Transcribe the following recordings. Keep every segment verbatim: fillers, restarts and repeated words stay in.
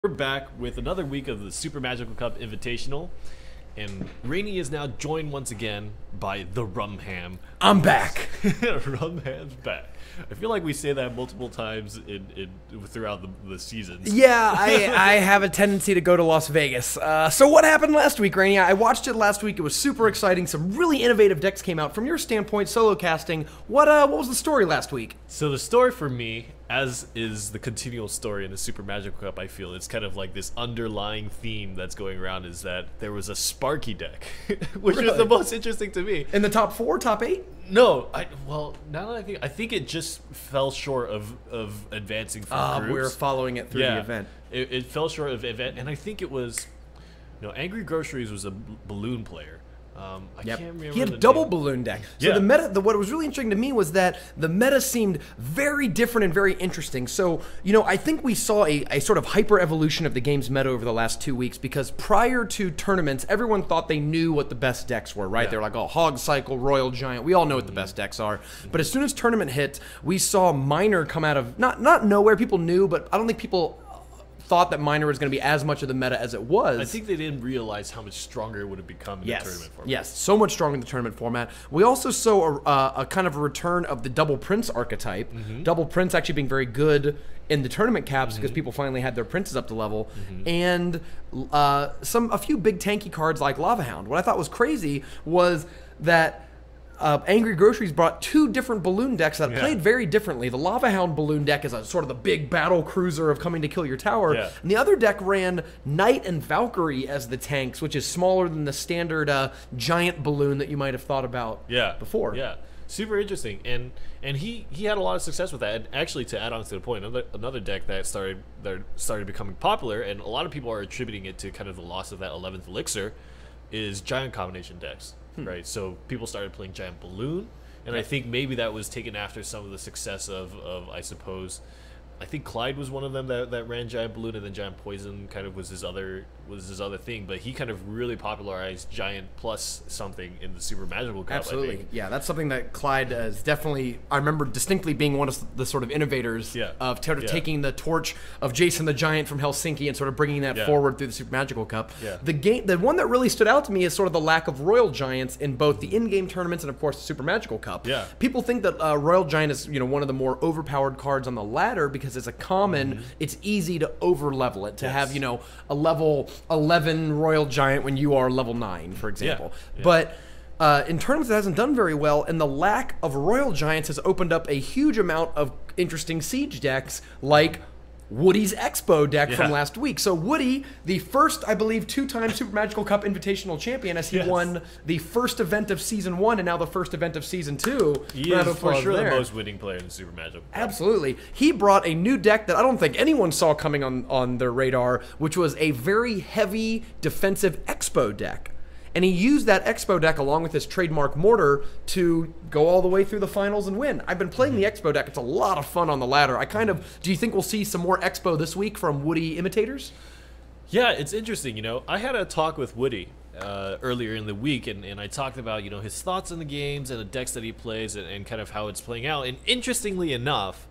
We're back with another week of the Super Magical Cup Invitational, and Rainey is now joined once again by the Rumham. I'm back. Rumham's back. I feel like we say that multiple times in, in throughout the, the seasons. Yeah, I, I have a tendency to go to Las Vegas. Uh, so what happened last week, Rainy? I watched it last week. It was super exciting. Some really innovative decks came out. From your standpoint, solo casting, what uh, what was the story last week? So the story for me, as is the continual story in the Super Magical Cup, I feel it's kind of like this underlying theme that's going around is that there was a Sparky deck, which Really? was the most interesting to me. In the top four, top eight? No, I well now that I think I think it just fell short of of advancing through Uh, groups. we were following it through yeah, the event. It, it fell short of event, and I think it was, you know, Angry Groceries was a b- balloon player. Um, I Yep. can't remember. He had the a double name. balloon deck. So Yeah. the meta, the, what was really interesting to me was that the meta seemed very different and very interesting. So, you know, I think we saw a, a sort of hyper evolution of the game's meta over the last two weeks because prior to tournaments, everyone thought they knew what the best decks were, right? Yeah. They were like, oh, Hog Cycle, Royal Giant. We all know what the best decks are. But as soon as tournament hit, we saw Miner come out of, not, not nowhere, people knew, but I don't think people thought that Miner was going to be as much of the meta as it was. I think they didn't realize how much stronger it would have become in Yes. the tournament format. Yes, so much stronger in the tournament format. We also saw a, uh, a kind of a return of the Double Prince archetype. Mm-hmm. Double Prince actually being very good in the tournament caps because people finally had their princes up to level, Mm-hmm. and uh, some a few big tanky cards like Lava Hound. What I thought was crazy was that Uh, Angry Groceries brought two different balloon decks that Yeah. played very differently. The Lava Hound balloon deck is a sort of the big battle cruiser of coming to kill your tower. Yeah. And the other deck ran Knight and Valkyrie as the tanks, which is smaller than the standard uh, giant balloon that you might have thought about Yeah. before. Yeah. Super interesting, and and he he had a lot of success with that. And actually, to add on to the point, another another deck that started that started becoming popular, and a lot of people are attributing it to kind of the loss of that eleventh elixir, is giant combination decks, right? So people started playing giant balloon, and I think maybe that was taken after some of the success of of I suppose. I think Clyde was one of them that, that ran Giant Balloon, and then Giant Poison kind of was his other was his other thing. But he kind of really popularized Giant plus something in the Super Magical Cup. I Absolutely. think. Yeah, that's something that Clyde is definitely, I remember distinctly being one of the sort of innovators Yeah. of sort of Yeah. taking the torch of Jason the Giant from Helsinki and sort of bringing that Yeah. forward through the Super Magical Cup. Yeah. The game, the one that really stood out to me is sort of the lack of Royal Giants in both the in-game tournaments and of course the Super Magical Cup. Yeah. People think that uh, Royal Giant is, you know, one of the more overpowered cards on the ladder because it's a common, it's easy to over level it, to Yes. have, you know, a level eleven Royal Giant when you are level nine, for example. Yeah. But uh, in tournaments, it hasn't done very well, and the lack of Royal Giants has opened up a huge amount of interesting siege decks, like Woody's Expo deck Yeah. from last week. So Woody, the first, I believe, two-time Super Magical Cup Invitational champion, as he Yes. won the first event of Season one and now the first event of Season two. He Round is of for applause sure there. the most winning player in the Super Magical Cup. Absolutely. He brought a new deck that I don't think anyone saw coming on, on their radar, which was a very heavy defensive Expo deck. And he used that Expo deck along with his trademark Mortar to go all the way through the finals and win. I've been playing the Expo deck. It's a lot of fun on the ladder. I kind of, do you think we'll see some more Expo this week from Woody imitators? Yeah, it's interesting. You know, I had a talk with Woody uh, earlier in the week, and, and I talked about, you know, his thoughts on the games and the decks that he plays and, and kind of how it's playing out. And interestingly enough,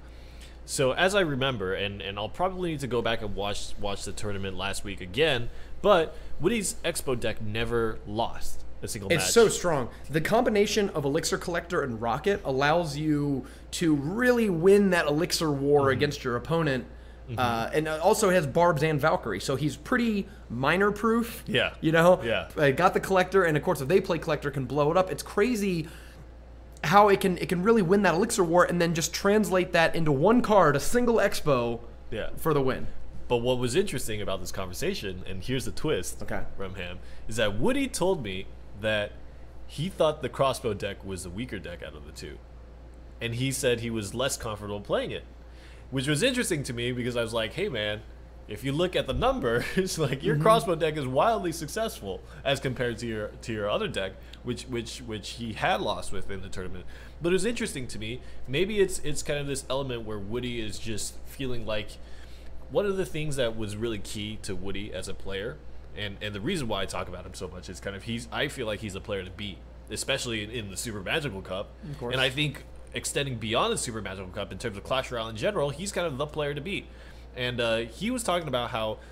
so as I remember, and, and I'll probably need to go back and watch watch the tournament last week again, but Woody's Expo deck never lost a single It's match. so strong. The combination of Elixir Collector and Rocket allows you to really win that Elixir war Mm-hmm. against your opponent. Uh, and it also has Barbs and Valkyrie, so he's pretty minor proof. Yeah. You know? Yeah. Uh, got the Collector, and of course, if they play Collector, can blow it up. It's crazy how it can it can really win that Elixir war and then just translate that into one card, a single Expo, Yeah. for the win. But what was interesting about this conversation, and here's the twist, Okay. Rumham, is that Woody told me that he thought the crossbow deck was the weaker deck out of the two. And he said he was less comfortable playing it. Which was interesting to me because I was like, hey man, if you look at the numbers, like your crossbow deck is wildly successful as compared to your to your other deck, which which which he had lost with in the tournament. But it was interesting to me. Maybe it's it's kind of this element where Woody is just feeling like one of the things that was really key to Woody as a player, and and the reason why I talk about him so much is kind of he's I feel like he's a player to beat, especially in, in the Super Magical Cup. Of course. And I think extending beyond the Super Magical Cup in terms of Clash Royale in general, he's kind of the player to beat. And uh, he was talking about how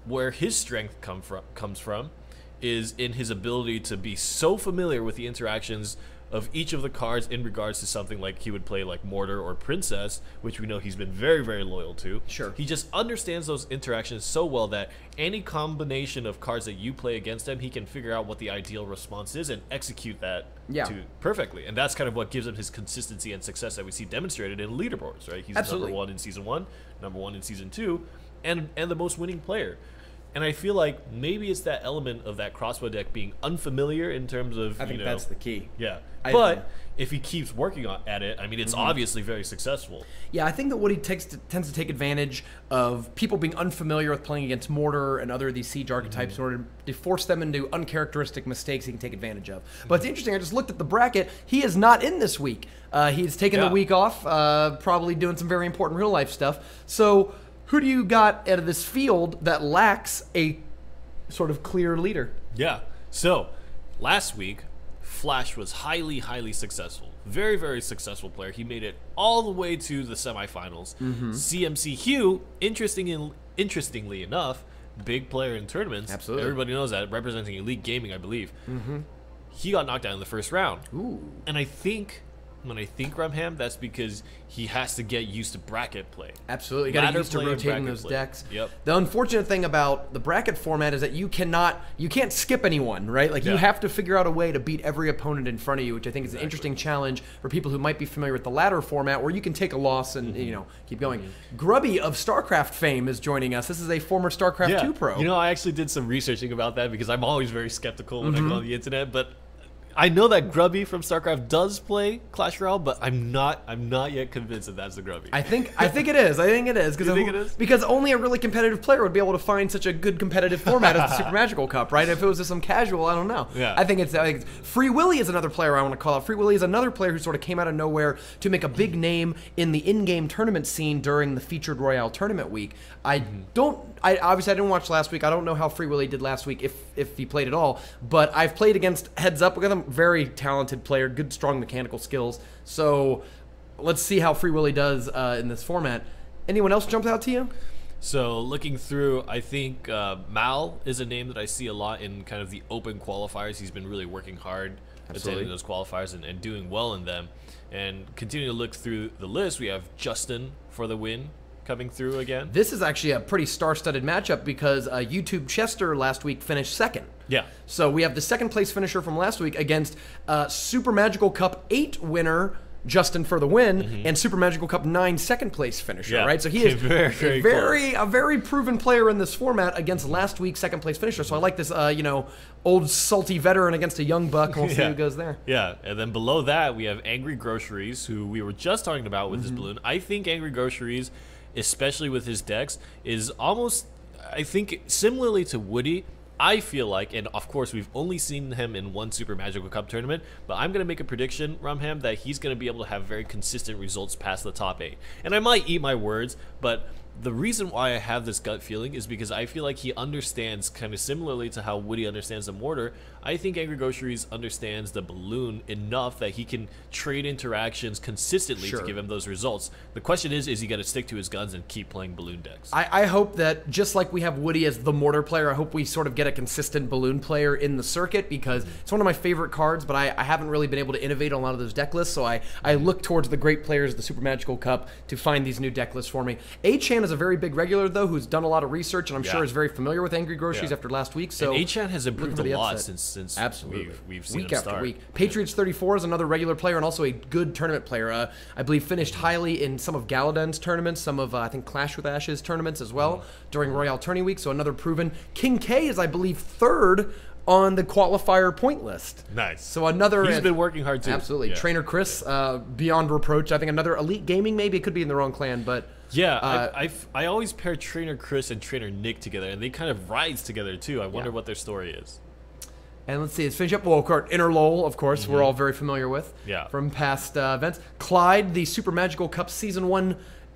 where his strength come from comes from is in his ability to be so familiar with the interactions of each of the cards in regards to something like he would play like Mortar or Princess, which we know he's been very, very loyal to. Sure. He just understands those interactions so well that any combination of cards that you play against him, he can figure out what the ideal response is and execute that Yeah. to perfectly. And that's kind of what gives him his consistency and success that we see demonstrated in leaderboards, right? He's Absolutely. number one in season one, number one in season two, and and the most winning player. And I feel like maybe it's that element of that crossbow deck being unfamiliar in terms of, I think you know, that's the key. yeah. I- But if he keeps working on, at it, I mean, Mm-hmm. it's obviously very successful. Yeah, I think that Woody takes to, tends to take advantage of people being unfamiliar with playing against Mortar and other of these siege archetypes in order to force them into uncharacteristic mistakes he can take advantage of. But it's interesting, I just looked at the bracket. He is not in this week. Uh, he's taken Yeah. the week off, uh, probably doing some very important real-life stuff. So who do you got out of this field that lacks a sort of clear leader? Yeah. So last week, Flash was highly, highly successful. Very, very successful player. He made it all the way to the semifinals. Mm-hmm. C M C Hugh, interesting in, interestingly enough, big player in tournaments. Absolutely. Everybody knows that, representing Elite Gaming, I believe. Mm-hmm. He got knocked out in the first round. Ooh. And I think, when I think Rumham, that's because he has to get used to bracket play. Absolutely. You got to Ladder get used to play and rotating bracket those play. decks. Yep. The unfortunate thing about the bracket format is that you cannot, you can't skip anyone, right? Like you Yeah. have to figure out a way to beat every opponent in front of you, which I think is an interesting challenge for people who might be familiar with the ladder format, where you can take a loss and Mm-hmm. you know keep going. Grubby of StarCraft fame is joining us. This is a former StarCraft two pro. You know, I actually did some researching about that because I'm always very skeptical when Mm-hmm. I go on the internet, but I know that Grubby from StarCraft does play Clash Royale, but I'm not I'm not yet convinced that that's the Grubby. I think I think it is. I think it is because You think it is? because only a really competitive player would be able to find such a good competitive format as the Super Magical Cup, right? If it was just some casual, I don't know. Yeah. I think it's, I think it's Free Willy is another player I want to call out. Free Willy is another player who sort of came out of nowhere to make a big name in the in-game tournament scene during the featured Royale tournament week. I Mm-hmm. don't. I obviously I didn't watch last week. I don't know how Free Willy did last week, if if he played at all. But I've played against Heads Up with him. Very talented player, good strong mechanical skills. So let's see how Free Willy does uh, in this format. Anyone else jumped out to you? So looking through, I think uh, Mal is a name that I see a lot in kind of the open qualifiers. He's been really working hard Absolutely. attending those qualifiers and, and doing well in them. And continuing to look through the list, we have Justin for the win coming through again. This is actually a pretty star-studded matchup because uh, YouTube Chester last week finished second. Yeah. So we have the second place finisher from last week against uh, Super Magical Cup eight winner Justin for the win, and Super Magical Cup nine second place finisher, Yeah. right? So he is Very, very a very a very proven player in this format against last week's second place finisher. So I like this, uh, you know, old salty veteran against a young buck. We'll see Yeah. who goes there. Yeah, and then below that we have Angry Groceries, who we were just talking about with Mm-hmm. this balloon. I think Angry Groceries, especially with his decks, is almost, I think, similarly to Woody. I feel like, and of course we've only seen him in one Super Magical Cup tournament, but I'm going to make a prediction, Rumham, that he's going to be able to have very consistent results past the top eight. And I might eat my words, but the reason why I have this gut feeling is because I feel like he understands, kind of similarly to how Woody understands the mortar, I think Angry Groceries understands the balloon enough that he can trade interactions consistently Sure. to give him those results. The question is, is he going to stick to his guns and keep playing balloon decks? I, I hope that just like we have Woody as the mortar player, I hope we sort of get a consistent balloon player in the circuit because it's one of my favorite cards, but I, I haven't really been able to innovate on a lot of those deck lists, so I, I look towards the great players of the Super Magical Cup to find these new deck lists for me. A-Chan is a very big regular, though, who's done a lot of research, and I'm Yeah. sure is very familiar with Angry Groceries Yeah. after last week. So and A-Chan has improved looking for a the lot upset. since since Absolutely. we've, we've seen week him after start. week. Patriots thirty-four is another regular player and also a good tournament player. Uh, I believe finished highly in some of Galadan's tournaments, some of, uh, I think, Clash with Ashes tournaments as well during Royale Tourney Week, so another proven. King K is, I believe, third on the qualifier point list. Nice. So another... He's been working hard too. Absolutely. Yeah. Trainer Chris, uh, beyond reproach. I think another Elite Gaming, maybe. It could be in the wrong clan, but... Yeah, Uh, I, I've, I always pair Trainer Chris and Trainer Nick together, and they kind of rise together too. I wonder Yeah. what their story is. And let's see, let's finish up. Well, of course, Inner Lowell, of course, we're all very familiar with Yeah. from past uh, events. Clyde, the Super Magical Cup Season one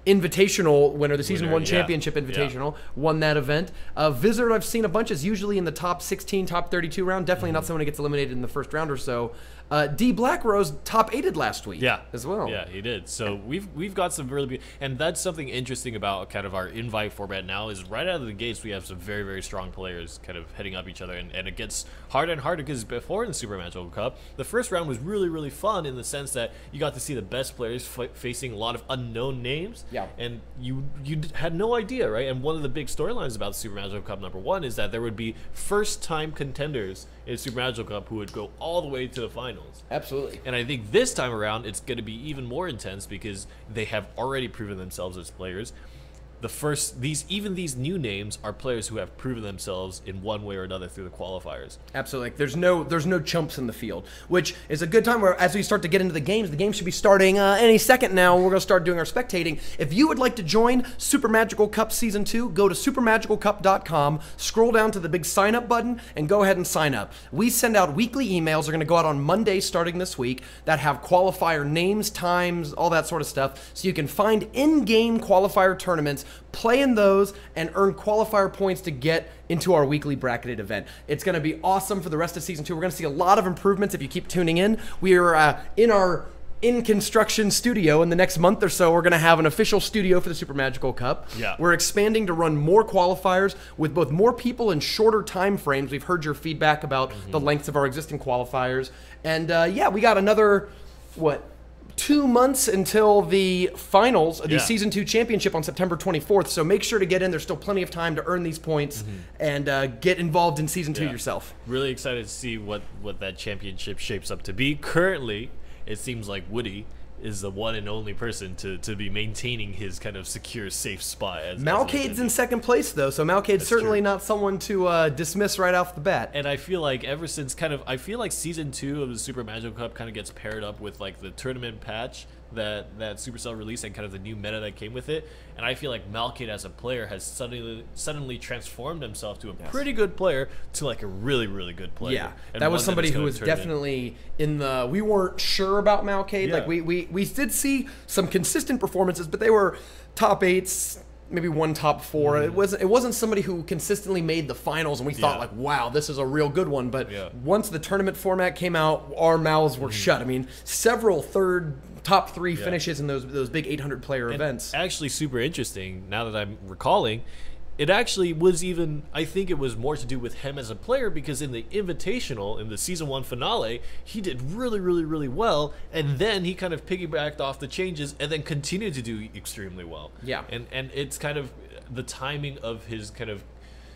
Invitational winner, the season Winner, one yeah. championship invitational, won that event. Uh, Visitor, I've seen a bunch, is usually in the top sixteen, top thirty-two round. Definitely Mm-hmm. not someone who gets eliminated in the first round or so. Uh, D Blackrose top eighted last week, Yeah, as well. Yeah, he did. So we've we've got some really, be- and that's something interesting about kind of our invite format now is right out of the gates we have some very very strong players kind of heading up each other, and, and it gets harder and harder because before in the Super Magical Cup, the first round was really really fun in the sense that you got to see the best players f- facing a lot of unknown names. Yeah. and you you d- had no idea, right? And one of the big storylines about the Super Magical Cup number one is that there would be first time contenders in Super Magical Cup who would go all the way to the finals. Absolutely. And I think this time around, it's going to be even more intense because they have already proven themselves as players. The first, these even these new names are players who have proven themselves in one way or another through the qualifiers. Absolutely. Like, there's no there's no chumps in the field, which is a good time where as we start to get into the games, the game should be starting uh, any second now. We're going to start doing our spectating. If you would like to join Super Magical Cup Season two, go to super magical cup dot com, scroll down to the big sign up button, and go ahead and sign up. We send out weekly emails. They're going to go out on Monday starting this week that have qualifier names, times, all that sort of stuff. So you can find in-game qualifier tournaments, play in those, and earn qualifier points to get into our weekly bracketed event. It's going to be awesome for the rest of season two. We're going to see a lot of improvements if you keep tuning in. We are uh, in our in construction studio. In the next month or so, we're going to have an official studio for the Super Magical Cup. Yeah. We're expanding to run more qualifiers with both more people and shorter time frames. We've heard your feedback about mm-hmm. the lengths of our existing qualifiers. And uh, yeah, we got another, what, two months until the finals of the Yeah. season two championship on September twenty-fourth. So make sure to get in. There's still plenty of time to earn these points mm-hmm. and uh, get involved in season two Yeah. yourself. Really excited to see what, what that championship shapes up to be. Currently, it seems like Woody is the one and only person to, to be maintaining his kind of secure, safe spot. As, Malcade's in second place, though, so Malcade's That's certainly true. not someone to uh, dismiss right off the bat. And I feel like ever since kind of, I feel like season two of the Super Magical Cup kind of gets paired up with like the tournament patch that that Supercell released and kind of the new meta that came with it. And I feel like Malcade as a player has suddenly suddenly transformed himself to a Yes. pretty good player to like a really really good player. Yeah, And that one was somebody is who gonna was turn in. definitely in the. We weren't sure about Malcade. Yeah. Like we, we we did see some consistent performances, but they were top eights, maybe one top four. Mm-hmm. It wasn't it wasn't somebody who consistently made the finals, and we thought Yeah. like, wow, this is a real good one. But Yeah. once the tournament format came out, our mouths were shut. I mean, several third. Top three Yeah. finishes in those those big eight hundred player And events. Actually, super interesting. Now that I'm recalling, it actually was even. I think it was more to do with him as a player because in the Invitational, in the season one finale, he did really, really, really well, and then he kind of piggybacked off the changes and then continued to do extremely well. Yeah. and and it's kind of the timing of his kind of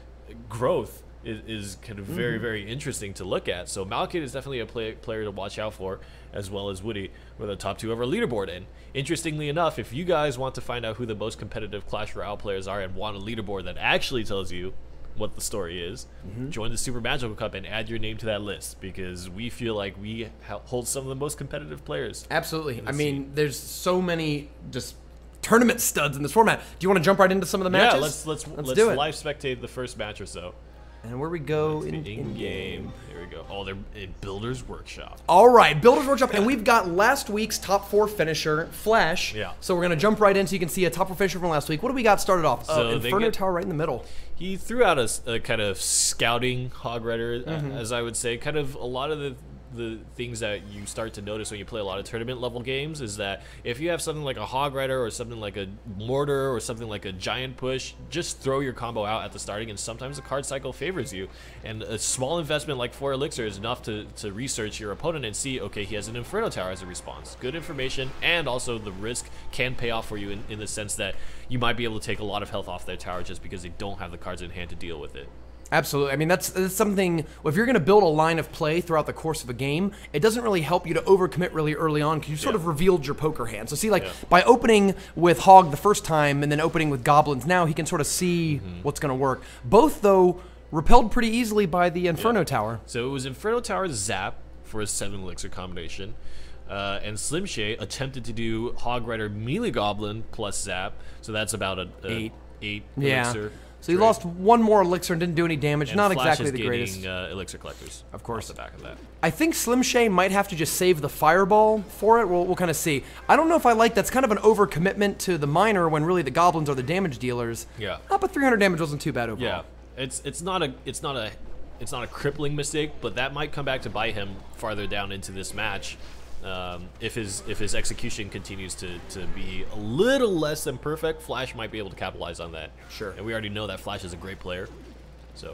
growth is, is kind of very, Mm-hmm. very interesting to look at. So Malcade is definitely a play, player to watch out for, as well as Woody, with the top two of our leaderboard. And interestingly enough, if you guys want to find out who the most competitive Clash Royale players are and want a leaderboard that actually tells you what the story is, Mm-hmm. join the Super Magical Cup and add your name to that list because we feel like we ha- hold some of the most competitive players. Absolutely. I the mean, there's so many just tournament studs in this format. Do you want to jump right into some of the matches? Yeah, let's let's let's, do it. live spectate the first match or so. And where we go in, In, in game. Here we go. Oh, they're in Builder's Workshop. All right, Builders Workshop, and we've got last week's top four finisher, Flash. Yeah. So we're gonna jump right in so you can see a top four finisher from last week. What do we got started off? So uh, they Inferno get- Tower right in the middle. He threw out a, s- a kind of scouting hog rider, uh, Mm-hmm. as I would say. Kind of a lot of the the things that you start to notice when you play a lot of tournament level games is that if you have something like a hog rider or something like a mortar or something like a giant push, just throw your combo out at the starting, and sometimes the card cycle favors you. And a small investment like four elixir is enough to, to research your opponent and see, okay, he has an Inferno Tower as a response. Good information, and also the risk can pay off for you in, in the sense that you might be able to take a lot of health off their tower just because they don't have the cards in hand to deal with it. Absolutely. I mean, that's, that's something. Well, if you're going to build a line of play throughout the course of a game, it doesn't really help you to overcommit really early on because you sort Yeah. of revealed your poker hand. So see, like Yeah. by opening with Hog the first time and then opening with Goblins, now he can sort of see Mm-hmm. what's going to work. Both though repelled pretty easily by the Inferno Tower. So it was Inferno Tower Zap for a seven elixir combination. Uh, and Slim Shay attempted to do Hog Rider Melee Goblin plus Zap. So that's about a, a Eight. eight Yeah. elixir. So he Trade. lost one more elixir and didn't do any damage. And Not Flash exactly is the gaining, greatest. Uh, elixir collectors. Of course. Off the back of that. I think Slim Shay might have to just save the fireball for it. We'll, we'll kind of see. I don't know if I like that's kind of an overcommitment to the miner when really the goblins are the damage dealers. Yeah. Uh, but three hundred damage wasn't too bad overall. Yeah, it's it's not a it's not a it's not a crippling mistake, but that might come back to bite him farther down into this match. Um, if his if his execution continues to, to be a little less than perfect, Flash might be able to capitalize on that. Sure. And we already know that Flash is a great player. So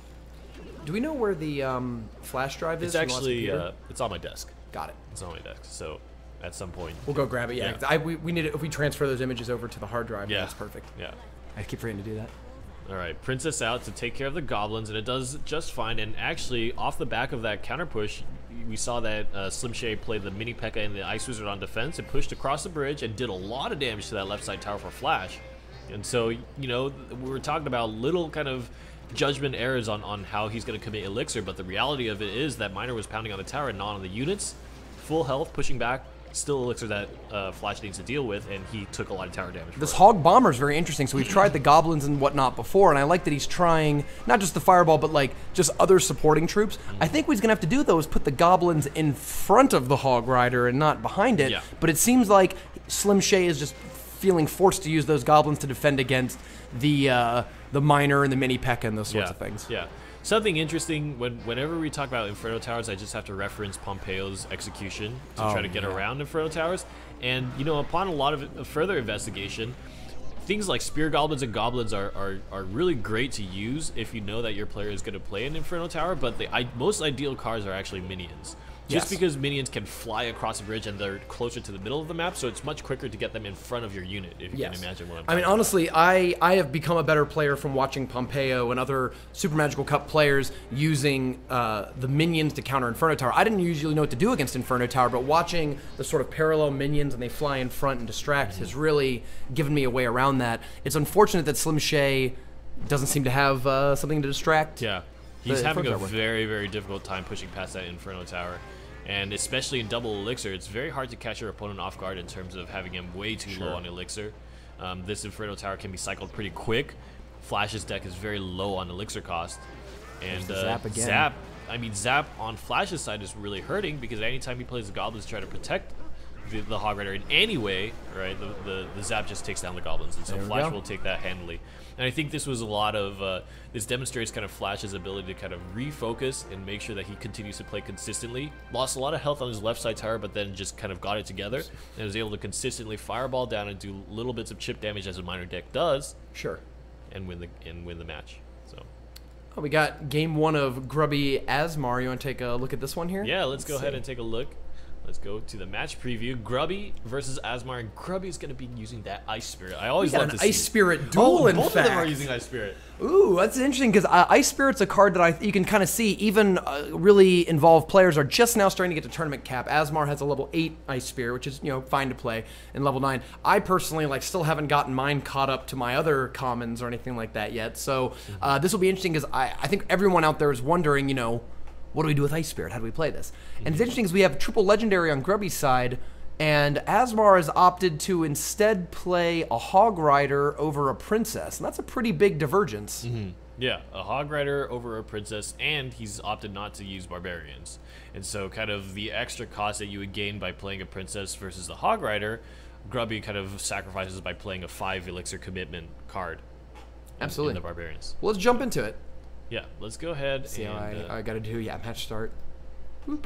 Do we know where the um, flash drive is? it's from the last actually computer? uh, it's on my desk. Got it. It's on my desk. So at some point We'll go grab it. Yeah, Yeah. I, we, we need it if we transfer those images over to the hard drive. Yeah. That's perfect. Yeah. I keep forgetting to do that. All right, Princess out to take care of the goblins, and it does just fine. And actually, off the back of that counter push, we saw that uh, Slim Shay played the Mini P E K K A and the Ice Wizard on defense and pushed across the bridge and did a lot of damage to that left side tower for Flash. And so, you know, we were talking about little kind of judgment errors on, on how he's going to commit Elixir, but the reality of it is that Miner was pounding on the tower and not on the units. Full health, pushing back, still Elixir that uh, Flash needs to deal with, and he took a lot of tower damage. This for it. Hog Bomber is very interesting. So we've tried the goblins and whatnot before, and I like that he's trying not just the fireball, but like just other supporting troops. Mm-hmm. I think what he's gonna have to do though is put the goblins in front of the Hog Rider and not behind it. Yeah. But it seems like Slim Shay is just feeling forced to use those goblins to defend against the uh, the miner and the mini P E K K A and those sorts yeah, of things. Yeah. Something interesting, when whenever we talk about Inferno Towers, I just have to reference Pompeo's execution to Oh, try to get yeah. around Inferno Towers. And, you know, upon a lot of further investigation, things like Spear Goblins and Goblins are, are, are really great to use if you know that your player is going to play an Inferno Tower, but the I, most ideal cards are actually minions. Just Yes. because minions can fly across a bridge and they're closer to the middle of the map, so it's much quicker to get them in front of your unit, if you Yes. can imagine what I'm I mean, talking honestly, I, I have become a better player from watching Pompeo and other Super Magical Cup players using uh, the minions to counter Inferno Tower. I didn't usually know what to do against Inferno Tower, but watching the sort of parallel minions and they fly in front and distract Mm-hmm. has really given me a way around that. It's unfortunate that Slim Shay doesn't seem to have uh, something to distract. Yeah, he's the having a Inferno Tower. very, very difficult time pushing past that Inferno Tower. And especially in double Elixir, it's very hard to catch your opponent off guard in terms of having him way too low on Elixir. Um, this Inferno Tower can be cycled pretty quick. Flash's deck is very low on Elixir cost. And the uh, Zap again. Zap, I mean, Zap on Flash's side is really hurting because anytime he plays the Goblins to try to protect the, the Hog Rider in any way, right, the, the, the Zap just takes down the Goblins. And so There we Flash go. will take that handily. And I think this was a lot of, uh, this demonstrates kind of Flash's ability to kind of refocus and make sure that he continues to play consistently. Lost a lot of health on his left side tower, but then just kind of got it together and was able to consistently fireball down and do little bits of chip damage as a minor deck does, Sure. and win the and win the match. So Oh, we got game one of Grubby Asmar. You want to take a look at this one here? yeah, let's, go ahead see. and take a look. Let's go to the match preview. Grubby versus Asmar, and Grubby is going to be using that Ice Spirit. I always We got love an to see Ice it. Spirit duel, Oh, in both fact. of them are using Ice Spirit. Ooh, that's interesting because uh, Ice Spirit's a card that I you can kind of see even uh, really involved players are just now starting to get to tournament cap. Asmar has a level eight Ice Spirit, which is you know fine to play, and level nine. I personally like still haven't gotten mine caught up to my other commons or anything like that yet. So uh, this will be interesting because I, I think everyone out there is wondering, you know, what do we do with Ice Spirit? How do we play this? And it's interesting because we have triple legendary on Grubby's side. And Asmar has opted to instead play a Hog Rider over a Princess, and that's a pretty big divergence. Mm-hmm. Yeah, a Hog Rider over a Princess, and he's opted not to use Barbarians. And so kind of the extra cost that you would gain by playing a Princess versus the Hog Rider, Grubby kind of sacrifices by playing a five Elixir commitment card in, Absolutely. in the Barbarians. Well, let's jump into it. Yeah, let's go ahead See and... how I, uh, I got to do, yeah, match start. Whoop.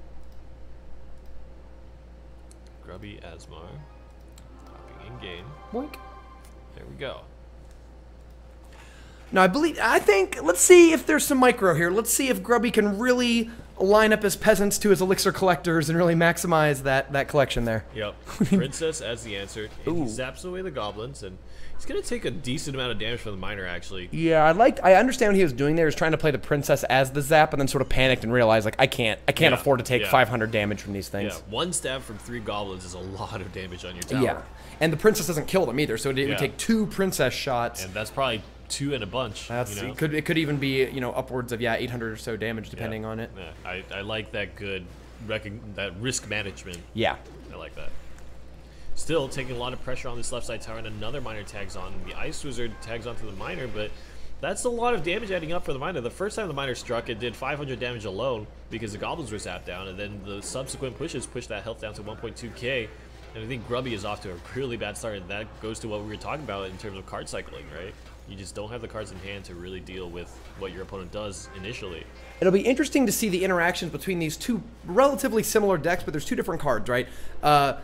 Grubby Asmar, popping in game. Boink. There we go. Now, I believe, I think, let's see if there's some micro here. Let's see if Grubby can really line up his peasants to his elixir collectors and really maximize that, that collection there. Yep, Princess as the answer, and he Ooh. zaps away the goblins, and he's going to take a decent amount of damage from the miner, actually. Yeah, I liked, I understand what he was doing there. He was trying to play the princess as the zap and then sort of panicked and realized, like, I can't, I can't Yeah, afford to take yeah. five hundred damage from these things. Yeah, one stab from three goblins is a lot of damage on your tower. Yeah. And the princess doesn't kill them either, so it Yeah. would take two princess shots. And that's probably two in a bunch. That's you know? it could it could even be you know upwards of yeah eight hundred or so damage depending Yeah. on it. Yeah, I, I like that good recon that risk management. Yeah. I like that. still taking a lot of pressure on this left side tower, and another miner tags on. The Ice Wizard tags onto the miner, but that's a lot of damage adding up for the miner. The first time the miner struck, it did five hundred damage alone because the goblins were zapped down, and then the subsequent pushes pushed that health down to one point two K. And I think Grubby is off to a really bad start, and that goes to what we were talking about in terms of card cycling, right? You just don't have the cards in hand to really deal with what your opponent does initially. It'll be interesting to see the interactions between these two relatively similar decks, but there's two different cards, right? Uh,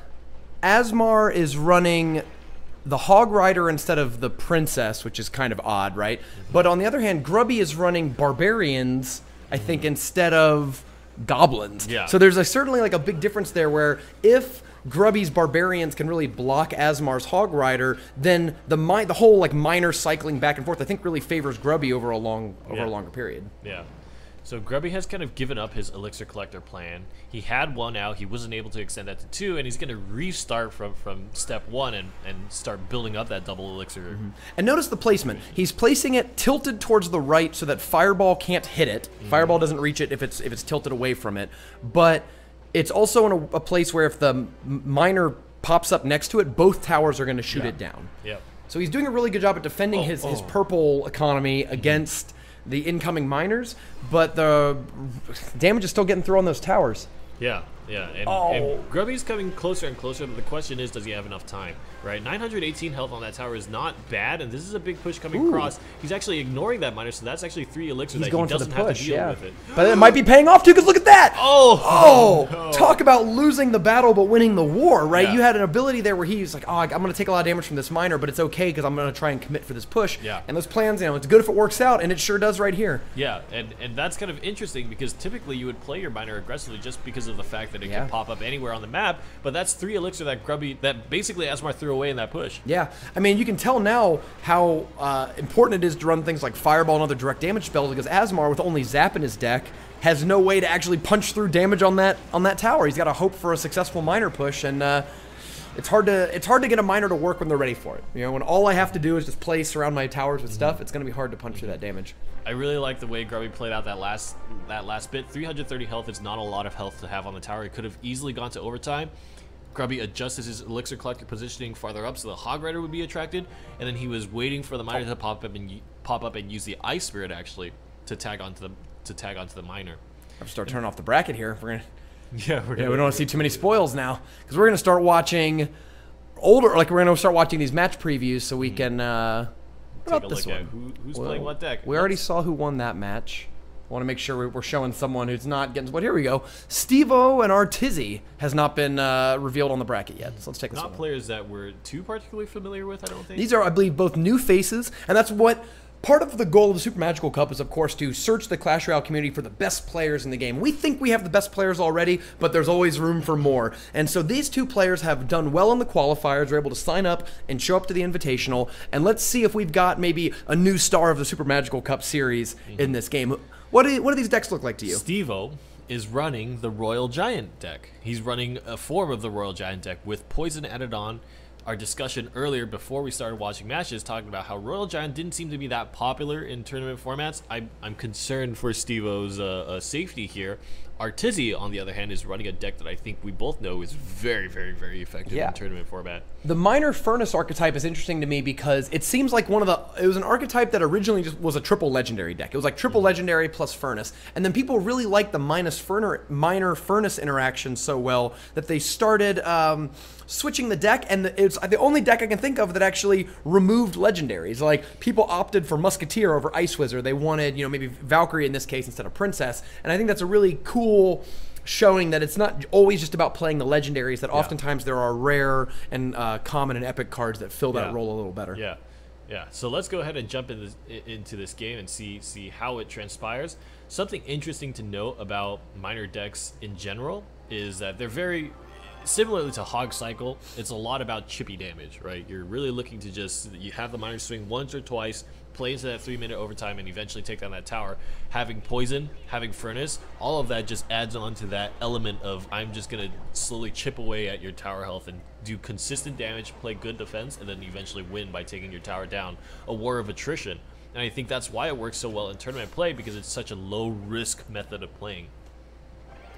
Asmar is running the Hog Rider instead of the Princess, which is kind of odd, right? Mm-hmm. But on the other hand, Grubby is running Barbarians, I mm-hmm. think, instead of Goblins. Yeah. So there's a, certainly like a big difference there where if Grubby's Barbarians can really block Asmar's Hog Rider, then the mi the whole like minor cycling back and forth I think really favors Grubby over a long over yeah. a longer period. Yeah. So Grubby has kind of given up his Elixir Collector plan. He had one out, he wasn't able to extend that to two, and he's going to restart from, from step one and, and start building up that double Elixir. Mm-hmm. And notice the placement. He's placing it tilted towards the right so that Fireball can't hit it. Mm-hmm. Fireball doesn't reach it if it's, if it's tilted away from it. But it's also in a, a place where if the miner pops up next to it, both towers are going to shoot yeah. it down. Yeah. So he's doing a really good job at defending oh, his, oh. his purple economy against the incoming miners, but the damage is still getting through on those towers. Yeah, yeah, and, oh. and Grubby's coming closer and closer, but the question is, does he have enough time, right? nine hundred eighteen health on that tower is not bad, and this is a big push coming Ooh. across. He's actually ignoring that miner, so that's actually three elixirs He's that going he doesn't for the push, have to deal yeah. with it. But it might be paying off too, because look at that! Oh! Oh! No. Talk about losing the battle but winning the war, right? Yeah. You had an ability there where he's like, oh, I'm going to take a lot of damage from this miner, but it's okay because I'm going to try and commit for this push. Yeah. And those plans, you know, it's good if it works out, and it sure does right here. Yeah, and, and that's kind of interesting because typically you would play your miner aggressively just because of the fact that it Yeah. can pop up anywhere on the map, but that's three elixir that Grubby, that basically Asmar threw away in that push. Yeah, I mean, you can tell now how uh, important it is to run things like Fireball and other direct damage spells because Asmar, with only Zap in his deck, has no way to actually punch through damage on that on that tower. He's got to hope for a successful miner push, and uh, it's hard to it's hard to get a miner to work when they're ready for it. You know, when all I have to do is just play surround my towers with stuff, it's going to be hard to punch through that damage. I really like the way Grubby played out that last that last bit. three hundred thirty health is not a lot of health to have on the tower. It could have easily gone to overtime. Grubby adjusted his Elixir Collector positioning farther up so the Hog Rider would be attracted, and then he was waiting for the miner to pop up and pop up and use the Ice Spirit actually to tag onto the to tag onto the miner. I have to start turning off the bracket here. We're gonna yeah, we're yeah, gonna, we don't want to see too many spoils now because we're gonna start watching older like we're gonna start watching these match previews so we can uh, what take about a this look one? at who, who's Well, playing what deck. We already saw who won that match. I want to make sure we're showing someone who's not getting. But here we go. Steve-O and Artizzi has not been uh, revealed on the bracket yet. So let's take this Not one. players that we're too particularly familiar with, I don't think. These are, I believe, both new faces, and that's what part of the goal of the Super Magical Cup is, of course, to search the Clash Royale community for the best players in the game. We think we have the best players already, but there's always room for more. And so these two players have done well in the qualifiers, are able to sign up and show up to the Invitational, and let's see if we've got maybe a new star of the Super Magical Cup series mm-hmm. in this game. What do, what do these decks look like to you? Steve-O is running the Royal Giant deck. He's running a form of the Royal Giant deck with Poison added on. Our discussion earlier before we started watching matches talking about how Royal Giant didn't seem to be that popular in tournament formats. I, I'm concerned for Steve-O's uh, uh, safety here. Artizzi, on the other hand, is running a deck that I think we both know is very, very, very effective Yeah. in tournament format. The Minor Furnace archetype is interesting to me because it seems like one of the... It was an archetype that originally just was a triple legendary deck. It was like triple legendary plus Furnace. And then people really liked the minus Furner, Minor Furnace interaction so well that they started um, switching the deck. And it's the only deck I can think of that actually removed legendaries. Like, people opted for Musketeer over Ice Wizard. They wanted, you know, maybe Valkyrie in this case instead of Princess. And I think that's a really cool showing that it's not always just about playing the legendaries, that Yeah. oftentimes there are rare and uh, common and epic cards that fill that Yeah. role a little better. Yeah, yeah. So let's go ahead and jump in this, into this game and see see how it transpires. Something interesting to note about minor decks in general is that they're very similarly to Hog Cycle. It's a lot about chippy damage, right? You're really looking to just you have the miner swing once or twice, play into that three minute overtime, and eventually take down that tower. Having Poison, having Furnace, all of that just adds on to that element of I'm just gonna slowly chip away at your tower health and do consistent damage, play good defense, and then eventually win by taking your tower down. A war of attrition. And I think that's why it works so well in tournament play, because it's such a low risk method of playing.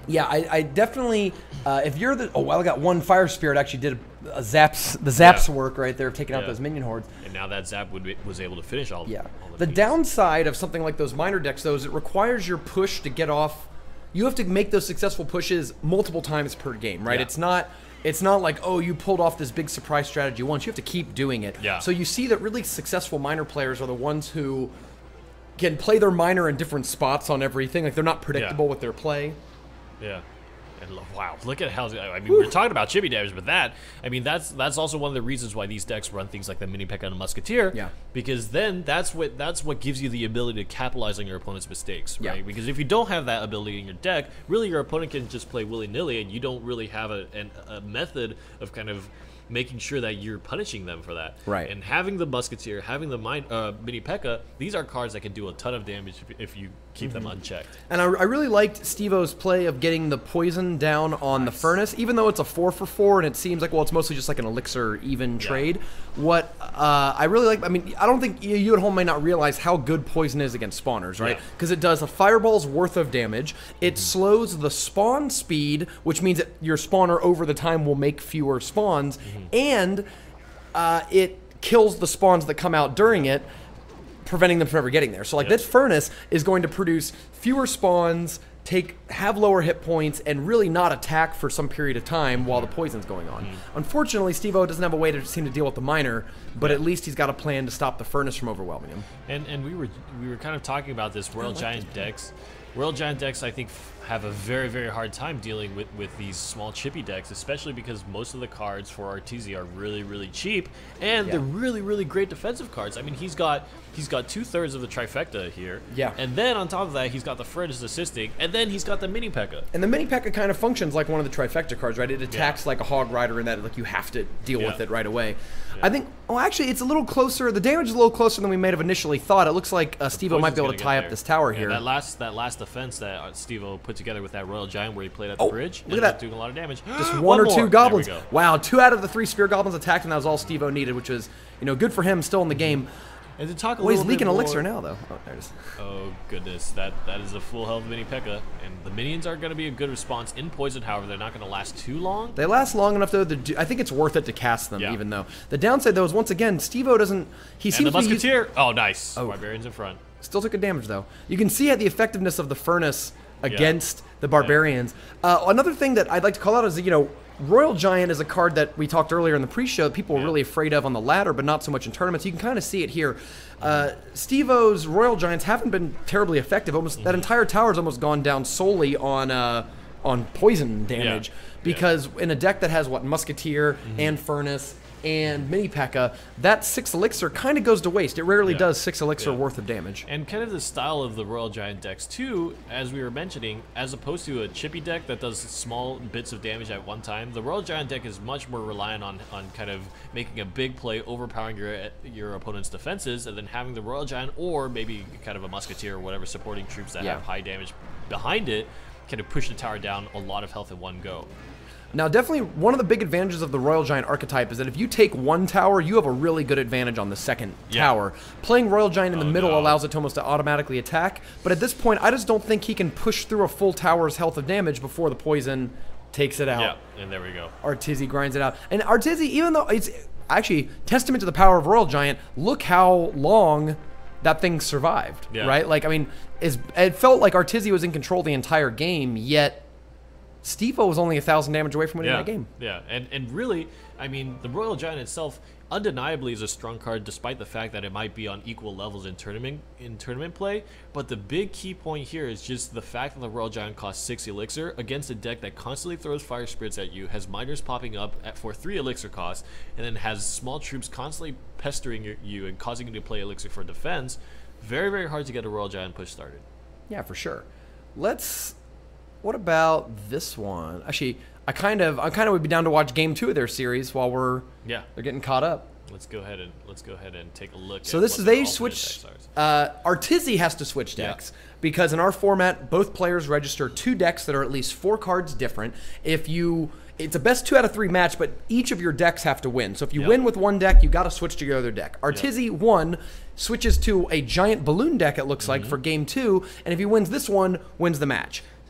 Yeah, I, I definitely. Uh, if you're the oh well, I got one fire spirit actually did a, a zaps the zaps Yeah. work right there of taking out Yeah. those minion hordes. And now that Zap would be, was able to finish all. Yeah. all The pieces. downside of something like those minor decks, though, is it requires your push to get off. You have to make those successful pushes multiple times per game, right? Yeah. It's not. It's not like, oh, you pulled off this big surprise strategy once. You have to keep doing it. Yeah. So you see that really successful minor players are the ones who can play their minor in different spots on everything. Like they're not predictable with their play. Yeah. And lo- wow, look at how I mean we're talking about chippy damage, but that I mean that's that's also one of the reasons why these decks run things like the Mini P E K K A and Musketeer. Yeah. Because then that's what that's what gives you the ability to capitalize on your opponent's mistakes, right? Yeah. Because if you don't have that ability in your deck, really your opponent can just play willy nilly, and you don't really have a, an, a method of kind of making sure that you're punishing them for that. Right. And having the Musketeer, having the mine, uh, Mini P E K K A, these are cards that can do a ton of damage if, if you keep Mm-hmm. them unchecked. And I, I really liked Steve-O's play of getting the poison down on the furnace, even though it's a four for four, and it seems like, well, it's mostly just like an elixir even trade. What uh, I really like, I mean, I don't think you, you at home may not realize how good poison is against spawners, right? Yeah. Because it does a fireball's worth of damage. It slows the spawn speed, which means that your spawner over the time will make fewer spawns, and uh, it kills the spawns that come out during it, preventing them from ever getting there. So like Yep. this furnace is going to produce fewer spawns, take have lower hit points, and really not attack for some period of time while the poison's going on. Mm-hmm. Unfortunately, Steve-O doesn't have a way to seem to deal with the miner, but at least he's got a plan to stop the furnace from overwhelming him. And and we were we were kind of talking about this Royal Giant decks. Royal Giant decks, I think, f- have a very very hard time dealing with with these small chippy decks, especially because most of the cards for Arteezy are really really cheap, and Yeah. they're really really great defensive cards. I mean, he's got he's got two thirds of the trifecta here. Yeah. And then on top of that, he's got the Furnace assisting, and then he's got the Mini P E K K A. And the Mini P E K K A kind of functions like one of the trifecta cards, right? It attacks like a Hog Rider in that like you have to deal Yeah. with it right away. I think, oh, actually, it's a little closer. The damage is a little closer than we may have initially thought. It looks like uh, Steve-O might Poison's be able gonna to get tie up there. this tower Yeah, here. That last that last defense that uh, Steve-O put together with that Royal Giant where he played at the Oh, bridge, look at ended up that. doing a lot of damage. Just one, or more. two goblins. There we go. Wow, two out of the three spear goblins attacked, and that was all Steve-O needed, which was, you know, good for him, still in the game. And to talk a Oh, he's little bit leaking more, elixir now, though. Oh, there it is. Oh goodness, that that is a full health Mini P E K K A, and the minions are going to be a good response in poison. However, they're not going to last too long. They last long enough, though. To do, I think it's worth it to cast them, Yeah. even though. The downside, though, is once again, Steve-O doesn't. He And seems the to be using- Musketeer. Oh, nice. Barbarians in front. Still took a damage, though. You can see the effectiveness of the furnace against the barbarians. Uh, another thing that I'd like to call out is that, you know, Royal Giant is a card that we talked earlier in the pre-show that people were Yeah. really afraid of on the ladder, but not so much in tournaments. You can kind of see it here. Uh, Steve-O's Royal Giants haven't been terribly effective. Almost Mm-hmm. that entire tower's almost gone down solely on uh, on poison damage Yeah. because in a deck that has what Musketeer Mm-hmm. and Furnace and Mini P E K K A, that six elixir kind of goes to waste. It rarely Yeah. does six elixir Yeah. worth of damage. And kind of the style of the Royal Giant decks too, as we were mentioning, as opposed to a chippy deck that does small bits of damage at one time, the Royal Giant deck is much more reliant on, on kind of making a big play, overpowering your your opponent's defenses, and then having the Royal Giant or maybe kind of a Musketeer or whatever supporting troops that Yeah. have high damage behind it, kind of push the tower down a lot of health in one go. Now, definitely one of the big advantages of the Royal Giant archetype is that if you take one tower, you have a really good advantage on the second Yeah. tower. Playing Royal Giant in the Oh, middle no. allows it to almost to automatically attack, but at this point, I just don't think he can push through a full tower's health of damage before the poison takes it out. Yeah, and there we go. Arteezy grinds it out. And Arteezy, even though it's actually testament to the power of Royal Giant, look how long that thing survived, Yeah. right? Like, I mean, is it felt like Arteezy was in control the entire game, yet Steve-O was only a thousand damage away from winning Yeah, that game. yeah, and and really, I mean, the Royal Giant itself undeniably is a strong card, despite the fact that it might be on equal levels in tournament in tournament play. But the big key point here is just the fact that the Royal Giant costs six elixir against a deck that constantly throws fire spirits at you, has miners popping up at for three elixir cost, and then has small troops constantly pestering your, you and causing you to play elixir for defense. Very very hard to get a Royal Giant push started. Yeah, for sure. Let's. What about this one? Actually, I kind of, I kind of would be down to watch game two of their series while we're Yeah, they're getting caught up. let's go ahead and let's go ahead and take a look. So at this what is the they alternate switch. decks are. Uh, Arteezy has to switch decks because in our format, both players register two decks that are at least four cards different. If you, it's a best two out of three match, but each of your decks have to win. So if you Yep. win with one deck, you got to switch to your other deck. Arteezy one switches to a giant balloon deck. It looks like for game two, and if he wins this one, wins the match.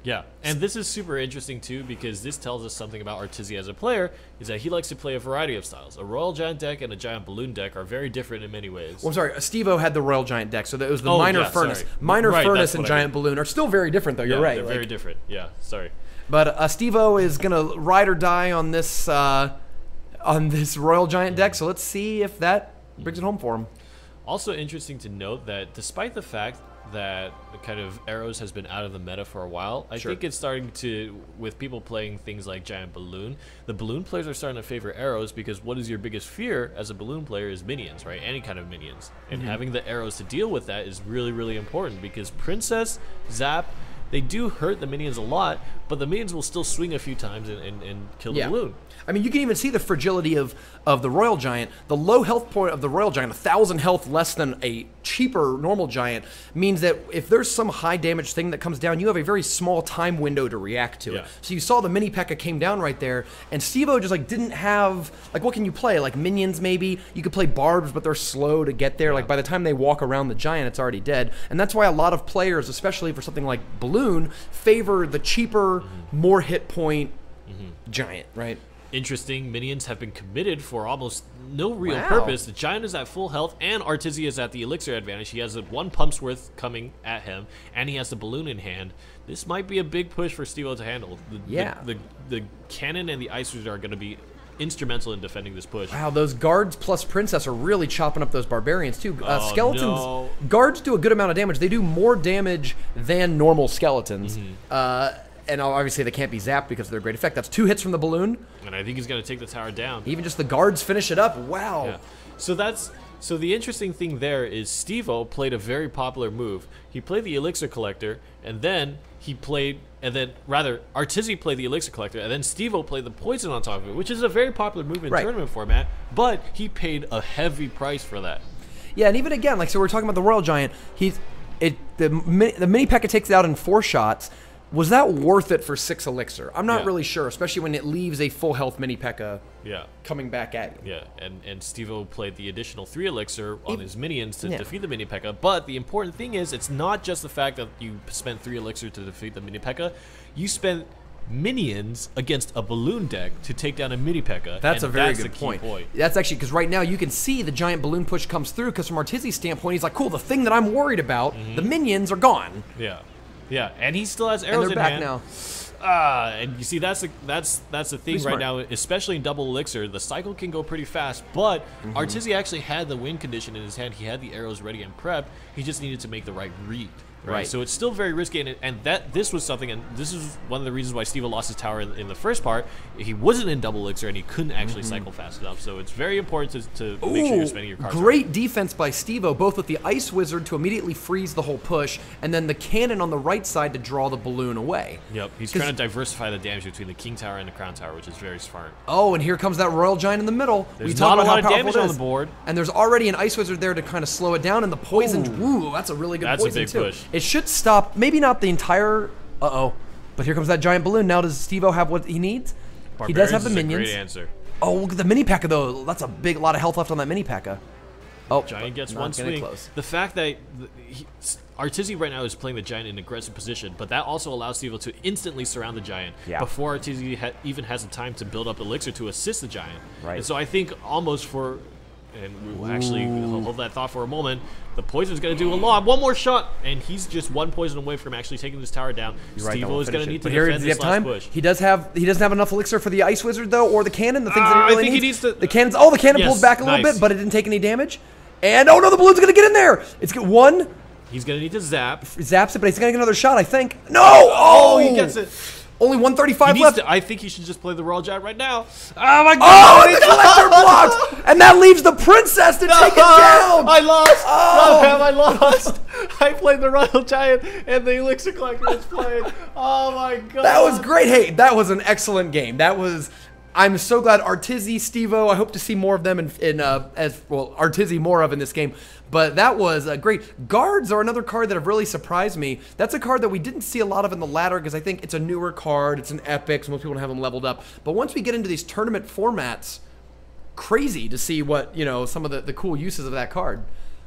Yeah, and this is super interesting too because this tells us something about Artizzi as a player, is that he likes to play a variety of styles. A Royal Giant deck and a Giant Balloon deck are very different in many ways. Well, I'm sorry, Steve-O had the Royal Giant deck, so that was the Oh, Minor yeah, Furnace. sorry. Minor Right, Furnace that's and what I Giant Balloon are still very different, though. You're Yeah, right. They're like- very different. Yeah, sorry. But uh, Steve-O is gonna ride or die on this uh, on this Royal Giant deck, so let's see if that brings it home for him. Also interesting to note that despite the fact that the kind of Arrows has been out of the meta for a while, I Sure. think it's starting to, with people playing things like Giant Balloon, the Balloon players are starting to favor Arrows because what is your biggest fear as a Balloon player is minions, right? Any kind of minions. And Mm-hmm. having the Arrows to deal with that is really, really important because Princess, Zap, they do hurt the minions a lot, but the minions will still swing a few times and, and, and kill the Yeah. Balloon. I mean, you can even see the fragility of, of the Royal Giant. The low health point of the Royal Giant, a thousand health less than a cheaper normal Giant, means that if there's some high damage thing that comes down, you have a very small time window to react to Yeah. it. So you saw the mini P E K K A came down right there, and Steve-O just like didn't have, like, what can you play? Like minions maybe? You could play barbs, but they're slow to get there. Like by the time they walk around the Giant, it's already dead. And that's why a lot of players, especially for something like Balloon, favor the cheaper, more hit point Giant, right? Interesting, minions have been committed for almost no real Wow. purpose. The Giant is at full health, and Artizzi is at the elixir advantage. He has a one pump's worth coming at him, and he has the balloon in hand. This might be a big push for Steve-O to handle. The, Yeah. The, the, the cannon and the ice wizard are going to be instrumental in defending this push. Wow, those guards plus princess are really chopping up those barbarians too. Uh, Oh, skeletons, no. guards do a good amount of damage. They do more damage than normal skeletons. Mm-hmm. Uh, and obviously they can't be zapped because of their great effect. That's two hits from the balloon. And I think he's going to take the tower down. Even just the guards finish it up. Wow. Yeah. So that's so the interesting thing there is Steve-O played a very popular move. He played the Elixir Collector, and then he played, and then rather Artizzi played the Elixir Collector, and then Steve-O played the Poison on top of it, which is a very popular move in Right. tournament format. But he paid a heavy price for that. Yeah, and even again, like so, we're talking about the Royal Giant. He's it the mini, the mini P E K K A takes it out in four shots. Was that worth it for six elixir? I'm not Yeah. really sure, especially when it leaves a full health mini P E K K A Yeah. coming back at you. Yeah, and, and Steve-O played the additional three elixir on his minions to Yeah. defeat the mini P E K K A. But the important thing is, it's not just the fact that you spent three elixir to defeat the mini P E K K A. You spent minions against a balloon deck to take down a mini P E K K A. That's and a very that's good the key point. point. That's actually because right now you can see the giant balloon push comes through because from Artizzi's standpoint, he's like, cool, the thing that I'm worried about, Mm-hmm. the minions are gone. Yeah, yeah, and he still has And arrows they're in back hand. now. Ah, and you see that's the that's that's the thing Pretty right smart. now, especially in double elixir. The cycle can go pretty fast, but Mm-hmm. Artizzi actually had the win condition in his hand. He had the arrows ready and prepped. He just needed to make the right read. Right. Right. So it's still very risky, and, it, and that this was something, and this is one of the reasons why Steve lost his tower in, in the first part. He wasn't in double elixir, and he couldn't actually cycle fast enough. So it's very important to, to make sure you're spending your cards. right. Great defense by Steve-O, both with the Ice Wizard to immediately freeze the whole push, and then the cannon on the right side to draw the balloon away. Yep. He's 'Cause- trying to diversify the damage between the King Tower and the Crown Tower, which is very smart. Oh, and here comes that Royal Giant in the middle. There's we talk not a about how lot of powerful damage it on is. the board. And there's already an Ice Wizard there to kind of slow it down, and the poison. Ooh, that's a really good That's a poison big too. push. It should stop. Maybe not the entire. Uh oh. But here comes that giant balloon. Now does Steve-O have what he needs? He does have the Barbarians is a minions. Great answer. Oh, look at the mini P E K K A though. That's a big lot of health left on that mini P E K K A. Oh, Giant gets not one getting swing. close. The fact that the, he, Artizzi right now is playing the Giant in aggressive position, but that also allows Steve to instantly surround the Giant Yeah. before Artizzi ha even has the time to build up Elixir to assist the Giant. Right. And so I think almost for, and we'll actually hold that thought for a moment, the Poison's going to do a lot. One more shot, and he's just one Poison away from actually taking this tower down. You're right, that Steve will is going finish to it. need to But here, defend does he have this last time? push. He does have. He doesn't have enough elixir for the Ice Wizard though, or the cannon. The things Uh, that I he really think he needs. needs to- The cannons. Oh, the cannon Yes, pulls back a little nice. bit, but it didn't take any damage. And oh no, the balloon's gonna get in there. It's got one. He's going to need to zap. Zaps it, but he's gonna get another shot, I think. No! Oh, he gets it. Only one He thirty-five needs left. to, I think he should just play the Royal Giant right now. Oh my god! Oh, the collector blocked, and that leaves the princess to take it down. I lost! Oh. Oh. I lost! I played the Royal Giant and the Elixir Collector was playing. Oh my god. That was great. Hey, that was an excellent game. That was. I'm so glad Artizzi, Steve-O. I hope to see more of them in, in uh, as well Artizzi more of in this game. But that was uh, great. Guards are another card that have really surprised me. That's a card that we didn't see a lot of in the ladder because I think it's a newer card. It's an epic, so most people don't have them leveled up. But once we get into these tournament formats, crazy to see what you know some of the, the cool uses of that card.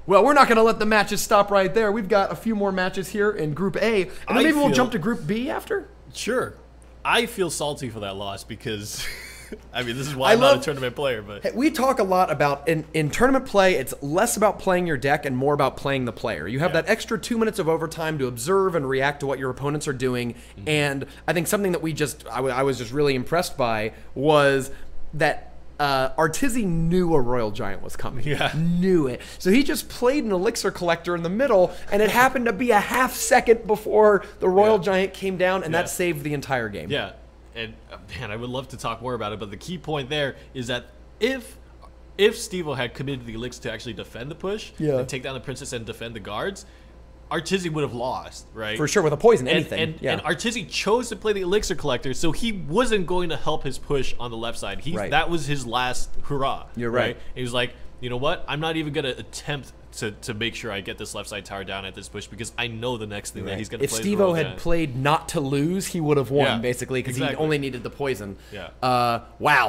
Well, we're not going to let the matches stop right there. We've got a few more matches here in Group A, and then I maybe we'll feel- jump to Group B after. Sure. I feel salty for that loss because, I mean, this is why I I'm not love- a tournament player, but Hey, we talk a lot about in, in tournament play, it's less about playing your deck and more about playing the player. You have Yeah. that extra two minutes of overtime to observe and react to what your opponents are doing. Mm-hmm. And I think something that we just, I, w- I was just really impressed by was that uh, Artizzi knew a Royal Giant was coming. Yeah. Knew it. So he just played an Elixir Collector in the middle, and it happened to be a half second before the Royal Yeah. Giant came down, and Yeah. that saved the entire game. yeah. And uh, man, I would love to talk more about it, but the key point there is that if if Steve-O had committed the elixir to actually defend the push Yeah. and take down the princess and defend the guards, Artizzi would have lost, right? For sure, with a poison, And, anything. and, yeah. and Artizzi chose to play the elixir collector, so he wasn't going to help his push on the left side. He Right. that was his last hurrah. You're right. He was like, you know what? I'm not even going to attempt to, to make sure I get this left side tower down at this push because I know the next thing that he's going to If play. is Steve-O Royal had Giant. played not to lose, he would have won, Yeah, basically, because he exactly. only needed the poison. Yeah. Uh, wow.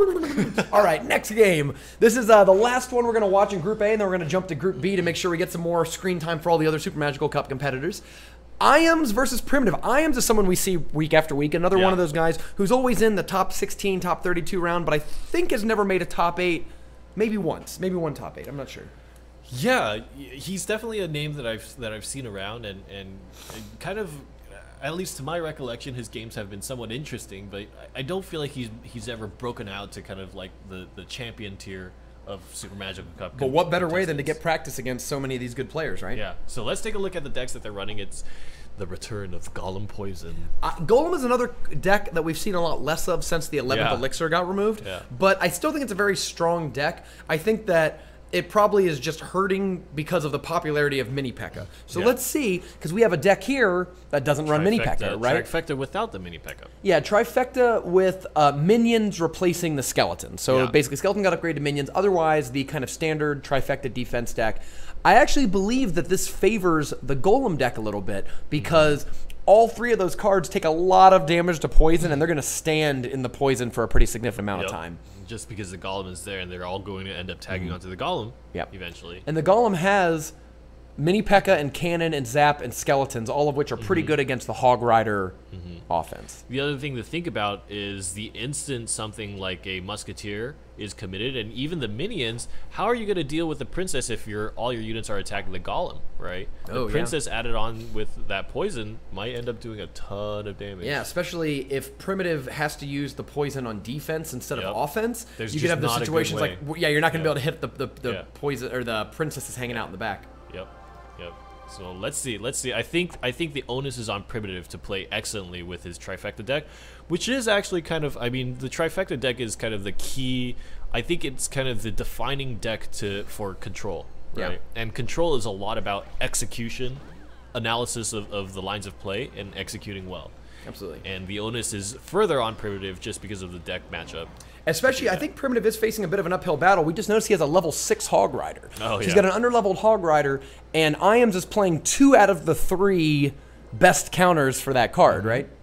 All right, next game. This is uh, the last one we're going to watch in Group A, and then we're going to jump to Group B to make sure we get some more screen time for all the other Super Magical Cup competitors. Iams versus Primitive. Iams is someone we see week after week. Another Yeah. one of those guys who's always in the top sixteen, top thirty-two round, but I think has never made a top eight. Maybe once. Maybe one top eight. I'm not sure. Yeah, he's definitely a name that I've that I've seen around, and and kind of, at least to my recollection, his games have been somewhat interesting. But I I don't feel like he's he's ever broken out to kind of like the the champion tier of Super Magical Cup. But what better way than to contestants. get practice against so many of these good players, right? Yeah. So let's take a look at the decks that they're running. It's the return of Golem Poison. Uh, Golem is another deck that we've seen a lot less of since the eleventh Yeah. Elixir got removed. Yeah. But I still think it's a very strong deck. I think that it probably is just hurting because of the popularity of Mini P.E.K.K.A. So Yeah. let's see, because we have a deck here that doesn't run Mini P.E.K.K.A, right? Trifecta without the mini P.E.K.K.A. Yeah, trifecta with uh, minions replacing the skeleton. So Yeah. basically, skeleton got upgraded to minions. Otherwise, the kind of standard trifecta defense deck. I actually believe that this favors the Golem deck a little bit because all three of those cards take a lot of damage to poison, and they're going to stand in the poison for a pretty significant amount Yep. of time. Just because the Golem is there, and they're all going to end up tagging onto the Golem. Yep. Eventually. And the Golem has Mini P.E.K.K.A and Cannon and Zap and Skeletons, all of which are pretty good against the Hog Rider offense. The other thing to think about is the instant something like a Musketeer is committed, and even the minions, how are you going to deal with the Princess if your all your units are attacking the Golem, right? Oh, the yeah. Princess added on with that poison might end up doing a ton of damage. Yeah, especially if Primitive has to use the poison on defense instead Yep. of offense. There's you could just have those not a good situations like, way. w- yeah, you're not going to Yeah. be able to hit the, the, the Yeah. poison, or the Princess is hanging out in the back. Yep. Yep. So let's see. Let's see. I think I think the onus is on Primitive to play excellently with his Trifecta deck, which is actually kind of. I mean, the Trifecta deck is kind of the key. I think it's kind of the defining deck to for control, Yeah. right? And control is a lot about execution, analysis of, of the lines of play, and executing well. Absolutely. And the onus is further on Primitive just because of the deck matchup. Especially, I think Primitive is facing a bit of an uphill battle. We just noticed he has a level six Hog Rider. Oh, He's yeah. got an underleveled Hog Rider, and Iams is playing two out of the three best counters for that card, Mm-hmm. right?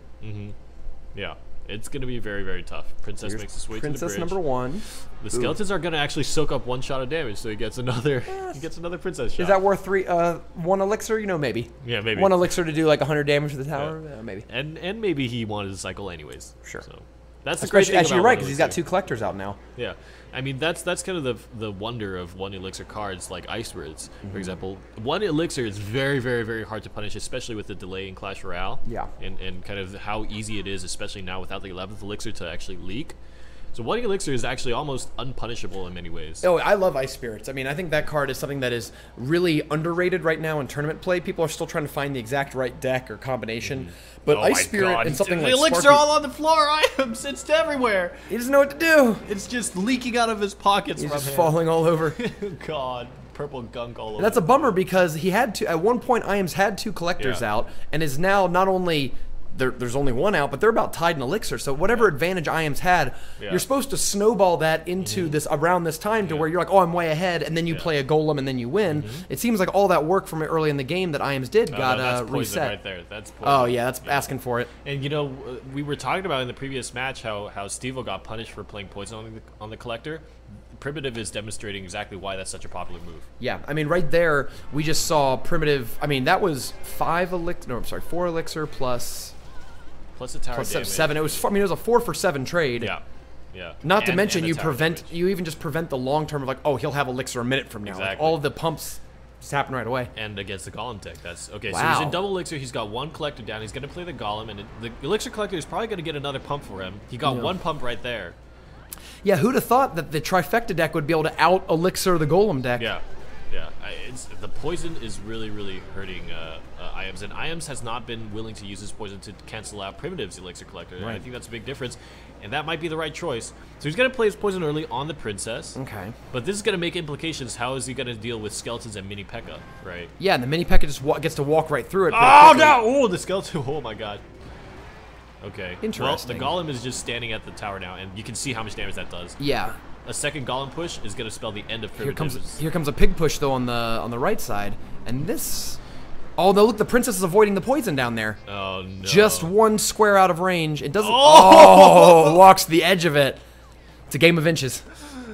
Yeah. It's going to be very, very tough. Princess Here's makes its way to the Princess bridge. number one. The skeletons are going to actually soak up one shot of damage, so he gets another. He gets another princess shot. Is that worth three? Uh, one elixir? You know, maybe. Yeah, maybe. One elixir to do like one hundred damage to the tower? Yeah, maybe. and and maybe he wanted to cycle anyways. Sure. So that's the great Especially, thing actually, you're about right, one because he's got elixir. two collectors out now. Yeah, I mean that's that's kind of the the wonder of one elixir cards like Ice Words, Mm-hmm. for example. One elixir is very very very hard to punish, especially with the delay in Clash Royale. Yeah. And and kind of how easy it is, especially now without the eleventh elixir to actually leak. So one elixir is actually almost unpunishable in many ways. Oh, I love Ice Spirits. I mean, I think that card is something that is really underrated right now in tournament play. People are still trying to find the exact right deck or combination. But Oh Ice my Spirit God. and something the like elixir Sparky, all on the floor. Items, it's everywhere. he doesn't know what to do. It's just leaking out of his pockets. He's from just him. falling all over. God, purple gunk all over. And that's a bummer because he had to, at one point, Iams had two collectors Yeah. out and is now not only, there, there's only one out, but they're about tied in elixir. So whatever advantage Iams had, Yeah. Mm-hmm. you're supposed to snowball that into this around this time to where you're like, oh, I'm way ahead, and then you Yeah. play a golem and then you win. It seems like all that work from early in the game that Iams did No, got no, that's uh, poison reset. right there. That's poison. Oh yeah, that's asking for it. And you know, uh, we were talking about in the previous match how how Steve-O got punished for playing poison on the on the collector. Primitive is demonstrating exactly why that's such a popular move. Yeah, I mean, right there, we just saw Primitive. I mean, that was five elixir. No, I'm sorry, four elixir plus Plus the tower plus damage. seven. It was. Four, I mean, it was a four for seven trade. Yeah, yeah. Not to And- mention, and the you tower prevent. damage. You even just prevent the long term of like, oh, he'll have elixir a minute from now. Like, Exactly. all of the pumps just happen right away. And against the Golem deck, that's okay. So Wow. he's in double elixir. He's got one collector down. He's gonna play the Golem, and it, the elixir collector is probably gonna get another pump for him. He got Yeah. one pump right there. Yeah, who'd have thought that the trifecta deck would be able to out elixir the golem deck? Yeah, yeah. I, it's the poison is really, really hurting uh, uh, I A M S, and I A M S has not been willing to use his poison to cancel out Primitive's elixir collector. And I Right. think that's a big difference, and that might be the right choice. So he's gonna play his poison early on the princess. Okay. But this is gonna make implications. How is he gonna deal with skeletons and mini P.E.K.K.A. Right? Yeah, and the mini P.E.K.K.A. just wa- gets to walk right through it. pretty Oh quickly. no! Oh, the skeleton! Oh my god. Okay. Interesting. Well, the golem is just standing at the tower now, and you can see how much damage that does. Yeah. A second golem push is gonna spell the end of Here primitives. comes here comes a pig push though on the on the right side, and this. Oh no! Look, the princess is avoiding the poison down there. Oh no! Just one square out of range. It doesn't. Oh! Oh, walks the edge of it. It's a game of inches.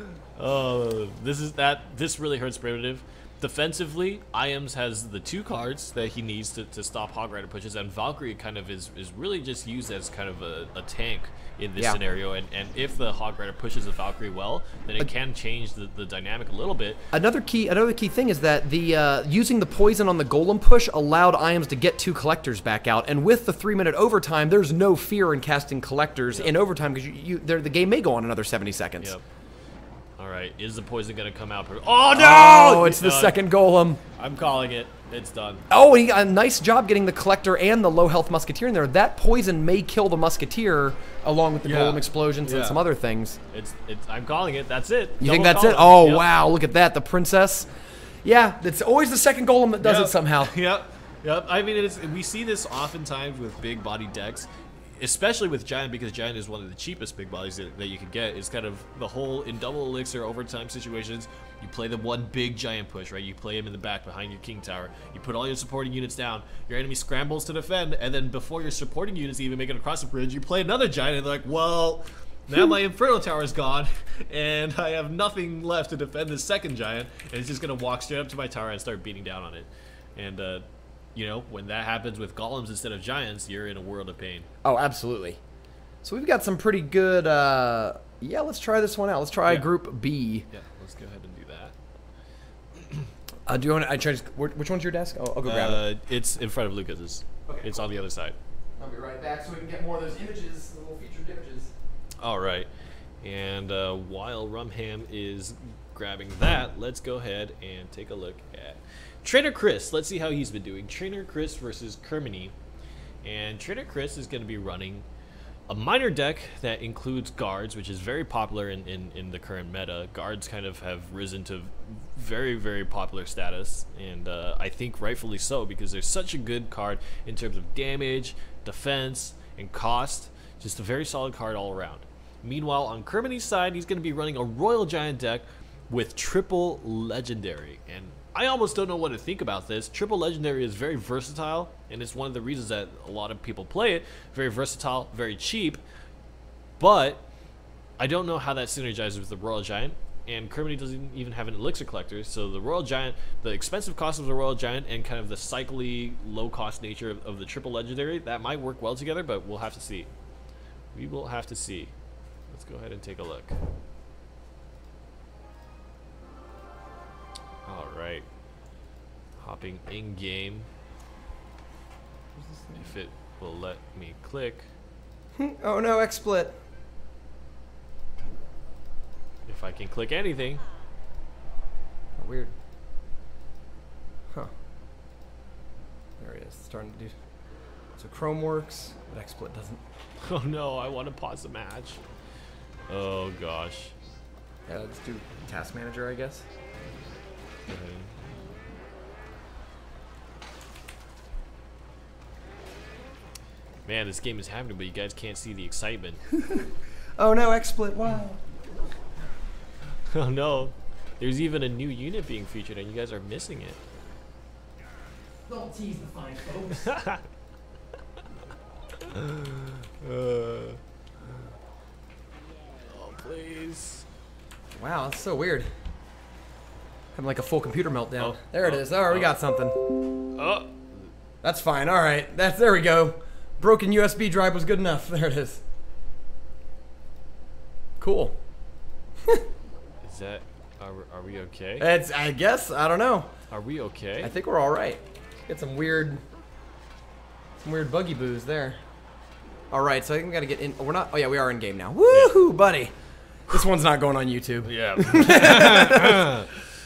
Oh, this is that. This really hurts primitive. Defensively, I A M S has the two cards that he needs to, to stop Hog Rider pushes, and Valkyrie kind of is, is really just used as kind of a, a tank in this Yeah. scenario. And, and if the Hog Rider pushes the Valkyrie well, then it can change the, the dynamic a little bit. Another key, another key thing is that the uh, using the poison on the golem push allowed I A M S to get two collectors back out, and with the three-minute overtime, there's no fear in casting collectors in overtime because you, you there- the game may go on another seventy seconds. Yep. All right, is the poison gonna come out? Per- oh no! Oh, it's the Uh, second golem. I'm calling it. It's done. Oh, he got a nice job getting the collector and the low health musketeer in there. That poison may kill the musketeer along with the Yeah. golem explosions and Yeah. some other things. It's it's. I'm calling it. That's it. You think Double that's it? call Oh Yep. wow, look at that, the princess. Yeah, it's always the second golem that does Yep. it somehow. Yep. Yep. I mean, it's, we see this oftentimes with big body decks, especially with Giant, because Giant is one of the cheapest big bodies that, that you can get. Is kind of the whole in double elixir overtime situations. You play the one big Giant push, right? You play him in the back behind your King Tower. You put all your supporting units down. Your enemy scrambles to defend, and then before your supporting units even make it across the bridge, you play another Giant, and they're like, well. Now my Inferno Tower is gone, and I have nothing left to defend this second Giant, and it's just gonna walk straight up to my tower and start beating down on it. And uh, you know, when that happens with golems instead of giants, you're in a world of pain. Oh, absolutely. So we've got some pretty good. Uh, yeah, let's try this one out. Let's try Yeah. Group B. Yeah, let's go ahead and do that. Uh, do you want? I try. to- Which one's your desk? Oh, I'll go grab it. Uh, it's in front of Lucas's. Okay, It's on the other side. I'll be right back so we can get more of those images, the little featured images. All right. And uh, while Rumham is grabbing that, let's go ahead and take a look at Trainer Chris. Let's see how he's been doing. Trainer Chris versus Kermini. And Trainer Chris is going to be running a minor deck that includes guards, which is very popular in, in, in the current meta. Guards kind of have risen to very, very popular status, and uh, I think rightfully so, because they're such a good card in terms of damage, defense, and cost. Just a very solid card all around. Meanwhile, on Kermini's side, he's going to be running a Royal Giant deck with triple legendary, and I almost don't know what to think about this. Triple legendary is very versatile, and it's one of the reasons that a lot of people play it. Very versatile, very cheap, but I don't know how that synergizes with the Royal Giant, and Kermini doesn't even have an elixir collector, so the Royal Giant, the expensive cost of the Royal Giant and kind of the cyclically low-cost nature of, of the triple legendary, that might work well together, but we'll have to see. We will have to see. Let's go ahead and take a look. Alright. Hopping in game. If it will let me click. Oh no, XSplit. If I can click anything. Oh, weird. Huh. There it is. It's starting to do. So Chrome works, but XSplit doesn't. Oh no, I want to pause the match. Oh gosh. Yeah, let's do Task Manager, I guess. Okay. Man, this game is happening, but you guys can't see the excitement. Oh no, XSplit, wow. Oh no. There's even a new unit being featured, and you guys are missing it. Don't tease the fine folks. uh, oh, please. Wow, that's so weird. Having like a full computer meltdown. Oh, there it oh, is. All right, we oh. got something. Oh, That's fine. All right. That's there we go. Broken U S B drive was good enough. There it is. Cool. is that? Are, we- are we okay? It's. I guess. I don't know. Are we okay? I think we're all right. Get some weird, some weird buggy boos there. All right. So I think we got to get in. Oh, we're not. Oh yeah, we are in game now. Woohoo, buddy. This one's not going on YouTube. Yeah.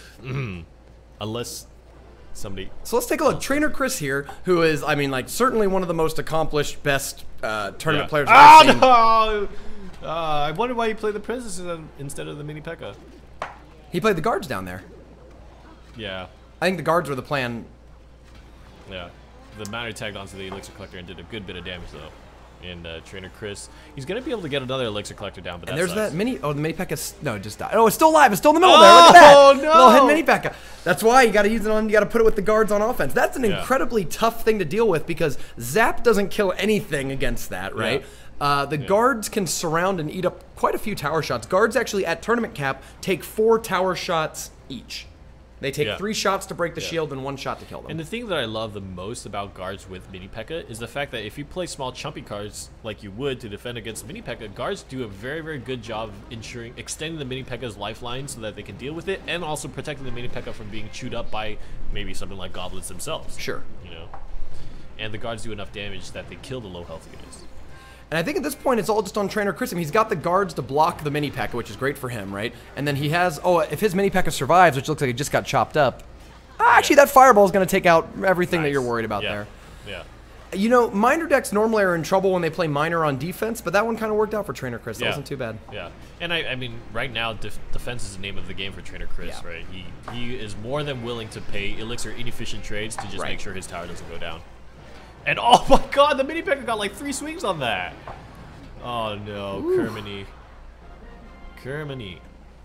Unless somebody. So let's take a look. Trainer Chris here, who is, I mean, like certainly one of the most accomplished, best uh, tournament Yeah. players I've seen. Oh no! Uh, I wonder why you played the princess instead of the mini P.E.K.K.A. He played the guards down there. Yeah. I think the guards were the plan. Yeah. The Miner tagged onto the Elixir Collector and did a good bit of damage, though. And uh, Trainer Chris, he's going to be able to get another Elixir Collector down, but And that there's sucks. that mini. Oh, the mini P E K K A. No, it just died. Oh, it's still alive. It's still in the middle there. Look at that. Oh, no. Little hidden mini P E K K A. That's why you got to use it on. You got to put it with the guards on offense. That's an Yeah. incredibly tough thing to deal with because Zap doesn't kill anything against that, right? Yeah. Uh, the guards can surround and eat up quite a few tower shots. Guards actually at tournament cap take four tower shots each. They take Yeah. three shots to break the Yeah. shield and one shot to kill them. And the thing that I love the most about guards with mini P.E.K.K.A. is the fact that if you play small chumpy cards like you would to defend against mini P.E.K.K.A., guards do a very, very good job of ensuring extending the mini P.E.K.K.A.'s lifeline so that they can deal with it, and also protecting the mini P.E.K.K.A. from being chewed up by maybe something like goblins themselves. Sure. You know, and the guards do enough damage that they kill the low health units. And I think at this point, it's all just on Trainer Chris. I mean, he's got the guards to block the mini P E K K A, which is great for him, right? And then he has, oh, if his mini P E K K A survives, which looks like it just got chopped up, ah, actually, Yeah. that fireball is going to take out everything that Nice. you're worried about Yeah. there. Yeah. You know, Miner decks normally are in trouble when they play Miner on defense, but that one kind of worked out for Trainer Chris. That Yeah. wasn't too bad. Yeah, and I, I mean, right now, def defense is the name of the game for Trainer Chris, Yeah. right? He he is more than willing to pay Elixir inefficient trades to just Right. make sure his tower doesn't go down. And oh my god, the mini P.E.K.K.A. got like three swings on that. Oh no, Kermany. Kermany.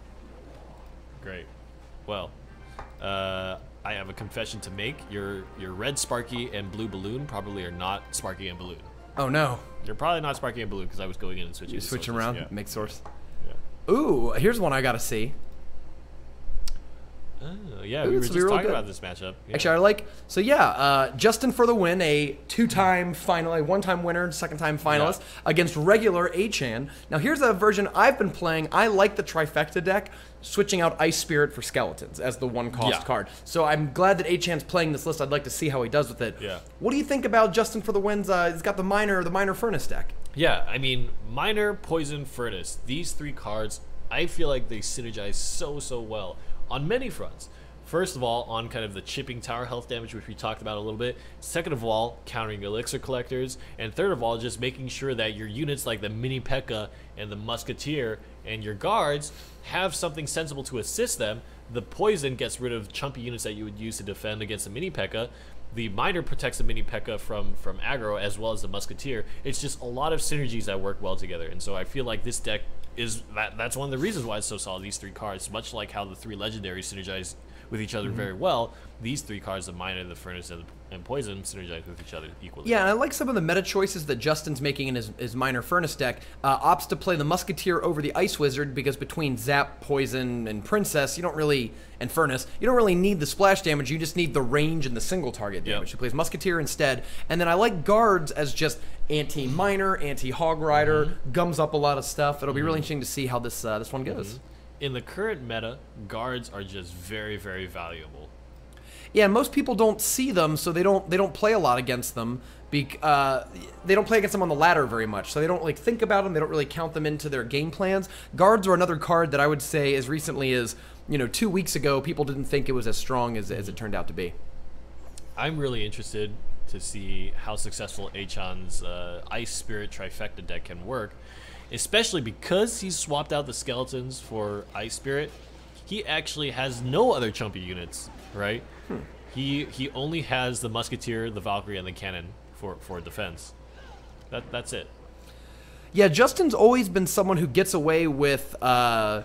Great. Well, uh, I have a confession to make. Your your red Sparky and blue Balloon probably are not Sparky and Balloon. Oh, no. You're probably not Sparky and Balloon because I was going in and switching. You to switching sources. around, Yeah. make source. Yeah. Ooh, here's one I got to see. Oh, yeah, Ooh, we were this will just be real talking good. about this matchup. Yeah. Actually, I like, so yeah, uh, Justin for the win, a two-time final, a one-time winner, second-time finalist Yeah. against regular Achan. Now here's a version I've been playing. I like the trifecta deck, switching out Ice Spirit for Skeletons as the one-cost Yeah. card. So I'm glad that Achan's playing this list. I'd like to see how he does with it. Yeah. What do you think about Justin for the wins? Uh, he's got the Miner, the Miner Furnace deck. Yeah, I mean, Miner, Poison, Furnace. These three cards, I feel like they synergize so, so well on many fronts. First of all, on kind of the chipping tower health damage, which we talked about a little bit. Second of all, countering Elixir Collectors. And third of all, just making sure that your units like the mini P E K K A and the Musketeer and your guards have something sensible to assist them. The Poison gets rid of chumpy units that you would use to defend against the mini P E K K A. The Miner protects the mini P E K K A from, from aggro, as well as the Musketeer. It's just a lot of synergies that work well together. And so I feel like this deck is, that, that's one of the reasons why it's so solid, these three cards. Much like how the three legendaries synergize with each other Mm-hmm. very well, these three cards, the Miner, the Furnace, and, and Poison, synergize with each other equally. Yeah, and I like some of the meta choices that Justin's making in his, his Miner Furnace deck. Uh, opts to play the Musketeer over the Ice Wizard because between Zap, Poison, and Princess, you don't really, and Furnace, you don't really need the splash damage. You just need the range and the single target damage. Yep. He plays Musketeer instead. And then I like Guards as just anti-Miner, anti-Hog Rider, Mm-hmm. gums up a lot of stuff. It'll be really interesting to see how this uh, this one goes. In the current meta, guards are just very, very valuable. Yeah, most people don't see them, so they don't they don't play a lot against them. Bec uh, they don't play against them on the ladder very much, so they don't like think about them. They don't really count them into their game plans. Guards are another card that I would say as recently as you know two weeks ago, people didn't think it was as strong as as it turned out to be. I'm really interested to see how successful Achan's uh, Ice Spirit Trifecta deck can work, especially because he's swapped out the Skeletons for Ice Spirit. He actually has no other chumpy units, right? Hmm. He he only has the Musketeer, the Valkyrie, and the Cannon for, for defense. That That's it. Yeah, Justin's always been someone who gets away with uh,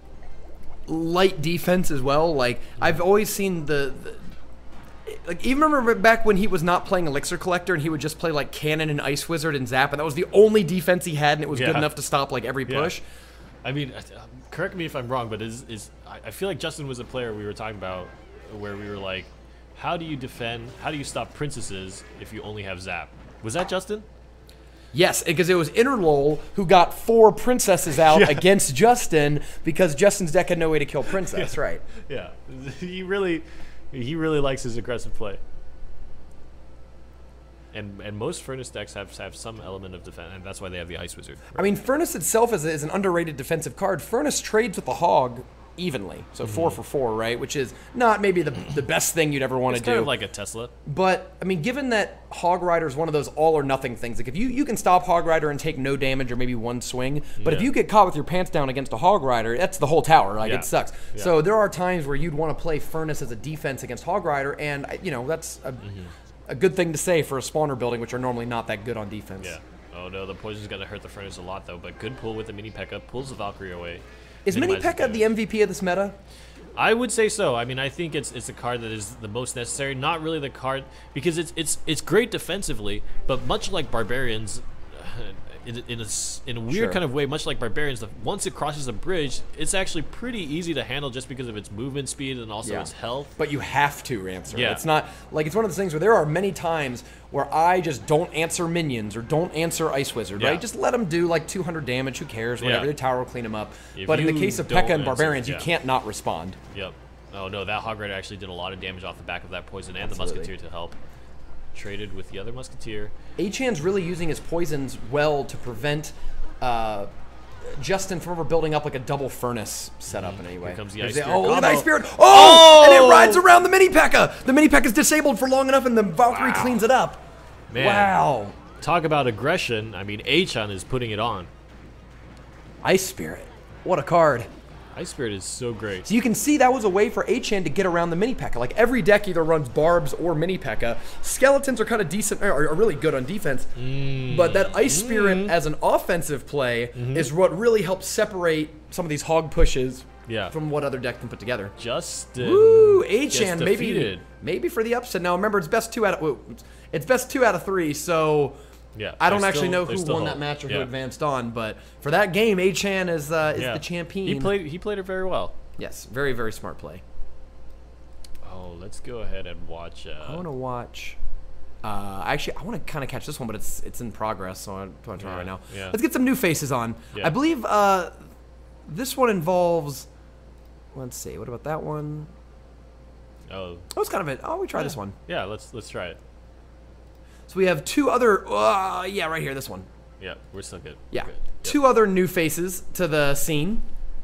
light defense as well. Like I've always seen the, the like even remember back when he was not playing Elixir Collector and he would just play like Cannon and Ice Wizard and Zap, and that was the only defense he had, and it was good Yeah. enough to stop like every Yeah. push. I mean, uh, correct me if I'm wrong, but is is I, I feel like Justin was a player we were talking about where we were like, how do you defend? How do you stop princesses if you only have Zap? Was that Justin? Yes, because it was Interlol who got four princesses out Yeah. against Justin because Justin's deck had no way to kill princess, right? Yeah, he really, he really likes his aggressive play. And and most Furnace decks have have some element of defense, and that's why they have the Ice Wizard. I mean, Furnace itself is, is an underrated defensive card. Furnace trades with the Hog evenly, so Mm-hmm. four for four, right? Which is not maybe the the best thing you'd ever want to It's do. kind of like a Tesla. But I mean, given that Hog Rider is one of those all or nothing things, like if you you can stop Hog Rider and take no damage or maybe one swing, but if Yeah. you get caught with your pants down against a Hog Rider, that's the whole tower. Like Yeah. it sucks. Yeah. So there are times where you'd want to play Furnace as a defense against Hog Rider, and you know that's a, a good thing to say for a spawner building, which are normally not that good on defense. Yeah. Oh no, the poison's gonna hurt the Furnace a lot though. But good pull with the Mini P.E.K.K.A. pulls the Valkyrie away. Is Mini minimizes P.E.K.K.A. the damage. M V P of this meta? I would say so. I mean, I think it's it's a card that is the most necessary. Not really the card because it's it's it's great defensively, but much like Barbarians, in, in a s- in a weird Sure. kind of way, much like Barbarians, the, once it crosses a bridge, it's actually pretty easy to handle just because of its movement speed and also Yeah. its health. But you have to answer. Yeah. It's not like it's one of those things where there are many times where I just don't answer minions or don't answer Ice Wizard, Yeah. right? Just let them do like two hundred damage. Who cares? Whatever. Yeah. Their tower will clean them up. If but in the you case of don't P E K K A and answer, Barbarians, yeah. you can't not respond. Yep. Oh no, that Hog Rider actually did a lot of damage off the back of that poison and Absolutely. the Musketeer to help. Traded with the other Musketeer. Achan's really using his poisons well to prevent uh, Justin from ever building up like a double furnace setup in any way. Here comes the There's Ice the- Spirit oh, look at the combo. Ice Spirit! Oh! Oh! And it rides around the Mini P E K K A! The Mini P E K K A is disabled for long enough and the Valkyrie Wow. cleans it up. Man. Wow. Talk about aggression. I mean, Achan is putting it on. Ice Spirit. What a card. Ice Spirit is so great. So you can see that was a way for Achan to get around the Mini P E K K A. Like every deck either runs Barbs or Mini P E K K A. Skeletons are kind of decent, are, are really good on defense. Mm. But that Ice Spirit as an offensive play Mm-hmm. is what really helps separate some of these hog pushes Yeah. from what other deck can put together. Justin Woo! gets Achan, maybe defeated. maybe for the upset. Now remember, it's best two out of wait, it's best two out of three. So Yeah, I don't there's actually still- know there's who still won hope. that match or Yeah. who advanced on. But for that game, Achan is uh, is Yeah. the champion. He played. He played it very well. Yes, very very smart play. Oh, let's go ahead and watch. Uh, I want to watch. Uh, actually, I want to kind of catch this one, but it's it's in progress, so I'm watching it Yeah, right now. yeah. Let's get some new faces on. Yeah. I believe uh, this one involves. Let's see. What about that one? oh, Oh, it's kind of it. Oh, we try this one. yeah. Let's let's try it. So we have two other. Uh, yeah, right here. This one. Yeah, we're still good. Yeah, We're good. Yep. two other new faces to the scene.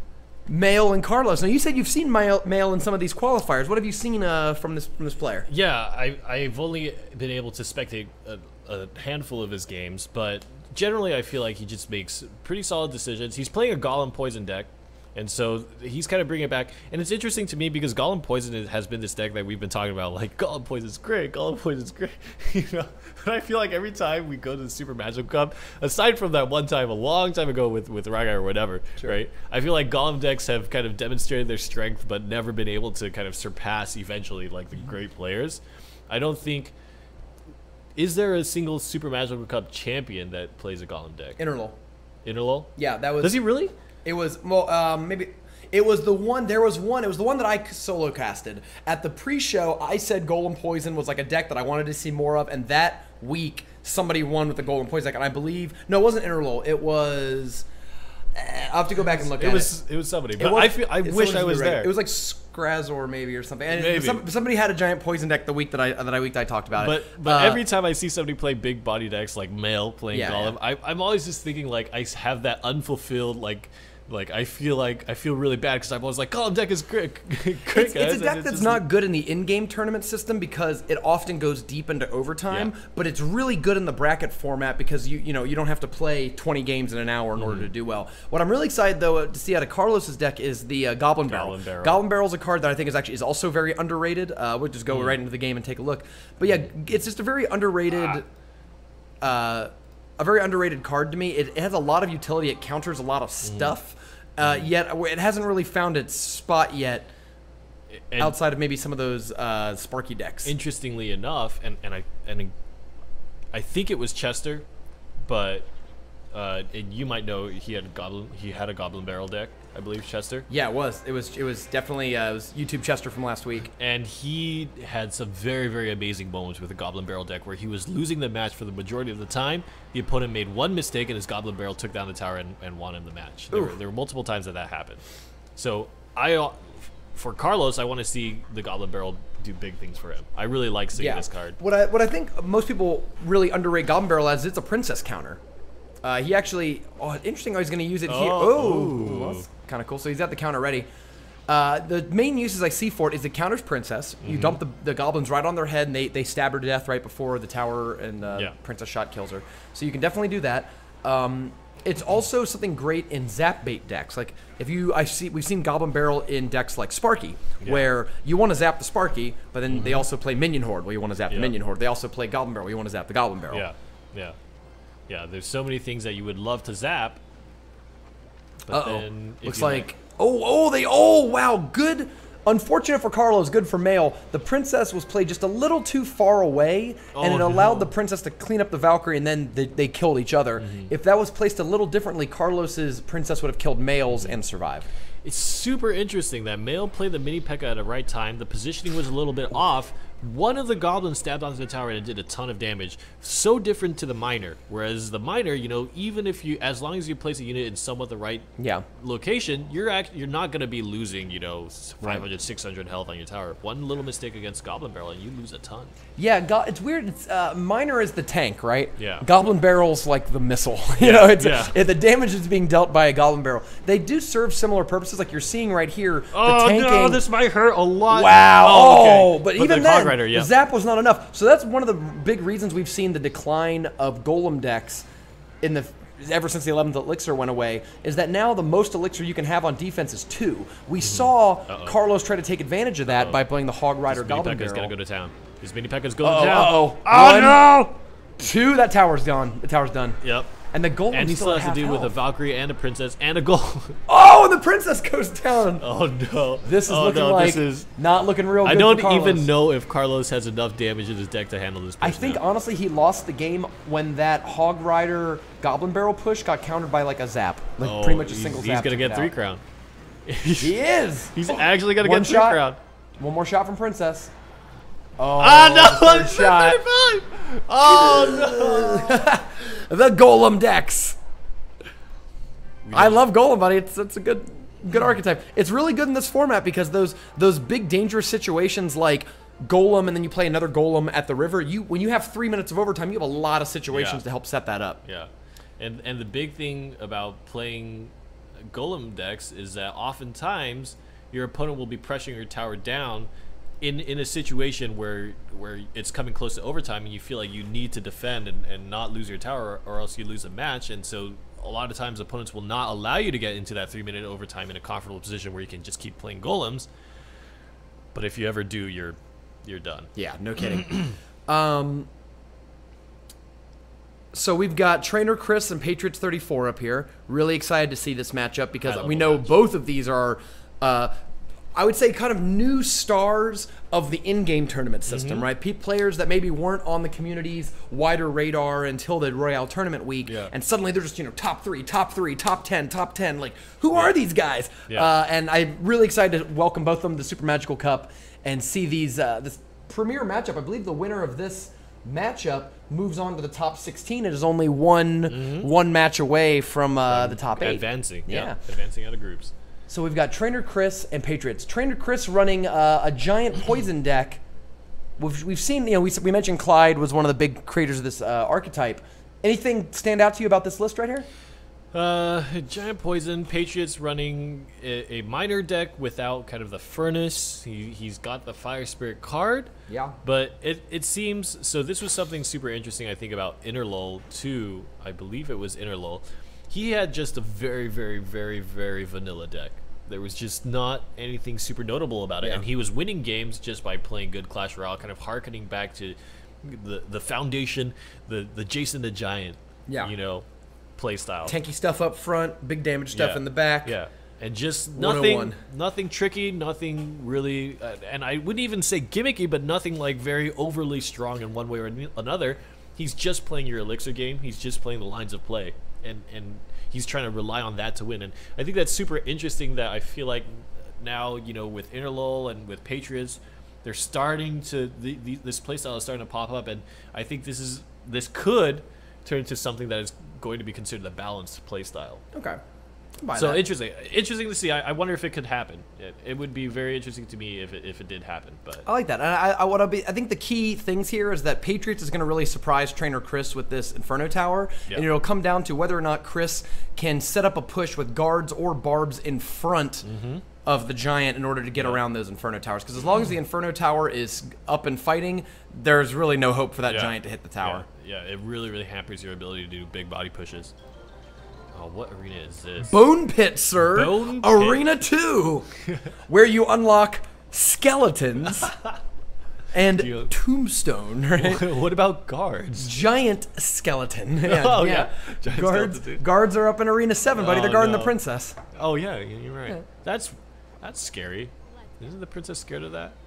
Mail and Carlos. Now you said you've seen Mail, Mail in some of these qualifiers. What have you seen uh, from this from this player? Yeah, I I've only been able to spectate a, a handful of his games, but generally I feel like he just makes pretty solid decisions. He's playing a Golem Poison deck, and so he's kind of bringing it back. And it's interesting to me because Golem Poison is- has been this deck that we've been talking about. Like Golem Poison's great, Golem Poison's great, you know. But I feel like every time we go to the Super Magic Cup, aside from that one time a long time ago with with Ragai or whatever, right? I feel like Golem decks have kind of demonstrated their strength, but never been able to kind of surpass eventually like the great players. I don't think. Is there a single Super Magical Cup champion that plays a Golem deck? Interlol. Interlol? Yeah, that was. Does he really? It was well, um, maybe it was the one. There was one. It was the one that I solo casted at the pre-show. I said Golem Poison was like a deck that I wanted to see more of, and that week somebody won with the Golem Poison deck, and I believe no, it wasn't Interlol. It was. eh, I'll have to go back and look It at was it. it was somebody. It But was- I feel I it- wish I someone was just right. there. It was like Skrazor maybe or something. And Maybe. Some, somebody had a giant poison deck the week that I that I week that I talked about But it. but Uh, every time I see somebody play big body decks like Male playing Yeah, Golem, yeah. I, I'm always just thinking like I have that unfulfilled like like I feel like I feel really bad because I'm always like Golem deck is great, great It's, guys. it's a and deck it's that's just- not good in the in-game tournament system because it often goes deep into overtime. Yeah. But it's really good in the bracket format because you you know you don't have to play twenty games in an hour in order to do well. What I'm really excited though to see out of Carlos's deck is the uh, Goblin Barrel. Goblin Barrel. Goblin Barrel's a card that I think is actually is also very underrated. Uh, we'll just go right into the game and take a look. But yeah, it's just a very underrated. Uh, a very underrated card to me. It, it has a lot of utility. It counters a lot of stuff. Uh, yet it hasn't really found its spot yet. and Outside of maybe some of those uh, Sparky decks. interestingly enough, and, and I and I think it was Chester, but uh, and you might know he had a goblin he had a Goblin Barrel deck. I believe, Chester. Yeah, it was. It was. It was definitely uh, it was YouTube Chester from last week. And he had some very, very amazing moments with the Goblin Barrel deck where he was losing the match for the majority of the time. The opponent made one mistake and his Goblin Barrel took down the tower and, and won him the match. There were, there were multiple times that that happened. So I, uh, for Carlos, I want to see the Goblin Barrel do big things for him. I really like seeing Yeah. this card. What I what I think most people really underrate Goblin Barrel as it's a princess counter. Uh, he actually, oh, interesting how he's going to use it here. Oh, Oh, ooh. well, that's kind of cool. So he's got the counter ready. Uh, the main uses I see for it is it counters princess. You Mm-hmm. dump the, the goblins right on their head, and they, they stab her to death right before the tower and uh, Yeah. princess shot kills her. So you can definitely do that. Um, it's also something great in zap bait decks. Like if you, I see, we've seen Goblin Barrel in decks like Sparky, Yeah. where you want to zap the Sparky, but then they also play Minion Horde, where you want to zap Yeah. the Minion Horde. They also play Goblin Barrel, where you want to zap the Goblin Barrel. Yeah, yeah. Yeah, there's so many things that you would love to zap. But Uh-oh. then if Looks you like, oh, oh, they, oh, wow, good. Unfortunate for Carlos, good for Mail. The princess was played just a little too far away, and Oh, it allowed no. the princess to clean up the Valkyrie, and then they, they killed each other. Mm-hmm. If that was placed a little differently, Carlos's princess would have killed Mail's and survived. It's super interesting that Mail played the mini P E K K A at the right time. The positioning was a little bit off. One of the goblins stabbed onto the tower and it did a ton of damage. So different to the miner. Whereas the miner, you know, even if you, as long as you place a unit in somewhat the right Yeah. location, you're act, you're not going to be losing, you know, five hundred, six hundred health on your tower. One little mistake against Goblin Barrel and you lose a ton. Yeah, go, it's weird. It's, uh, Miner is the tank, right? Yeah. Goblin Barrel's like the missile. you know, it's yeah. it, the damage is being dealt by a Goblin Barrel. They do serve similar purposes, like you're seeing right here. Oh, the tanking, no, this might hurt a lot. Wow! Oh, okay. Oh, but, even the Hog then, Rider, yeah. the zap was not enough. So that's one of the big reasons we've seen the decline of Golem decks in the ever since the eleventh Elixir went away. Is that now the most Elixir you can have on defense is two. We saw Uh-oh. Carlos try to take advantage of that Uh-oh. by playing the Hog Rider This mini Goblin P E K K A's Barrel. going to go to town. This mini P E K K A's going Uh-oh, to town. uh-oh. Oh, One, no! Two, that tower's gone. The tower's done. Yep. And the Golem And he still has to half deal with a health. Valkyrie and a Princess and a Golem. Oh, and the Princess goes down. Oh, no. This is oh, looking no, like this is... not looking real good I don't for Carlos. even know if Carlos has enough damage in his deck to handle this. I person think now. honestly he lost the game when that Hog Rider Goblin Barrel push got countered by like a zap, like Oh, pretty much a he's- single He's zap. gonna took get it three out. crown. He is. He's actually gonna One get three shot. crown. One more shot from Princess. Oh, Ah no! third It's shot. thirty-five. Oh The Golem decks. I love Golem, buddy. It's it's a good good archetype. It's really good in this format because those those big dangerous situations like Golem and then you play another Golem at the river. You when you have three minutes of overtime, you have a lot of situations Yeah. to help set that up. no! Yeah, and and the big thing about playing Golem decks is that oftentimes your opponent will be pressuring your tower down in in a situation where where it's coming close to overtime and you feel like you need to defend and, and not lose your tower or else you lose a match. And so a lot of times opponents will not allow you to get into that three minute overtime in a comfortable position where you can just keep playing golems. But if you ever do, you're you're done. Yeah, no kidding. um, so we've got Trainer Chris and Patriots thirty-four up here. Really excited to see this matchup because High we level know match. both of these are, uh, I would say, kind of new stars of the in-game tournament system, Mm-hmm. right? Pe- players that maybe weren't on the community's wider radar until the Royale Tournament week, Yeah. and suddenly they're just, you know, top three, top three, top ten, top ten. Like, who are these guys? Yeah. Uh, and I'm really excited to welcome both of them to the Super Magical Cup and see these uh, this premier matchup. I believe the winner of this matchup moves on to the top sixteen. It is only one one match away from uh, the top eight. Advancing. Yeah. Yeah. Advancing out of groups. So we've got Trainer Chris and Patriots. Trainer Chris running uh, a giant poison deck. We've, we've seen, you know, we, we mentioned Clyde was one of the big creators of this uh, archetype. Anything stand out to you about this list right here? Uh, Giant Poison, Patriots running a, a minor deck without kind of the furnace. He, he's got the Fire Spirit card. Yeah. But it, it seems, so this was something super interesting I think about Interlull too. I believe it was Interlull. He had just a very, very, very, very vanilla deck. There was just not anything super notable about it. Yeah. And he was winning games just by playing good Clash Royale, kind of harkening back to the, the foundation, the, the Jason the Giant, Yeah. you know, play style. Tanky stuff up front, big damage stuff Yeah. in the back. Yeah, and just one oh nothing, one. nothing tricky, nothing really, uh, and I wouldn't even say gimmicky, but nothing like very overly strong in one way or an- another. He's just playing your elixir game. He's just playing the lines of play, and and he's trying to rely on that to win. And I think that's super interesting that I feel like now, you know, with Interlol and with Patriots, they're starting to, the, the, this playstyle is starting to pop up. And I think this is, this could turn into something that is going to be considered a balanced playstyle. Okay. Buy So that. interesting, interesting to see. I, I wonder if it could happen. It, it would be very interesting to me if it, if it did happen. But I like that. And I, I want to be. I think the key things here is that Patriots is going to really surprise Trainer Chris with this Inferno Tower, Yeah. and it'll come down to whether or not Chris can set up a push with guards or barbs in front Mm-hmm. of the giant in order to get around those Inferno Towers. Because as long as the Inferno Tower is up and fighting, there's really no hope for that Yeah. giant to hit the tower. Yeah, yeah, it really, really hampers your ability to do big body pushes. Oh, what arena is this? Bone Pit, sir. Bone Pit. Arena two, where you unlock skeletons and Do you- tombstone. Right? What about guards? Giant skeleton. Yeah, Oh, yeah. yeah. Giant Guards, skeleton, dude. guards are up in Arena seven, buddy. Oh, They're guarding no. the princess. Oh yeah, you're right. Yeah. That's that's scary. Isn't the princess scared of that?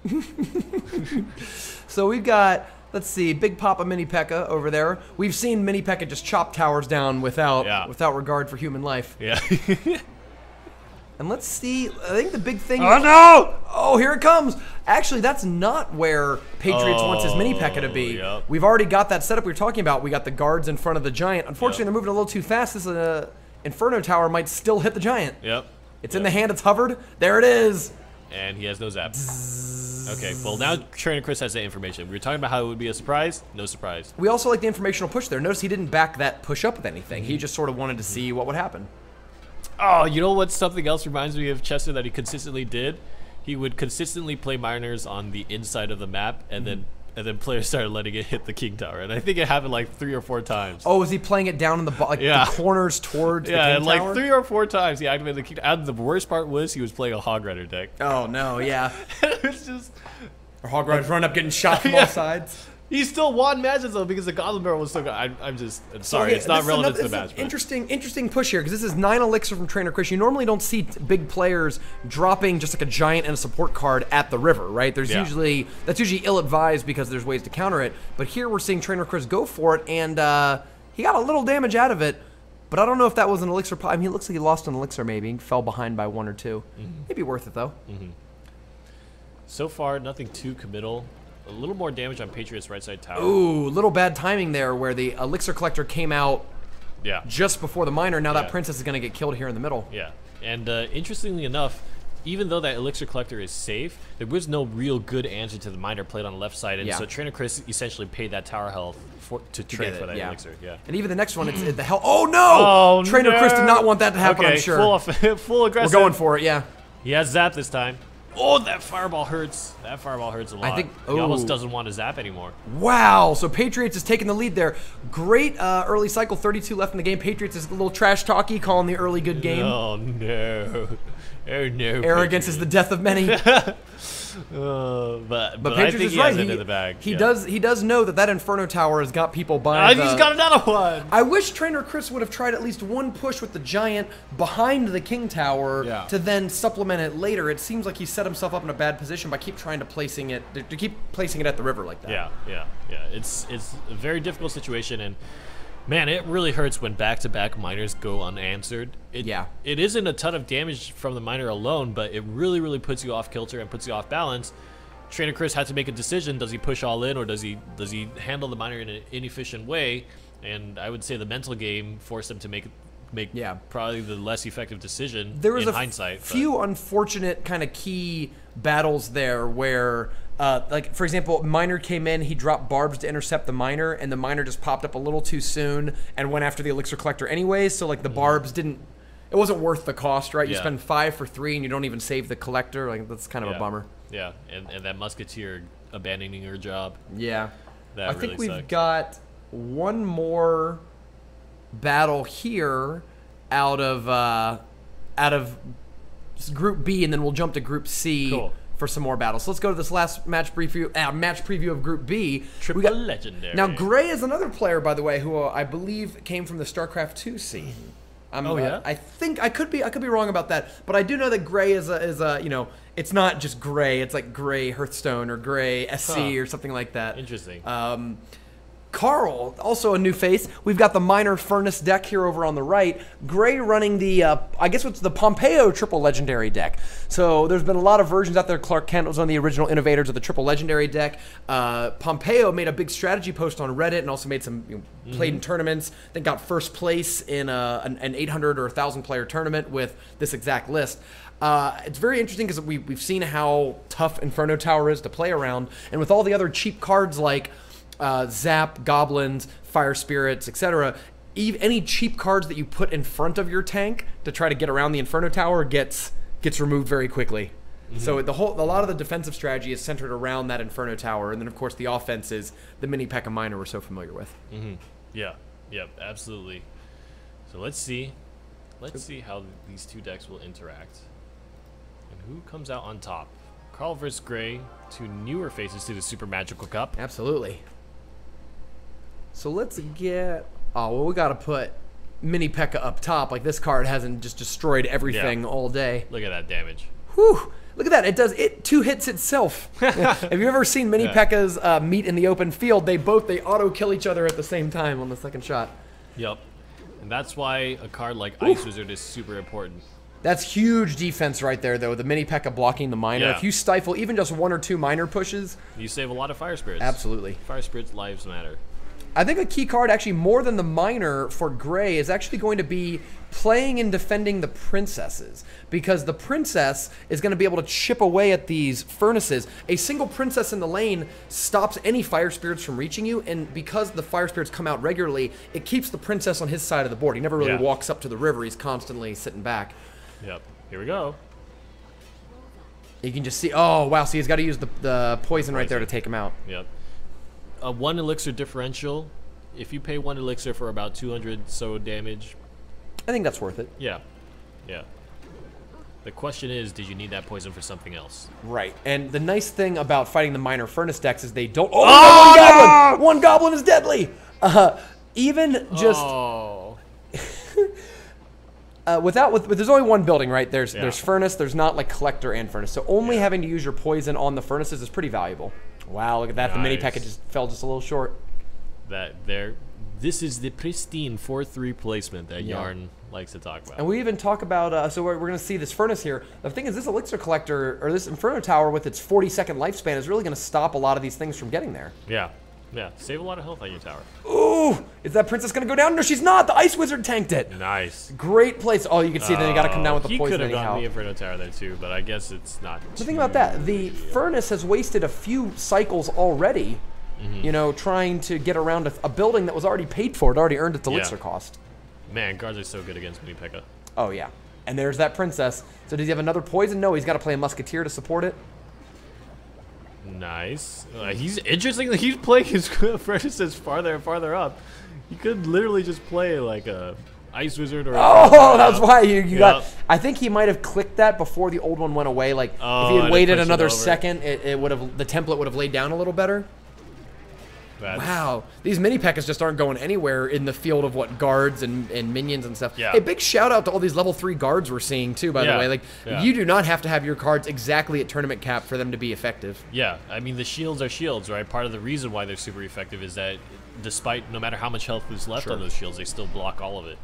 So we've got, let's see, Big Papa Mini P.E.K.K.A. over there. We've seen Mini P.E.K.K.A. just chop towers down without Yeah. without regard for human life. Yeah. And let's see, I think the big thing. Oh no! Oh, here it comes. Actually, that's not where Patriots wants his Mini P.E.K.K.A. to be. Oh, yep. We've already got that setup we were talking about. We got the guards in front of the giant. Unfortunately, Yep. they're moving a little too fast. This uh, Inferno Tower might still hit the giant. Yep. It's in the hand. It's hovered. There it is. And he has no zap. Okay, well now Trainer Chris has that information. We were talking about how it would be a surprise. No surprise. We also like the informational push there. Notice he didn't back that push up with anything. He just sort of wanted to see what would happen. Oh, you know what? Something else reminds me of Chester that he consistently did. He would consistently play miners on the inside of the map, and then and then players started letting it hit the King Tower. And I think it happened like three or four times. Oh, is he playing it down in the bo- like Yeah. the corners towards yeah, the King and like Tower? three or four times he activated the King. And the worst part was he was playing a Hog Rider deck. Oh no, yeah. it was just. Or Hog Riders run up getting shot from Yeah. all sides. He still won matches though because the Goblin Barrel was so good. I, I'm just I'm sorry, Okay, it's not this is relevant another- to the this is match. an but- Interesting, interesting push here because this is nine elixir from Trainer Chris. You normally don't see t- big players dropping just like a giant and a support card at the river, right? There's Yeah. usually that's usually ill-advised because there's ways to counter it. But here we're seeing Trainer Chris go for it, and uh, he got a little damage out of it. But I don't know if that was an elixir. po- I mean, it looks like he lost an elixir. Maybe he fell behind by one or two. Mm-hmm. Maybe worth it though. So far, nothing too committal. A little more damage on Patriots' right side tower. Ooh, little bad timing there where the elixir collector came out Yeah. just before the miner. Now Yeah. that princess is going to get killed here in the middle. Yeah, and uh, interestingly enough, even though that Elixir Collector is safe, there was no real good answer to the miner played on the left side, and Yeah. so Trainer Chris essentially paid that tower health for, to trade get for it, that yeah. Elixir. Yeah. And even the next one, it's the hell. Oh no! Oh, Trainer no. Chris did not want that to happen. Okay, I'm sure. full, off, full We're aggressive. going for it. Yeah. He has zap this time. Oh, that fireball hurts. That fireball hurts a lot. think- he almost oh. doesn't want to zap anymore. Wow. So Patriots is taking the lead there. Great uh, early cycle. thirty-two left in the game. Patriots is a little trash talky, calling the early good game. Oh no. Oh no. Arrogance is the death of many. Uh, but, But, but I Patriots think is he right. has it He, in the bag. he yeah. does. He does know that that Inferno Tower has got people by. Ah, the, he's got another one. I wish Trainer Chris would have tried at least one push with the giant behind the King Tower Yeah. to then supplement it later. It seems like he set himself up in a bad position by keep trying to placing it to keep placing it at the river like that. Yeah, yeah, yeah. It's it's a very difficult situation, and man, it really hurts when back-to-back miners go unanswered. It, Yeah. It isn't a ton of damage from the miner alone, but it really, really puts you off kilter and puts you off balance. Trainer Chris had to make a decision: does he push all in, or does he does he handle the miner in an inefficient way? And I would say the mental game forced him to make make Yeah. probably the less effective decision There was in a f- hindsight. but- few unfortunate kind of key battles there where, uh, like for example, miner came in, he dropped barbs to intercept the miner, and the miner just popped up a little too soon and went after the elixir collector anyways. So like the barbs didn't, it wasn't worth the cost, right? You Yeah. spend five for three and you don't even save the collector. Like that's kind of yeah, a bummer. Yeah, and, and that musketeer abandoning her job. Yeah. That I really think we've sucked. got one more battle here out of uh, out of Group B, and then we'll jump to Group C Cool. for some more battles. So let's go to this last match preview. Uh, match preview of Group B. Triple We got- legendary. Now Gray is another player, by the way, who uh, I believe came from the StarCraft two scene. I'm, Oh, uh, yeah? I think I could be I could be wrong about that, but I do know that Gray is a is a you know it's not just Gray. It's like Gray Hearthstone or Gray S C Huh. or something like that. Interesting. Um, Carl, also a new face. We've got the Miner Furnace deck here over on the right. Gray running the, uh, I guess what's the Pompeo Triple Legendary deck. So there's been a lot of versions out there. Clark Kent was one of the original innovators of the Triple Legendary deck. Uh, Pompeo made a big strategy post on Reddit and also made some, you know, mm-hmm. played in tournaments. Then got first place in a, an, an eight hundred or one thousand player tournament with this exact list. Uh, it's very interesting because we, we've seen how tough Inferno Tower is to play around. And with all the other cheap cards like Uh, Zap, Goblins, Fire Spirits, et cetera. Any cheap cards that you put in front of your tank to try to get around the Inferno Tower gets gets removed very quickly. Mm-hmm. So the whole a lot of the defensive strategy is centered around that Inferno Tower, and then of course the offense is the mini P E K K A Miner we're so familiar with. Mm-hmm. Yeah, yep, absolutely. So let's see, let's see how these two decks will interact, and who comes out on top. Carl versus Gray, two newer faces to the Super Magical Cup. Absolutely. So let's get... Oh, well, we got to put Mini P E K K A up top. Like, this card hasn't just destroyed everything yeah. all day. Look at that damage. Whew. Look at that. It does... It two hits itself. Have you ever seen Mini yeah. P E K K As uh, meet in the open field? They both... They auto-kill each other at the same time on the second shot. Yep. And that's why a card like Oof. Ice Wizard is super important. That's huge defense right there, though. The Mini P E K K A blocking the Miner. Yeah. If you stifle even just one or two Miner pushes... You save a lot of Fire Spirits. Absolutely. Fire Spirits' lives matter. I think a key card, actually, more than the Miner for Gray, is actually going to be playing and defending the Princesses. Because the Princess is going to be able to chip away at these Furnaces. A single Princess in the lane stops any Fire Spirits from reaching you, and because the Fire Spirits come out regularly, it keeps the Princess on his side of the board. He never really yeah. walks up to the river. He's constantly sitting back. Yep. Here we go. You can just see... Oh, wow. See, he's got to use the, the poison right there to take him out. Yep. A one elixir differential. If you pay one elixir for about two hundred so damage, I think that's worth it. Yeah, yeah. The question is, did you need that poison for something else? Right. And the nice thing about fighting the Miner Furnace decks is they don't. Oh, oh one goblin! No! One goblin is deadly. Uh, even just. Oh. Uh, without with, with there's only one building, right? There's yeah. there's furnace. There's not like collector and furnace. So only yeah. having to use your poison on the furnaces is pretty valuable. Wow, look at that. Nice. The mini packet just fell just a little short. That there, this is the pristine four three placement that yeah. Yarn likes to talk about. And we even talk about. Uh, so we're, we're going to see this furnace here. The thing is, this elixir collector or this Inferno Tower with its forty second lifespan is really going to stop a lot of these things from getting there. Yeah. Yeah, save a lot of health on your tower. Ooh, is that princess gonna go down? No, she's not. The Ice Wizard tanked it. Nice. Great place. Oh, you can see. Uh, then you got to come down with the he poison could have anyhow. gotten the Inferno Tower there too, but I guess it's not. The thing about that, the furnace has wasted a few cycles already. Mm-hmm. You know, trying to get around a, a building that was already paid for. It already earned its elixir yeah. cost. Man, guards are so good against Mini P E K K A. Oh yeah, and there's that princess. So does he have another poison? No, he's got to play a musketeer to support it. Nice. Uh, he's interesting. He's playing his furnaces farther and farther up. He could literally just play like a Ice Wizard or. Oh, that's why you, you yep. got. I think he might have clicked that before the old one went away. Like oh, if he had waited another second, it, it would have the template would have laid down a little better. That's... Wow, these mini P E K K As just aren't going anywhere in the field of what guards and, and minions and stuff. Yeah. Hey, big shout out to all these level three guards we're seeing too. By yeah. the way, like yeah. you do not have to have your cards exactly at tournament cap for them to be effective. Yeah, I mean the shields are shields, right? Part of the reason why they're super effective is that despite no matter how much health is left sure. on those shields, they still block all of it.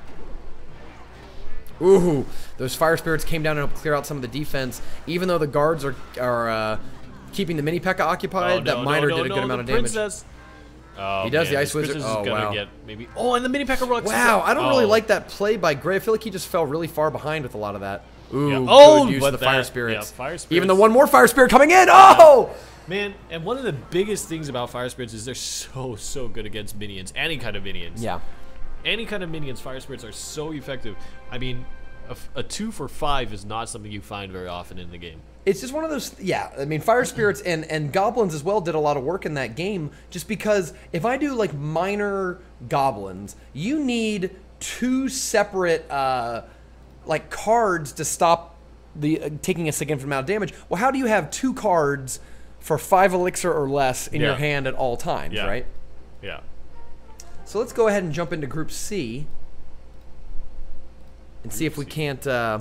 Ooh, those fire spirits came down and helped clear out some of the defense. Even though the guards are are uh, keeping the mini P E K K A occupied, oh, no, that miner no, no, did a good no, amount of princess. damage. Oh, he does man, the Ice Wizard. Oh, is gonna wow. Get maybe. Oh, and the mini P E K K A rocks. Wow, I don't oh. really like that play by Gray. I feel like he just fell really far behind with a lot of that. Ooh, yeah. oh, good use of the that, fire spirits. Yeah, fire spirits. Even the one more fire spirit coming in. Oh! Man, and one of the biggest things about fire spirits is they're so, so good against minions. Any kind of minions. Yeah. Any kind of minions, fire spirits are so effective. I mean, a, a two for five is not something you find very often in the game. It's just one of those, yeah, I mean, fire spirits and, and goblins as well did a lot of work in that game, just because if I do, like, minor goblins, you need two separate, uh, like, cards to stop the uh, taking a significant amount of damage. Well, how do you have two cards for five elixir or less in yeah. your hand at all times, yeah. right? Yeah. So let's go ahead and jump into Group C and see if we can't... Uh,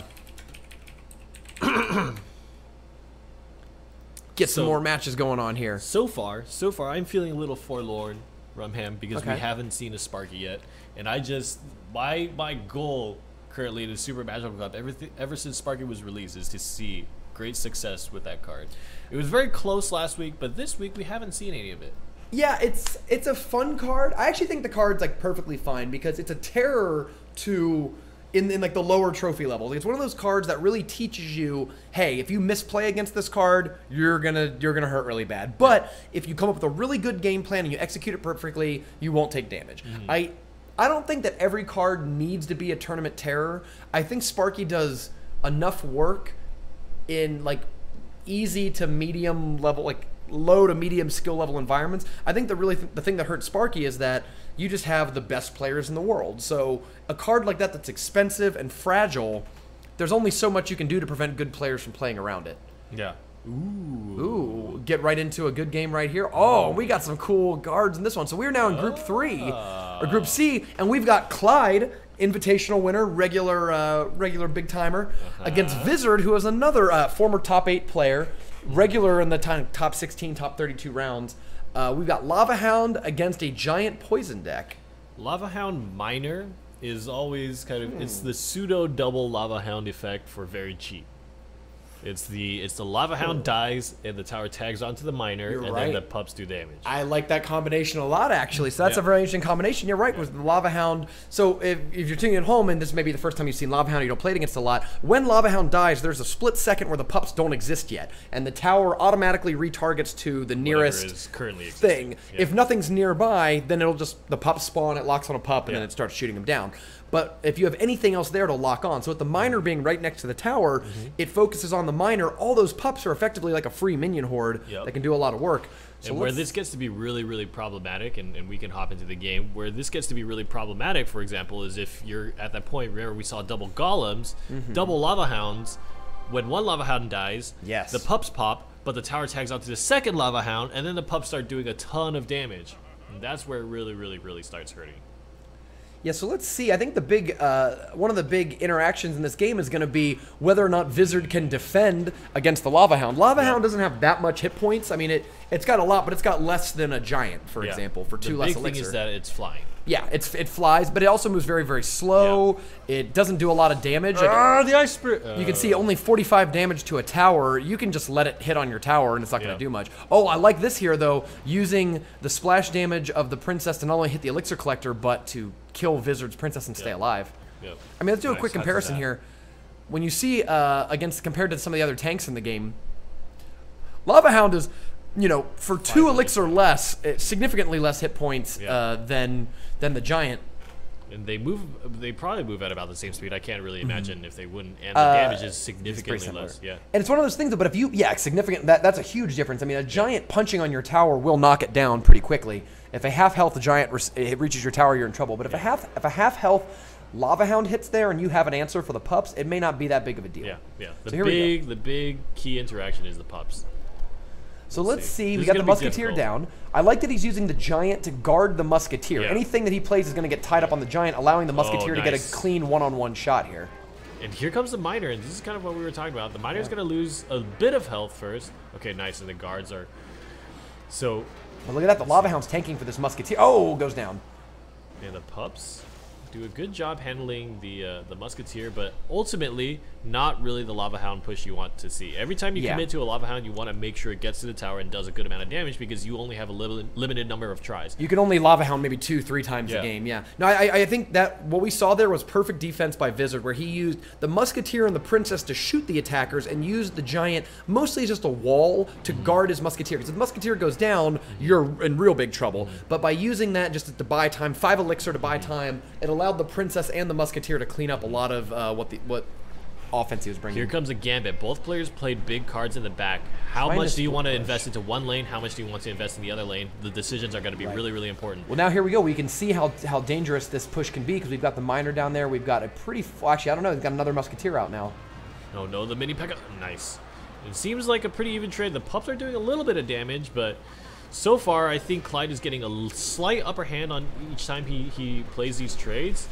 get some so, more matches going on here. So far, so far, I'm feeling a little forlorn Rumham, because Okay. we haven't seen a Sparky yet. And I just my my goal currently in the Super Magical Cup, everything ever since Sparky was released, is to see great success with that card. It was very close last week, but this week we haven't seen any of it. Yeah, it's it's a fun card. I actually think the card's like perfectly fine because it's a terror to in, in like the lower trophy levels. It's one of those cards that really teaches you, hey, if you misplay against this card, you're gonna you're gonna hurt really bad. But if you come up with a really good game plan and you execute it perfectly, you won't take damage. Mm-hmm. I I don't think that every card needs to be a tournament terror. I think Sparky does enough work in like easy to medium level, like low to medium skill level environments. I think the really th- the thing that hurts Sparky is that you just have the best players in the world. So a card like that that's expensive and fragile, there's only so much you can do to prevent good players from playing around it. Yeah. Ooh. Ooh, get right into a good game right here. Oh, we got some cool guards in this one. So we're now in Group three, or Group C, and we've got Clyde, Invitational winner, regular uh, regular big timer, uh-huh. against Vizard, who is another uh, former top eight player, regular in the time, top sixteen, top thirty-two rounds. Uh, we've got Lava Hound against a giant poison deck. Lava Hound Minor is always kind of, hmm. it's the pseudo double Lava Hound effect for very cheap. It's the it's the Lava Hound dies and the tower tags onto the Minor, You're and right. then the pups do damage. I like that combination a lot, actually. So that's yeah. a very interesting combination. You're right, yeah. with the Lava Hound. So if, if you're tuning at home, and this may be the first time you've seen Lava Hound, you don't play it against a lot, when Lava Hound dies, there's a split second where the pups don't exist yet, and the tower automatically retargets to the nearest is currently thing. Yeah. If nothing's nearby, then it'll just, the pups spawn, it locks on a pup, and yeah. then it starts shooting them down. But if you have anything else there to lock on, so with the Minor being right next to the tower, mm-hmm. it focuses on the Minor. All those pups are effectively like a free minion horde yep. that can do a lot of work. So and where this gets to be really, really problematic, and, and we can hop into the game, where this gets to be really problematic, for example, is if you're at that point, remember we saw double Golems, mm-hmm. double Lava Hounds. When one Lava Hound dies, yes. the pups pop, but the tower tags onto the second Lava Hound, and then the pups start doing a ton of damage. And that's where it really, really, really starts hurting. Yeah, so let's see. I think the big, uh, one of the big interactions in this game is going to be whether or not Vizard can defend against the Lava Hound. Lava yeah. Hound doesn't have that much hit points. I mean, it, it's got a lot, but it's got less than a Giant, for yeah. example, for two the less big elixir. thing is that it's flying. Yeah, it's it flies, but it also moves very, very slow. Yeah. It doesn't do a lot of damage. Ah, uh, the ice spirit. Uh, you can see only forty-five damage to a tower. You can just let it hit on your tower, and it's not yeah. going to do much. Oh, I like this here, though, using the splash damage of the Princess to not only hit the Elixir Collector, but to kill Vizard's Princess and stay yep. alive. Yep. I mean, let's do nice. a quick comparison here. When you see, uh, against compared to some of the other tanks in the game, Lava Hound is, you know, for two elixir less, significantly less hit points yeah. uh, than than the Giant. And they move. They probably move at about the same speed. I can't really imagine mm-hmm. if they wouldn't. And the uh, damage is significantly less. Yeah. And it's one of those things. But if you, yeah, significant. That that's a huge difference. I mean, a Giant yeah. punching on your tower will knock it down pretty quickly. If a half health Giant it reaches your tower, you're in trouble. But if yeah. a half if a half health Lava Hound hits there and you have an answer for the pups, it may not be that big of a deal. Yeah, yeah. The so big the big key interaction is the pups. So let's see. see. We got the Musketeer down. I like that he's using the Giant to guard the Musketeer. Yeah. Anything that he plays is going to get tied up on the Giant, allowing the Musketeer oh, nice. to get a clean one-on-one shot here. And here comes the Minor, and this is kind of what we were talking about. The Minor's yeah. going to lose a bit of health first. Okay, nice, and the guards are... So... Well, look at that. The Lava Hound's tanking for this Musketeer. Oh, goes down. And the pups do a good job handling the uh, the Musketeer, but ultimately not really the Lava Hound push you want to see. Every time you yeah. commit to a Lava Hound, you want to make sure it gets to the tower and does a good amount of damage because you only have a li limited number of tries. You can only Lava Hound maybe two, three times yeah. a game. Yeah. No, I, I think that what we saw there was perfect defense by Vizard, where he used the Musketeer and the Princess to shoot the attackers and used the Giant mostly as just a wall to mm-hmm. guard his Musketeer. Because if the Musketeer goes down, you're in real big trouble. Mm-hmm. But by using that just to buy time, five elixir to buy mm-hmm. time, it allowed the Princess and the Musketeer to clean up a lot of uh, what the what offense he was bringing. Here comes a Gambit. Both players played big cards in the back. How Minus much do you want to push. invest into one lane? How much do you want to invest in the other lane? The decisions are going to be right. really, really important. Well, now here we go. We can see how how dangerous this push can be because we've got the Minor down there. We've got a pretty... Well, actually, I don't know. We've got another Musketeer out now. Oh, no. The mini P.E.K.K.A. Nice. It seems like a pretty even trade. The pups are doing a little bit of damage, but so far, I think Clyde is getting a slight upper hand on each time he, he plays these trades.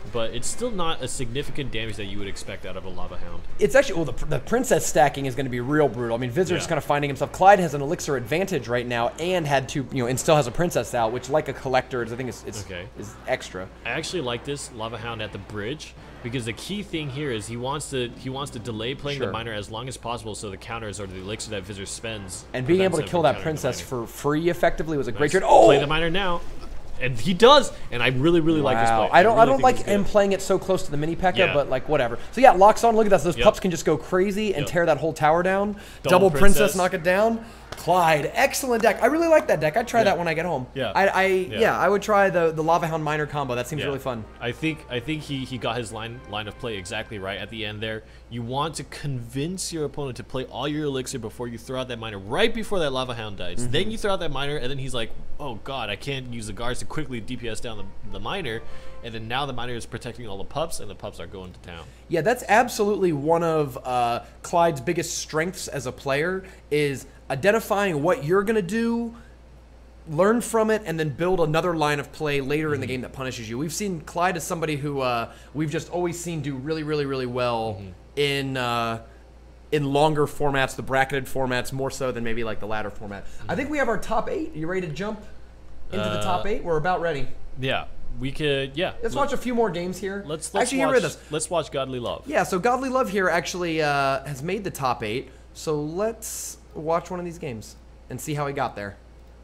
but it's still not a significant damage that you would expect out of a Lava Hound. It's actually, well, the, the princess stacking is going to be real brutal. I mean, Vizier's Yeah. kind of finding himself. Clyde has an elixir advantage right now and had to, you know, and still has a princess out, which, like a collector, is, I think, is, is, Okay. is extra. I actually like this Lava Hound at the bridge because the key thing here is he wants to he wants to delay playing Sure. the miner as long as possible so the counters or the elixir that Vizier spends. And being able prevents to him kill from that countering the princess miner. for free effectively was a great Nice. trade. Oh! Play the miner now. And he does, and I really, really like this Wow. play. I don't. I, really don't think like he's him good. playing it so close to the mini P E K K A, Yeah. but like whatever. So yeah, locks on. Look at that. So those Yep. pups can just go crazy and Yep. tear that whole tower down. Double Double, princess. princess. knock it down. Clyde, excellent deck. I really like that deck. I'd try Yeah. that when I get home. Yeah. I, I yeah. Yeah. I would try the the Lava Hound Miner combo. That seems Yeah. really fun. I think I think he, he got his line line of play exactly right at the end there. You want to convince your opponent to play all your elixir before you throw out that miner, right before that Lava Hound dies. Mm-hmm. Then you throw out that miner, and then he's like, oh god, I can't use the guards to quickly D P S down the, the miner. And then now the miner is protecting all the pups, and the pups are going to town. Yeah, that's absolutely one of uh, Clyde's biggest strengths as a player is identifying what you're gonna do, learn from it, and then build another line of play later in the game that punishes you. We've seen Clyde as somebody who uh, we've just always seen do really, really, really well in uh, in longer formats, the bracketed formats, more so than maybe like the ladder format. I think we have our top eight. Are you ready to jump into the top Uh, eight? We're about ready. Yeah, we could. Yeah, Let's let- watch a few more games here. Let's let's actually watch, get rid of this. Let's watch Godly Love. Yeah, so Godly Love here actually uh, has made the top eight. So let's watch one of these games and see how he got there.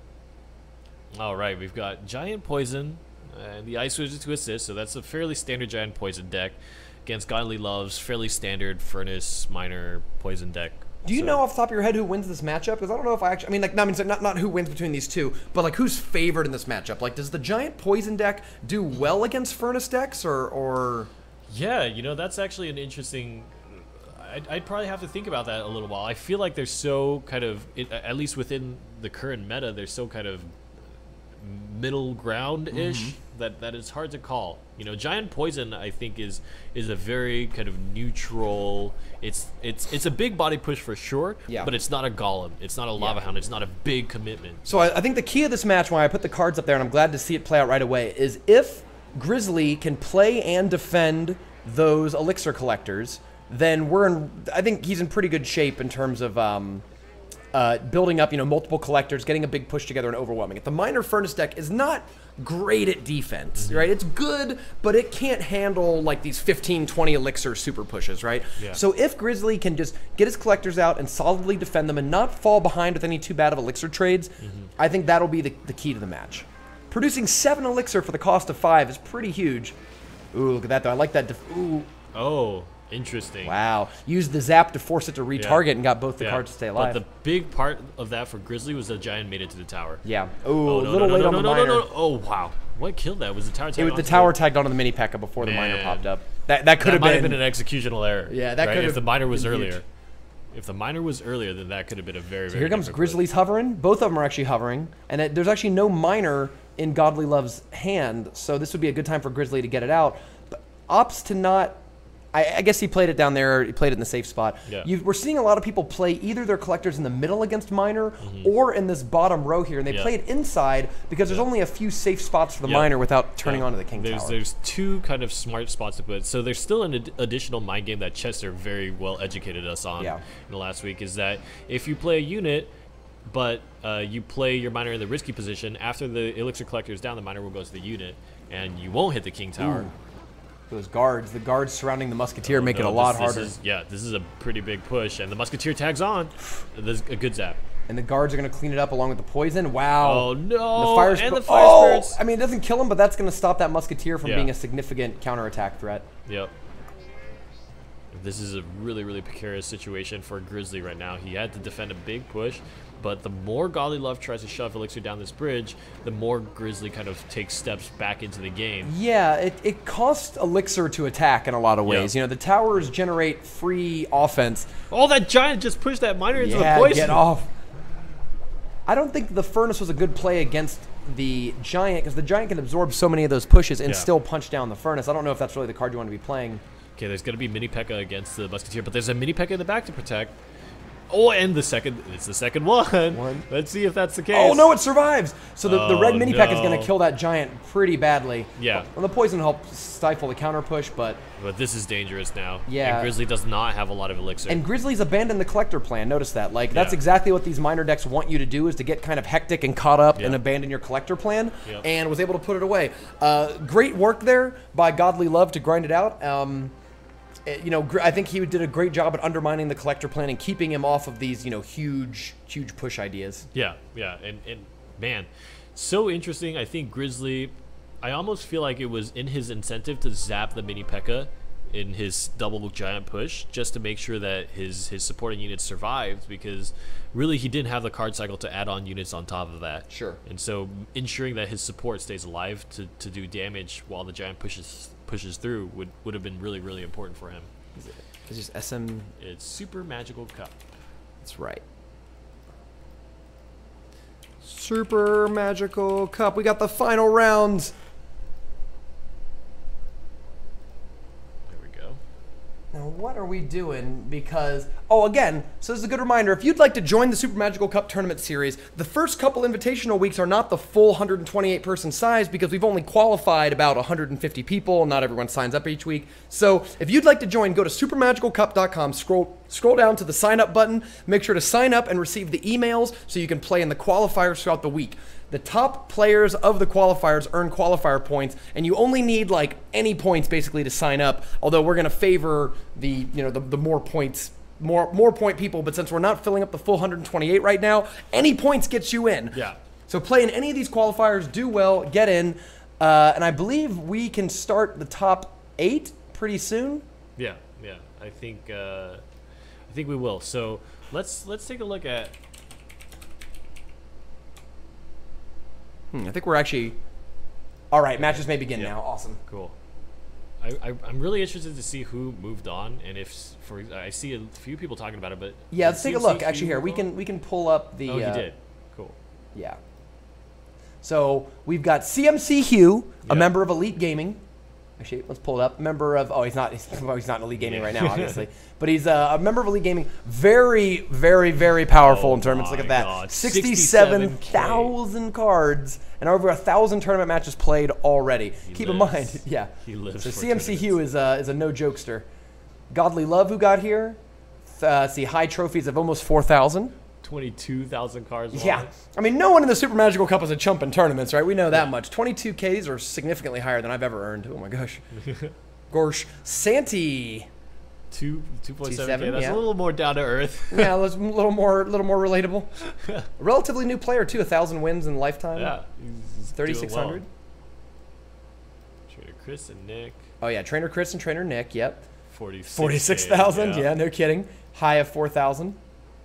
All right, we've got Giant Poison and the Ice Wizard to assist, so that's a fairly standard Giant Poison deck against Godly Love's fairly standard Furnace Miner Poison deck. Do you So- know off the top of your head who wins this matchup? Because I don't know if I actually, I mean, like, not, I mean, not, not who wins between these two, but like who's favored in this matchup? Like, does the Giant Poison deck do well against Furnace decks, or, or... Yeah, you know, that's actually an interesting... I'd, I'd probably have to think about that a little while. I feel like they're so kind of, it, at least within the current meta, they're so kind of middle ground-ish Mm-hmm. that, that it's hard to call. You know, Giant Poison, I think, is is a very kind of neutral... It's it's it's a big body push for sure, Yeah. but it's not a Golem. It's not a Lava Yeah. Hound. It's not a big commitment. So I, I think the key of this match, why I put the cards up there, and I'm glad to see it play out right away, is if Grizzly can play and defend those elixir collectors, then we're in. I think he's in pretty good shape in terms of um, uh, building up, you know, multiple collectors, getting a big push together, and overwhelming it. The Miner Furnace deck is not great at defense, Mm-hmm. right? It's good, but it can't handle like these fifteen, twenty elixir super pushes, right? Yeah. So if Grizzly can just get his collectors out and solidly defend them and not fall behind with any too bad of elixir trades, I think that'll be the, the key to the match. Producing seven elixir for the cost of five is pretty huge. Ooh, look at that though. I like that. Def ooh, Oh, interesting. wow. Used the zap to force it to retarget and got both the Yeah. cards to stay alive. But the big part of that for Grizzly was the Giant made it to the tower. yeah. Ooh, Oh, a no, little no, late no, on no, the no, miner. no, no. Oh, wow. What killed that? Was the tower It tagged was the onto tower it? tagged onto the mini P E K K A before the miner Man. popped up. That that could That have might been, have been an executional error. Yeah, that right? could If have the miner was been huge. earlier. If the miner was earlier, then that could have been a very, very Here comes different Grizzly's hovering. Both of them are actually hovering, and it, there's actually no miner in Godly Love's hand, so this would be a good time for Grizzly to get it out. But opts to not. I, I guess he played it down there. He played it in the safe spot. Yeah. You, we're seeing a lot of people play either their collectors in the middle against miner or in this bottom row here, and they Yeah. play it inside because there's only a few safe spots for the Yeah. miner without turning Yeah. onto the king there's, tower. There's two kind of smart spots to put. So there's still an ad- additional mind game that Chester very well educated us on Yeah. in the last week, is that if you play a unit, but uh, you play your miner in the risky position, after the elixir collector is down, the miner will go to the unit, and you won't hit the king tower. Ooh. Those guards, the guards surrounding the musketeer make it a No, lot this- harder. this is- yeah, this is a pretty big push, and the musketeer tags on. There's a good zap. And the guards are going to clean it up along with the poison. Wow. Oh no! The fire and spir- the fire oh! spirits. I mean, it doesn't kill him, but that's going to stop that musketeer from Yeah. being a significant counterattack threat. Yep. This is a really, really precarious situation for Grizzly right now. He had to defend a big push, but the more Godly Love tries to shove Elixir down this bridge, the more Grizzly kind of takes steps back into the game. Yeah, it, it costs Elixir to attack in a lot of ways. Yeah. You know, the towers generate free offense. Oh, that giant just pushed that miner into Yeah, the poison. get off. I don't think the Furnace was a good play against the Giant because the Giant can absorb so many of those pushes and Yeah. still punch down the Furnace. I don't know if that's really the card you want to be playing. Okay, there's going to be Mini P E K K A against the Musketeer, but there's a Mini P E K K A in the back to protect. Oh, and the second, it's the second one. One. Let's see if that's the case. Oh, no, it survives. So the, the red Oh, mini pack is going no. to kill that giant pretty badly. Yeah. Well, the poison helps stifle the counter push, but... But this is dangerous now. Yeah. And Grizzly does not have a lot of elixir. And Grizzly's abandoned the collector plan. Notice that. Like, that's Yeah. exactly what these minor decks want you to do, is to get kind of hectic and caught up Yeah. and abandon your collector plan, Yep. and was able to put it away. Uh, great work there by Godly Love to grind it out. Um, eh, you know, gr- I think he did a great job at undermining the collector plan and keeping him off of these, you know, huge, huge push ideas. Yeah, yeah, and, and man, so interesting. I think Grizzly, I almost feel like it was in his incentive to zap the mini P.E.K.K.A in his double giant push, just to make sure that his his supporting units survived, because really he didn't have the card cycle to add on units on top of that. Sure. And so ensuring that his support stays alive to, to do damage while the giant pushes pushes through would, would have been really, really important for him. It's just S M... It's Super Magical Cup. That's right. Super Magical Cup. We got the final rounds. There we go. Now, what are we doing? Because, oh, again, so this is a good reminder. If you'd like to join the Super Magical Cup Tournament Series, the first couple invitational weeks are not the full one hundred twenty-eight person size, because we've only qualified about one hundred fifty people. Not everyone signs up each week. So if you'd like to join, go to super magical cup dot com, scroll scroll down to the sign up button, make sure to sign up and receive the emails so you can play in the qualifiers throughout the week. The top players of the qualifiers earn qualifier points, and you only need like any points basically to sign up. Although we're going to favor the you know the, the more points, more more point people. But since we're not filling up the full one hundred twenty-eight right now, any points gets you in. Yeah. So play in any of these qualifiers, do well, get in, uh, and I believe we can start the top eight pretty soon. Yeah, yeah. I think uh, I think we will. So let's let's take a look at. Hmm, I think we're actually. All right, matches may begin Yeah. now. Awesome. Cool. I, I I'm really interested to see who moved on, and if s- for I see a few people talking about it, but Yeah, let's did take a C M C look. Actually, here we move on? can we can pull up the. Oh, he uh, did. Cool. Yeah. So we've got C M C Hugh, a Yeah. member of Elite Gaming. Actually, let's pull it up. Member of oh, he's not he's, well, he's not in Elite Gaming Yeah. right now, obviously, but he's uh, a member of Elite Gaming. Very, very, very powerful Oh in tournaments. Look my at that, God. sixty-seven thousand cards and over a thousand tournament matches played already. He Keep in lives. mind, yeah. He lives So for C M C tournaments. Hugh is uh, is a no jokester. Godly Love, who got here. Uh, see high trophies of almost four thousand. Twenty-two thousand cards. Yeah. won. I mean, no one in the Super Magical Cup is a chump in tournaments, right? We know that much. twenty-two Ks are significantly higher than I've ever earned. Oh my gosh. Gorsh. Santi. Two two point seven seven, k. That's yeah. a little more down to earth. Yeah, a little more, little more relatable. A relatively new player too. A thousand wins in lifetime. Yeah. he's- he's doing thirty-six hundred. well. Trader Chris and Nick. Oh yeah, Trainer Chris and Trainer Nick. Yep. Forty-six. Forty-six thousand. Yeah. no kidding. High of four thousand.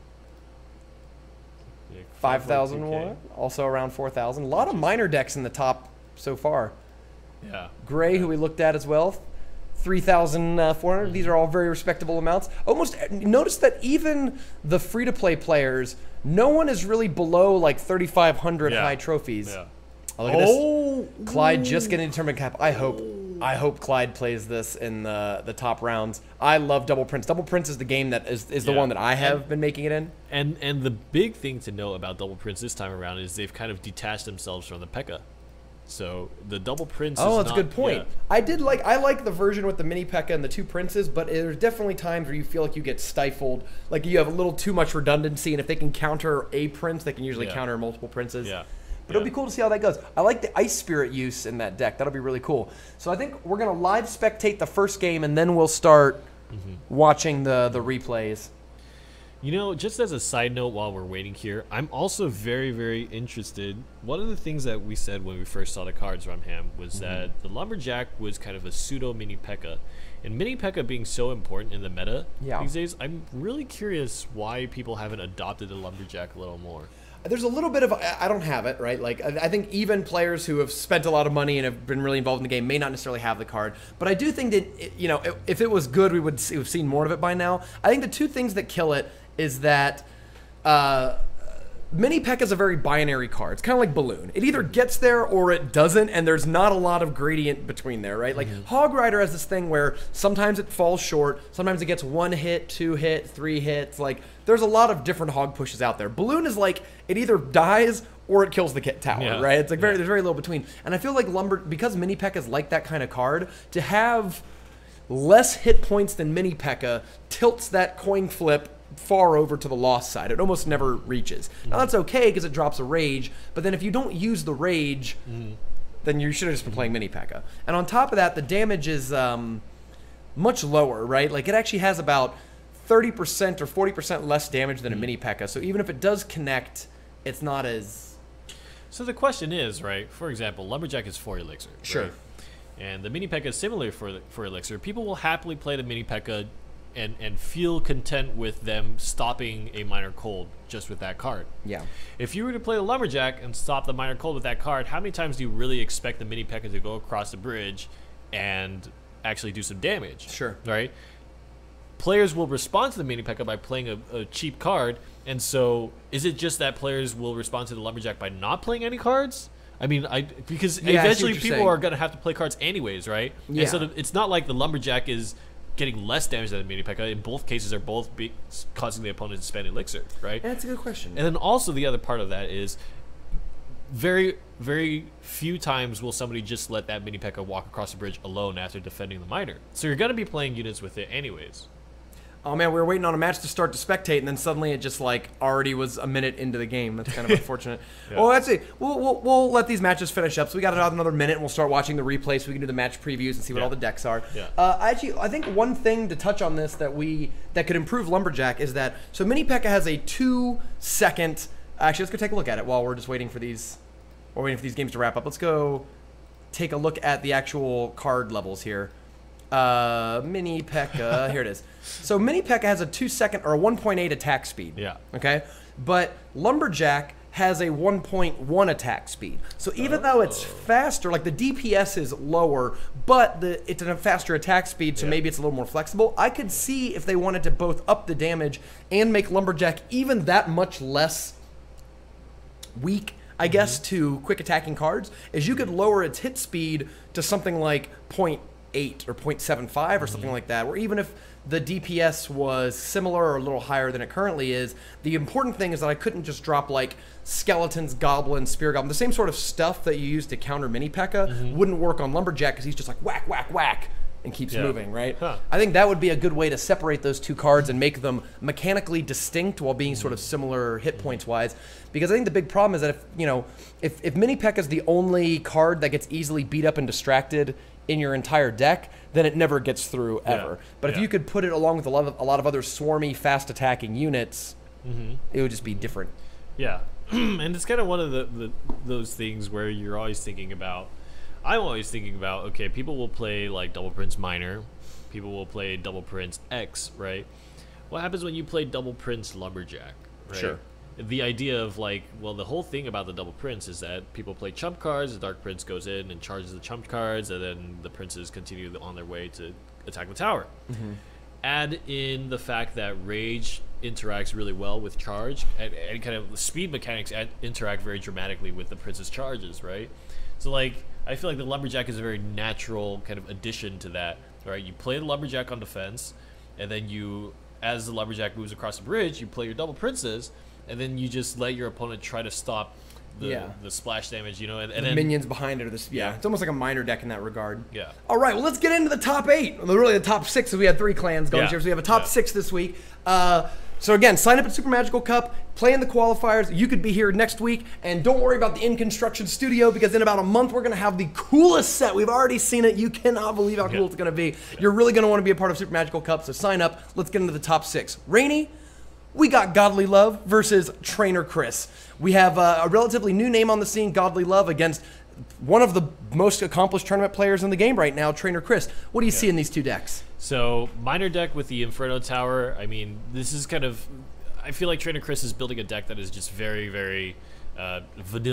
Nick, Five thousand five point two K. one. Also around four thousand. A lot of minor decks in the top so far. Yeah. Gray, who we looked at as well, three thousand four hundred. These are all very respectable amounts. Almost notice that even the free-to-play players, no one is really below like thirty-five hundred Yeah. high trophies. Yeah. Oh, look at this. Oh, Clyde just getting a tournament cap. I hope, I hope Clyde plays this in the the top rounds. I love Double Prince. Double Prince is the game that is, is the Yeah. one that I have been making it in. And and the big thing to know about Double Prince this time around is they've kind of detached themselves from the P E K K A. So the Double Prince. Oh, is that's a not, good point. yeah. I did like I like the version with the mini P E K K A and the two princes, but there's definitely times where you feel like you get stifled, like you have a little too much redundancy, and if they can counter a prince, they can usually Yeah. counter multiple princes. Yeah. But Yeah. it'll be cool to see how that goes. I like the Ice Spirit use in that deck. That'll be really cool. So I think we're gonna live spectate the first game, and then we'll start Mm-hmm. watching the the replays. You know, just as a side note while we're waiting here, I'm also very, very interested. One of the things that we said when we first saw the cards from him was Mm-hmm. that the Lumberjack was kind of a pseudo mini P E K K A. And mini P E K K A being so important in the meta Yeah. these days, I'm really curious why people haven't adopted the Lumberjack a little more. There's a little bit of I I don't have it right. Like I I think even players who have spent a lot of money and have been really involved in the game may not necessarily have the card. But I do think that it, you know if, if it was good, we would see, have seen more of it by now. I think the two things that kill it is that uh, Mini P E K K A is a very binary card. It's kind of like Balloon. It either gets there or it doesn't, and there's not a lot of gradient between there, right? Like, mm-hmm. Hog Rider has this thing where sometimes it falls short, sometimes it gets one hit, two hit, three hits. Like, there's a lot of different hog pushes out there. Balloon is like, it either dies or it kills the kit tower, yeah. right? It's like very, yeah. there's very little between. And I feel like Lumber, because Mini P E K K A is like that kind of card, to have less hit points than Mini P E K K A tilts that coin flip far over to the loss side. It almost never reaches. Mm-hmm. Now that's okay because it drops a rage, but then if you don't use the rage, mm-hmm. then you should have just been playing Mini P E K K A. And on top of that, the damage is um, much lower, right? Like it actually has about thirty percent or forty percent less damage than mm-hmm. a Mini P E K K A. So even if it does connect, it's not as... So the question is, right, for example, Lumberjack is four Elixir. Sure. Right? And the Mini P E K K A is similar for, for Elixir. People will happily play the Mini P E K K A and and feel content with them stopping a Minor Cold just with that card. Yeah. If you were to play the Lumberjack and stop the Minor Cold with that card, how many times do you really expect the Mini P E K K A to go across the bridge and actually do some damage? Sure. Right? Players will respond to the Mini P E K K A by playing a, a cheap card, and so is it just that players will respond to the Lumberjack by not playing any cards? I mean, I because yeah, eventually I people saying. are going to have to play cards anyways, right? Yeah. And so it's not like the Lumberjack is getting less damage than the Mini P E K K A. In both cases, are both be causing the opponent to spend Elixir, right? That's a good question. And then also the other part of that is very, very few times will somebody just let that Mini P E K K A walk across the bridge alone after defending the Minor. So you're going to be playing units with it anyways. Oh man, we were waiting on a match to start to spectate, and then suddenly it just like already was a minute into the game. That's kind of unfortunate. Yeah. Well, let's see. We'll, we'll we'll let these matches finish up. So we got another minute, and we'll start watching the replay, so we can do the match previews and see what yeah. all the decks are. Yeah. Uh, actually, I think one thing to touch on this that we that could improve Lumberjack is that so Mini P E K K A has a two second. Actually, let's go take a look at it while we're just waiting for these. We're waiting for these games to wrap up. Let's go take a look at the actual card levels here. Uh, Mini P E K K A, here it is. So Mini P E K K A has a two second or a one point eight attack speed. Yeah. Okay, but Lumberjack has a one point one attack speed. So even oh. though it's faster, like the D P S is lower, but the it's a faster attack speed, so yeah. maybe it's a little more flexible. I could see if they wanted to both up the damage and make Lumberjack even that much less weak, I guess, mm-hmm. to quick attacking cards, is you could lower its hit speed to something like point eight or point seven five or mm-hmm. something like that, where even if the D P S was similar or a little higher than it currently is, the important thing is that I couldn't just drop like skeletons, goblins, spear goblin, the same sort of stuff that you use to counter Mini P E K K A mm-hmm. wouldn't work on Lumberjack because he's just like whack, whack, whack and keeps yeah. moving, right? Huh. I think that would be a good way to separate those two cards and make them mechanically distinct while being mm-hmm. sort of similar hit points wise. Because I think the big problem is that if, you know, if, if Mini P E K K A is the only card that gets easily beat up and distracted in your entire deck, then it never gets through ever. Yeah. But if yeah. you could put it along with a lot of, a lot of other swarmy, fast-attacking units, mm-hmm. it would just be different. Yeah, and it's kind of one of the, the those things where you're always thinking about, I'm always thinking about, okay, people will play like Double Prince Minor, people will play Double Prince X, right? What happens when you play Double Prince Lumberjack, right? Sure. The idea of like, well, the whole thing about the Double Prince is that people play chump cards, the Dark Prince goes in and charges the chump cards, and then the princes continue on their way to attack the tower. Mm-hmm. Add in the fact that Rage interacts really well with charge, and, and kind of the speed mechanics ad, interact very dramatically with the prince's charges, right? So like, I feel like the Lumberjack is a very natural kind of addition to that, right? You play the Lumberjack on defense, and then you, as the Lumberjack moves across the bridge, you play your Double Princes, and then you just let your opponent try to stop the, yeah. the splash damage, you know, and, and the then minions behind it. Or this, yeah. yeah, it's almost like a minor deck in that regard. Yeah. All right, well, let's get into the top eight. Well, really, the top six, because we had three clans going yeah. here. So we have a top yeah. six this week. Uh, so again, sign up at Super Magical Cup, play in the qualifiers. You could be here next week, and don't worry about the in construction studio, because in about a month we're gonna have the coolest set. We've already seen it. You cannot believe how cool yeah. it's gonna be. Yeah. You're really gonna want to be a part of Super Magical Cup. So sign up. Let's get into the top six. Rainy. We got Godly Love versus Trainer Chris. We have uh, a relatively new name on the scene, Godly Love, against one of the most accomplished tournament players in the game right now, Trainer Chris. What do you yeah. see in these two decks? So, minor deck with the Inferno Tower. I mean, this is kind of... I feel like Trainer Chris is building a deck that is just very, very uh, vanilla,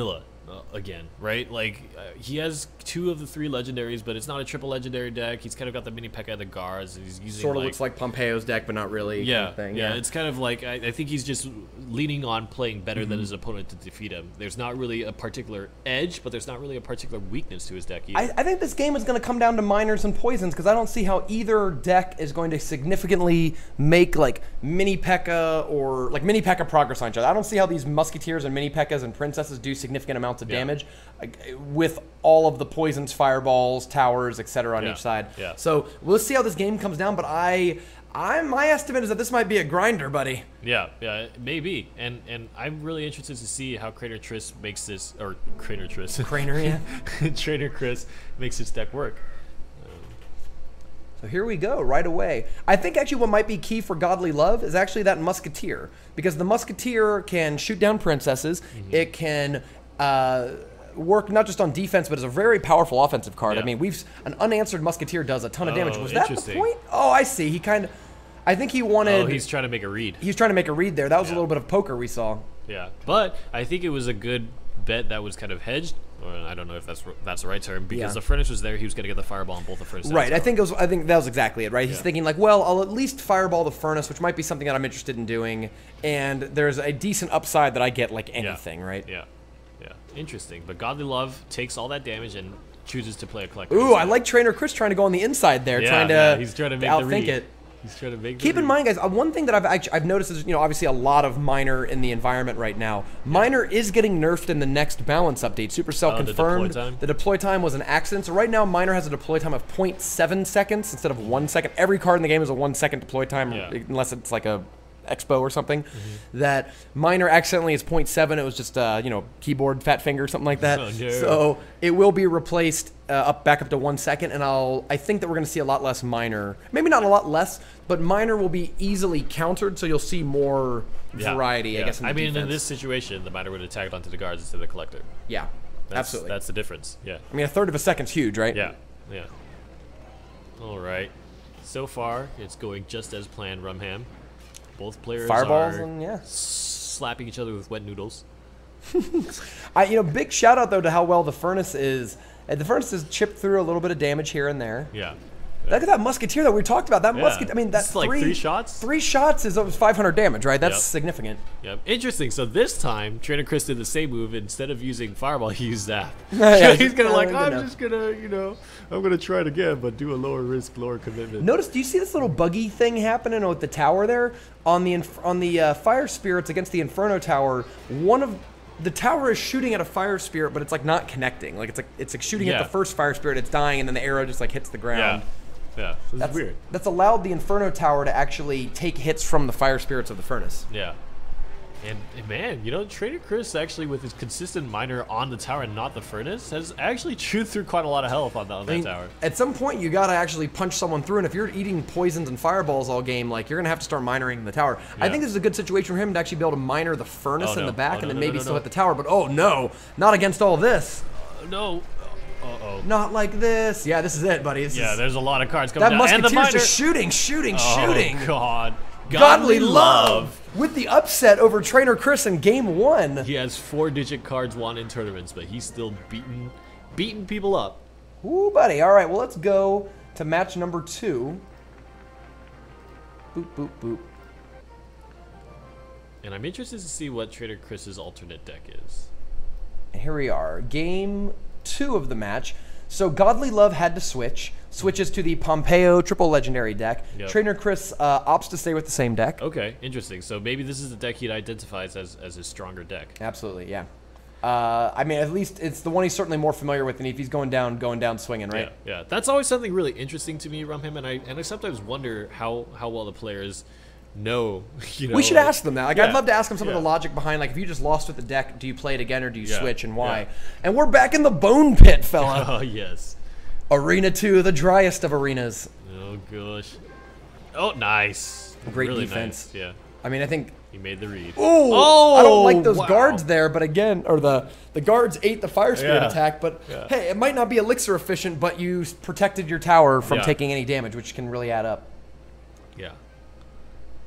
uh, again, right? Like uh, he has two of the three legendaries, but it's not a triple legendary deck. He's kind of got the mini P E K K A, the guards. He's using Sort of like, looks like Pompeo's deck, but not really. yeah, kind of thing. yeah, yeah. It's kind of like I, I think he's just leaning on playing better Mm-hmm. than his opponent to defeat him. There's not really a particular edge, but there's not really a particular weakness to his deck either. I, I think this game is going to come down to minors and poisons because I don't see how either deck is going to significantly make like mini P E K K A or like mini P E K K A progress on each other. I don't see how these musketeers and mini P E K K As and princesses do significant amounts of Yeah. damage like, with all of the poisons, fireballs, towers, et cetera on Yeah. each side. Yeah. So we'll see how this game comes down. But I, I, my estimate is that this might be a grinder, buddy. Yeah, yeah, maybe, and and I'm really interested to see how Crater Triss makes this, or Crater Triss, Craner, yeah. Trainer Chris makes this deck work. So here we go, right away. I think actually what might be key for Godly Love is actually that Musketeer. Because the Musketeer can shoot down princesses. Mm-hmm. It can uh, work not just on defense, but as a very powerful offensive card. Yeah. I mean, we've an unanswered Musketeer does a ton of damage. Oh, Was that the interesting. point? Oh, I see. He kind of... I think he wanted... Oh, he's trying to make a read. he was trying to make a read there. That was a Yeah. little bit of poker we saw. Yeah, but I think it was a good bet that was kind of hedged. Or I don't know if that's that's the right term because Yeah. the furnace was there. He was going to get the fireball on both the furnace. Right, I think it was. I think that was exactly it. Right, he's Yeah. thinking like, well, I'll at least fireball the furnace, which might be something that I'm interested in doing, and there's a decent upside that I get like anything. Right. Yeah, yeah, interesting. But Godly Love takes all that damage and chooses to play a collector. Ooh, I like Trainer Chris trying to go on the inside there, Yeah, trying to yeah, he's trying to make the outthink read. it. He's trying to make. Keep the in read. mind, guys, uh, one thing that I've actually I've noticed is, you know, obviously a lot of Miner in the environment right now. Miner is getting nerfed in the next balance update. Supercell Oh, the confirmed deploy time? the deploy time was an accident. So right now, Miner has a deploy time of zero point seven seconds instead of one second. Every card in the game is a one second deploy time, Yeah. unless it's like a Expo or something. That Miner accidentally is zero point seven. It was just uh, you know, keyboard fat finger, something like that. Oh, no. So it will be replaced uh, up back up to one second, and I'll I think that we're going to see a lot less Miner. Maybe not a lot less, but Miner will be easily countered, so you'll see more Yeah, variety. I yeah. guess. In the I mean, in defense. this situation, the miner would have tagged onto the guards instead of the collector. yeah, That's, absolutely. That's the difference. Yeah. I mean, a third of a second's huge, right? Yeah. Yeah. All right. So far, it's going just as planned, Rumham. Both players Fireballs are and yeah. slapping each other with wet noodles. I you know, big shout out though to how well the furnace is. And the furnace has chipped through a little bit of damage here and there. Yeah. Look at that musketeer that we talked about. That Yeah. musket. I mean, that's It's like three, three shots? Three shots is almost five hundred damage, right? That's Yep. significant. Yep. Interesting. So this time, Trainer Chris did the same move. Instead of using Fireball, he used Zap. Yeah, He's gonna uh, like, good I'm enough. just gonna, you know, I'm gonna try it again, but do a lower risk, lower commitment. Notice, do you see this little buggy thing happening with the tower there on the inf- on the uh, fire spirits against the Inferno tower? One of the tower is shooting at a fire spirit, but it's like not connecting. Like it's like it's like shooting Yeah. at the first fire spirit, it's dying, and then the arrow just like hits the ground. Yeah. Yeah. This That's is weird. That's allowed the Inferno tower to actually take hits from the fire spirits of the furnace. Yeah. And, and man, you know, Trader Chris actually with his consistent miner on the tower and not the furnace has actually chewed through quite a lot of health on, the, on that I mean, tower. at some point, you gotta actually punch someone through, and if you're eating poisons and fireballs all game, like you're gonna have to start minering the tower. I Yeah. think this is a good situation for him to actually be able to miner the furnace Oh, in no. the back, Oh, and no, then no, maybe no, still no. hit the tower. But oh no, not against all this. Uh, no. Uh-oh. Not like this. Yeah, this is it, buddy. This Yeah, is, there's a lot of cards coming that down. And the musketeer's miner. just shooting, shooting, Oh, shooting. God. Godly love with the upset over Trainer Chris in game one. He has four-digit cards won in tournaments, but he's still beating, beating people up. Ooh, buddy. All right, well, let's go to match number two. Boop, boop, boop. And I'm interested to see what Trader Chris's alternate deck is. Here we are, game two of the match. So Godly Love had to switch, switches to the Pompeo triple legendary deck. Yep. Trainer Chris uh, opts to stay with the same deck. Okay, interesting. So maybe this is the deck he identifies as, as his stronger deck. Absolutely, yeah. Uh, I mean, at least it's the one he's certainly more familiar with, and if he's going down, going down swinging, right? Yeah, yeah. That's always something really interesting to me, Rumham, and I and I sometimes wonder how, how well the players know, you know. We should like- ask them that. Like, Yeah, I'd love to ask them some yeah. of the logic behind, like, if you just lost with the deck, do you play it again or do you Yeah, switch, and why? yeah. And we're back in the bone pit, fella. Oh, yes. Arena two, the driest of arenas. Oh, gosh. Oh, nice. Great really defense. Nice. Yeah, I mean, I think... he made the read. Ooh, Oh, I don't like those wow. guards there, but again, or the the guards ate the fire spirit Yeah. attack. But Yeah. hey, it might not be elixir efficient, but you s- protected your tower from Yeah. taking any damage, which can really add up. Yeah.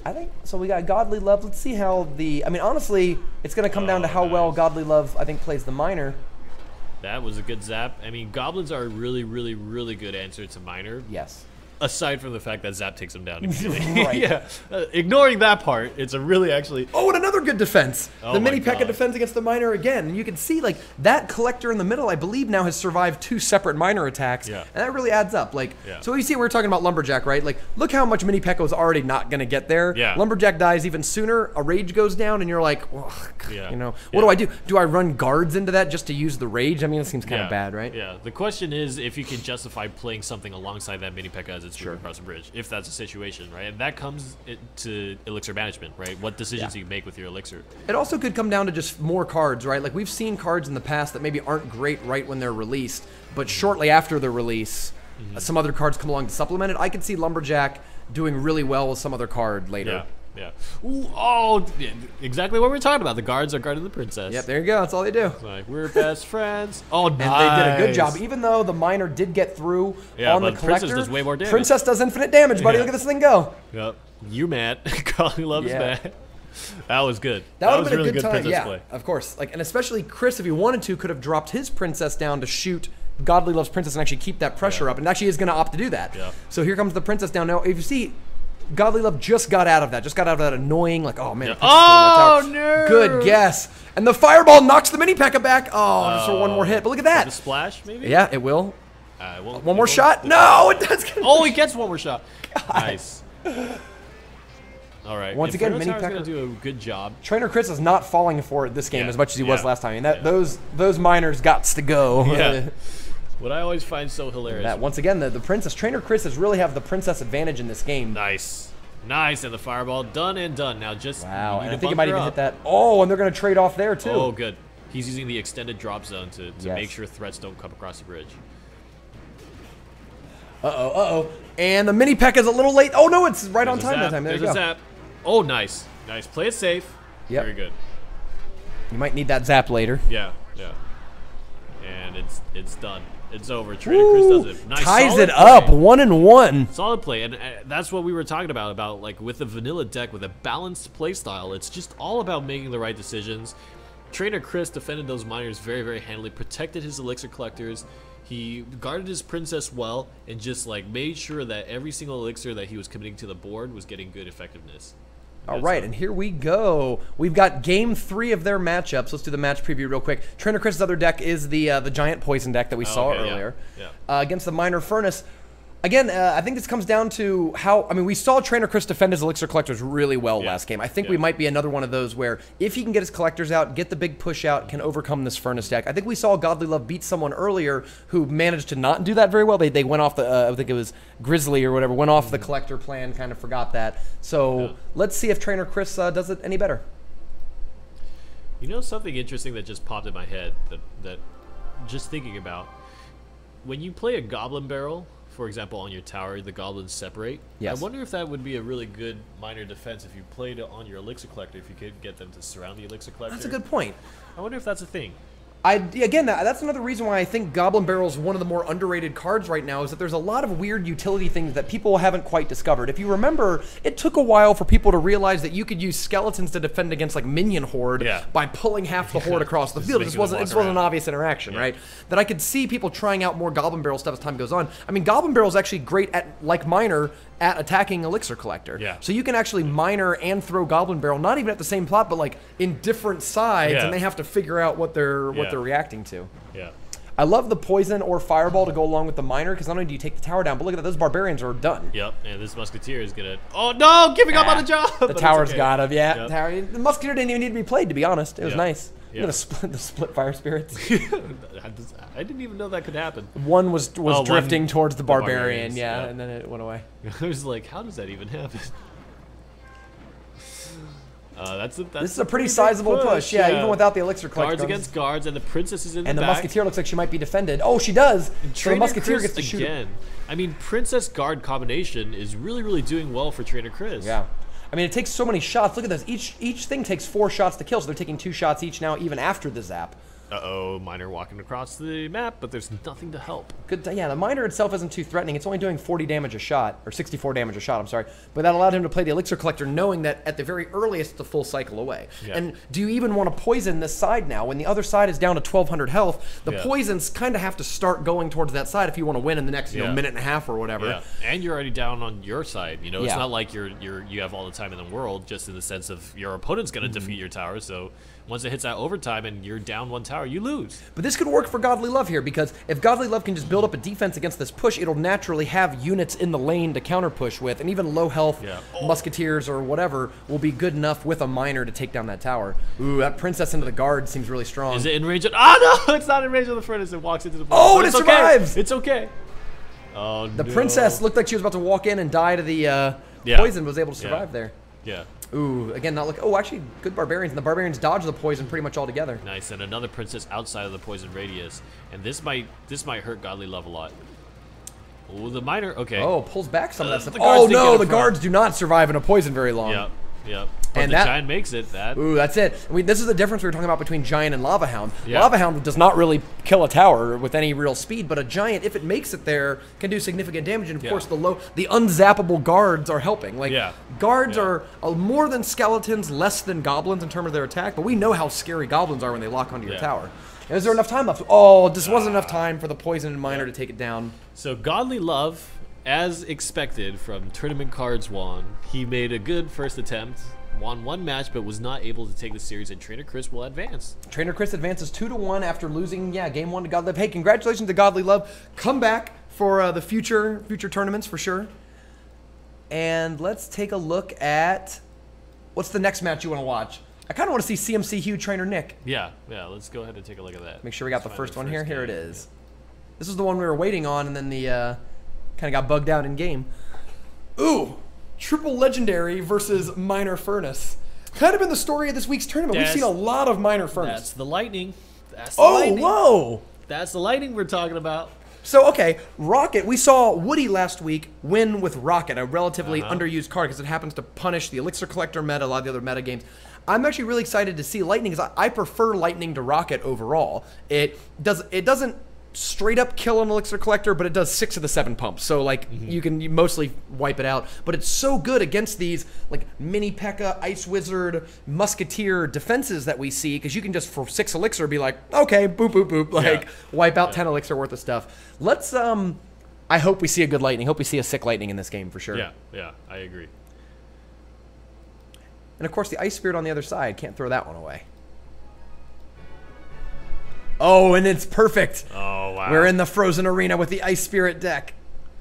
I think so. We got Godly Love. Let's see how the. I mean, honestly, it's going to come down to Oh, how well nice. Godly Love, I think, plays the Miner. That was a good zap. I mean, goblins are a really, really, really good answer to Miner. Yes. Aside from the fact that Zap takes him down immediately. Right. Yeah. Uh, ignoring that part, it's a really actually. Oh, and another good defense. Oh the my Mini P E K K A God. defends against the Miner again. And you can see, like, that Collector in the middle, I believe, now has survived two separate Miner attacks. Yeah. And that really adds up. Like, Yeah. so you see, we were talking about Lumberjack, right? Like, look how much Mini P E K K A was already not going to get there. Yeah. Lumberjack dies even sooner. A Rage goes down, and you're like, well, Yeah. you know, what Yeah. do I do? Do I run guards into that just to use the Rage? I mean, it seems kind of Yeah. bad, right? Yeah. The question is if you can justify playing something alongside that Mini P E K K A as it's Sure. moving across the bridge, if that's a situation, right? And that comes it- to elixir management, right? What decisions Yeah. you make with your elixir. It also could come down to just more cards, right? Like, we've seen cards in the past that maybe aren't great right when they're released, but shortly after the release, Mm-hmm. uh, some other cards come along to supplement it. I could see Lumberjack doing really well with some other card later. Yeah. Yeah. Ooh, oh, yeah, exactly what we're talking about. The guards are guarding the princess. Yep, there you go. That's all they do. Like, we're best friends. Oh, And nice. they did a good job. Even though the Miner did get through Yeah, on the but Princess Collector, does way more damage. Princess does infinite damage, buddy. Yeah. Look at this thing go. Yep. You mad? Colin loves Yeah. mad. That was good. That would have was been really a good, time. princess Yeah, play. of course. Like, and especially Chris, if he wanted to, could have dropped his princess down to shoot Godly Loves Princess and actually keep that pressure Yeah. up. And actually is going to opt to do that. Yeah. So here comes the princess down. Now, if you see, Godly Love just got out of that. Just got out of that annoying, like, oh man. Yeah. the princess Oh, is going to no. attack. Good guess. And the fireball knocks the Mini P E K K A back. Oh, just for one more hit. But look at The that. splash, maybe? Yeah, it will. Uh, it won't- One it more won't- shot. No, it does. Oh, he gets one more shot. Nice. All right. Once If again, Phoenix Mini Tower's P E K gonna do a good job. Trainer Chris is not falling for it this game Yeah, as much as he was yeah, last time. I mean, that yeah. those those miners gots to go. Yeah. What I always find so hilarious. That once again, the, the princess trainer Chris really have the princess advantage in this game. Nice. Nice, and the fireball done and done. Now just Wow, you need and I to think he might bunker even up. hit that. Oh, and they're gonna trade off there too. Oh, good. He's using the extended drop zone to, to Yes. make sure threats don't come across the bridge. Uh oh, uh oh. And the mini peck is a little late. Oh no, it's right There's on a time zap. that time. There There's you a go. zap. Oh, nice. Nice. Play it safe. Yep. Very good. You might need that zap later. Yeah, yeah. And it's it's done. It's over. Trainer Chris Woo! does it. Nice. Ties solid it up, play. one and one. Solid play, and uh, that's what we were talking about. About like with a vanilla deck with a balanced play style, it's just all about making the right decisions. Trainer Chris defended those miners very, very handily, protected his elixir collectors. He guarded his princess well, and just like made sure that every single elixir that he was committing to the board was getting good effectiveness. All Good right, stuff. and here we go. We've got game three of their matchups. Let's do the match preview real quick. Trainer Chris's other deck is the uh, the giant poison deck that we saw okay, yeah, earlier yeah. Uh, against the Miner Furnace. Again, uh, I think this comes down to how, I mean, we saw Trainer Chris defend his Elixir Collectors really well Yeah. last game. I think Yeah. we might be another one of those where if he can get his Collectors out, get the big push out, can overcome this Furnace deck. I think we saw Godly Love beat someone earlier who managed to not do that very well. They, they went off the, uh, I think it was Grizzly or whatever, went off the Collector plan, kind of forgot that. So Yeah. let's see if Trainer Chris uh, does it any better. You know something interesting that just popped in my head that that just thinking about when you play a goblin barrel, for example, on your tower, the goblins separate. Yes. I wonder if that would be a really good minor defense if you played it on your elixir collector. If you could get them to surround the elixir collector. That's a good point. I wonder if that's a thing. I, again, that- that's another reason why I think Goblin Barrel is one of the more underrated cards right now, is that there's a lot of weird utility things that people haven't quite discovered. If you remember, it took a while for people to realize that you could use skeletons to defend against like Minion Horde Yeah. by pulling half the horde across the Just field. It making just them wasn't, it walk just wasn't an around. obvious interaction, Yeah. right? That I could see people trying out more Goblin Barrel stuff as time goes on. I mean, Goblin Barrel is actually great at, like Miner, at attacking Elixir Collector. Yeah. So you can actually Miner and throw Goblin Barrel, not even at the same plot, but like in different sides, Yeah. and they have to figure out what they're what Yeah. they're reacting to. Yeah. I love the poison or fireball to go along with the miner, because not only do you take the tower down, but look at that, those barbarians are done. Yep. And this musketeer is gonna. Oh no! Giving up on the job. The But it's tower's okay. got him, yeah. Yep. The, tower, the musketeer didn't even need to be played, to be honest. It was Yeah. nice. Yeah. Look at the split, the split fire spirits. I just- I didn't even know that could happen. One was was Oh, one- drifting towards the the barbarian, barbarians, yeah, yeah. and then it went away. I was like, how does that even happen? Uh, that's a, that's This is a pretty big sizable push, yeah, even without the elixir collector. guards against guards, and the princess is in And the, the back. musketeer looks like she might be defended. Oh, she does. So the Trainer musketeer Chris gets to shoot her. again. I mean, princess guard combination is really, really doing well for Trainer Chris. Yeah. I mean, it takes so many shots. Look at this. Each each thing takes four shots to kill, so they're taking two shots each now, even after the zap. Uh-oh, Miner walking across the map, but there's nothing to help. Good. Yeah, the miner itself isn't too threatening. It's only doing forty damage a shot, or sixty-four damage a shot, I'm sorry. But that allowed him to play the Elixir Collector knowing that at the very earliest, it's a full cycle away. Yeah. And do you even want to poison this side now? When the other side is down to twelve hundred health, the Yeah. poisons kind of have to start going towards that side if you want to win in the next you know, Yeah. minute and a half or whatever. Yeah, and you're already down on your side. You know, it's Yeah. not like you're you're you have all the time in the world. Just in the sense of your opponent's going to Mm-hmm. defeat your tower. So once it hits that overtime and you're down one tower, you lose. But this could work for Godly Love here, because if Godly Love can just build up a defense against this push, it'll naturally have units in the lane to counter push with, and even low health Yeah. musketeers or whatever will be good enough with a miner to take down that tower. Ooh, that princess into the guard seems really strong. Is it in range of? Oh no, it's not in range of the furnace. It walks into the. Oh, but and it's it okay. survives! It's okay. Oh The no. princess looked like she was about to walk in and die to the uh, Yeah. poison, but was able to Yeah. survive there. Yeah. Ooh, again, not look. Oh, actually, good barbarians, and the barbarians dodge the poison pretty much altogether. Nice, and another princess outside of the poison radius, and this might this might hurt Godly Love a lot. Oh, the miner. Okay. Oh, pulls back some of Uh, that stuff. the guards Oh didn't no, get the it from- guards do not survive in a poison very long. Yep. Yep. But And the that- giant makes it. That. Ooh, that's it. I mean, this is the difference we were talking about between Giant and Lava Hound. Yeah. Lava Hound does not really kill a tower with any real speed, but a Giant, if it makes it there, can do significant damage. And of Yeah. course, the low, the unzappable guards are helping. Like Yeah. guards Yeah. are uh, more than skeletons, less than goblins in terms of their attack. But we know how scary goblins are when they lock onto your Yeah. tower. And is there enough time left? Oh, this wasn't enough time for the poisoned miner to take it down. So Godly Love, as expected from Tournament Cards One, he made a good first attempt, won one match, but was not able to take the series, and Trainer Chris will advance. Trainer Chris advances two to one after losing, yeah, game one to Godly Love. Hey, congratulations to Godly Love. Come back for uh, the future future tournaments for sure. And let's take a look at what's the next match you want to watch. I kind of want to see C M C Hugh Trainer Nick. Yeah, yeah. Let's go ahead and take a look at that. Make sure we got Let's the find first one here. Here it game. is. This is the one we were waiting on, and then the uh, kind of got bugged out in game. Ooh, triple legendary versus Minor Furnace. Kind of been the story of this week's tournament. That's- We've seen a lot of Minor Furnace. That's the lightning. That's the Oh, lightning. whoa! That's the lightning we're talking about. So, okay, Rocket, we saw Woody last week win with Rocket, a relatively Uh-huh. underused card because it happens to punish the Elixir Collector meta, a lot of the other meta games. I'm actually really excited to see Lightning because I, I prefer Lightning to Rocket overall. It does it doesn't straight up kill an Elixir Collector, but it does six of the seven pumps. So like Mm-hmm. you can you mostly wipe it out. But it's so good against these like Mini P.E.K.K.A, Ice Wizard, Musketeer defenses that we see because you can just for six Elixir be like, okay, boop boop boop, like Yeah. wipe out Yeah. ten Elixir worth of stuff. Let's um I hope we see a good Lightning. Hope we see a sick Lightning in this game for sure. Yeah, yeah, I agree. And of course the Ice Spirit on the other side, can't throw that one away. Oh, and it's perfect. Oh wow. We're in the Frozen Arena with the Ice Spirit deck.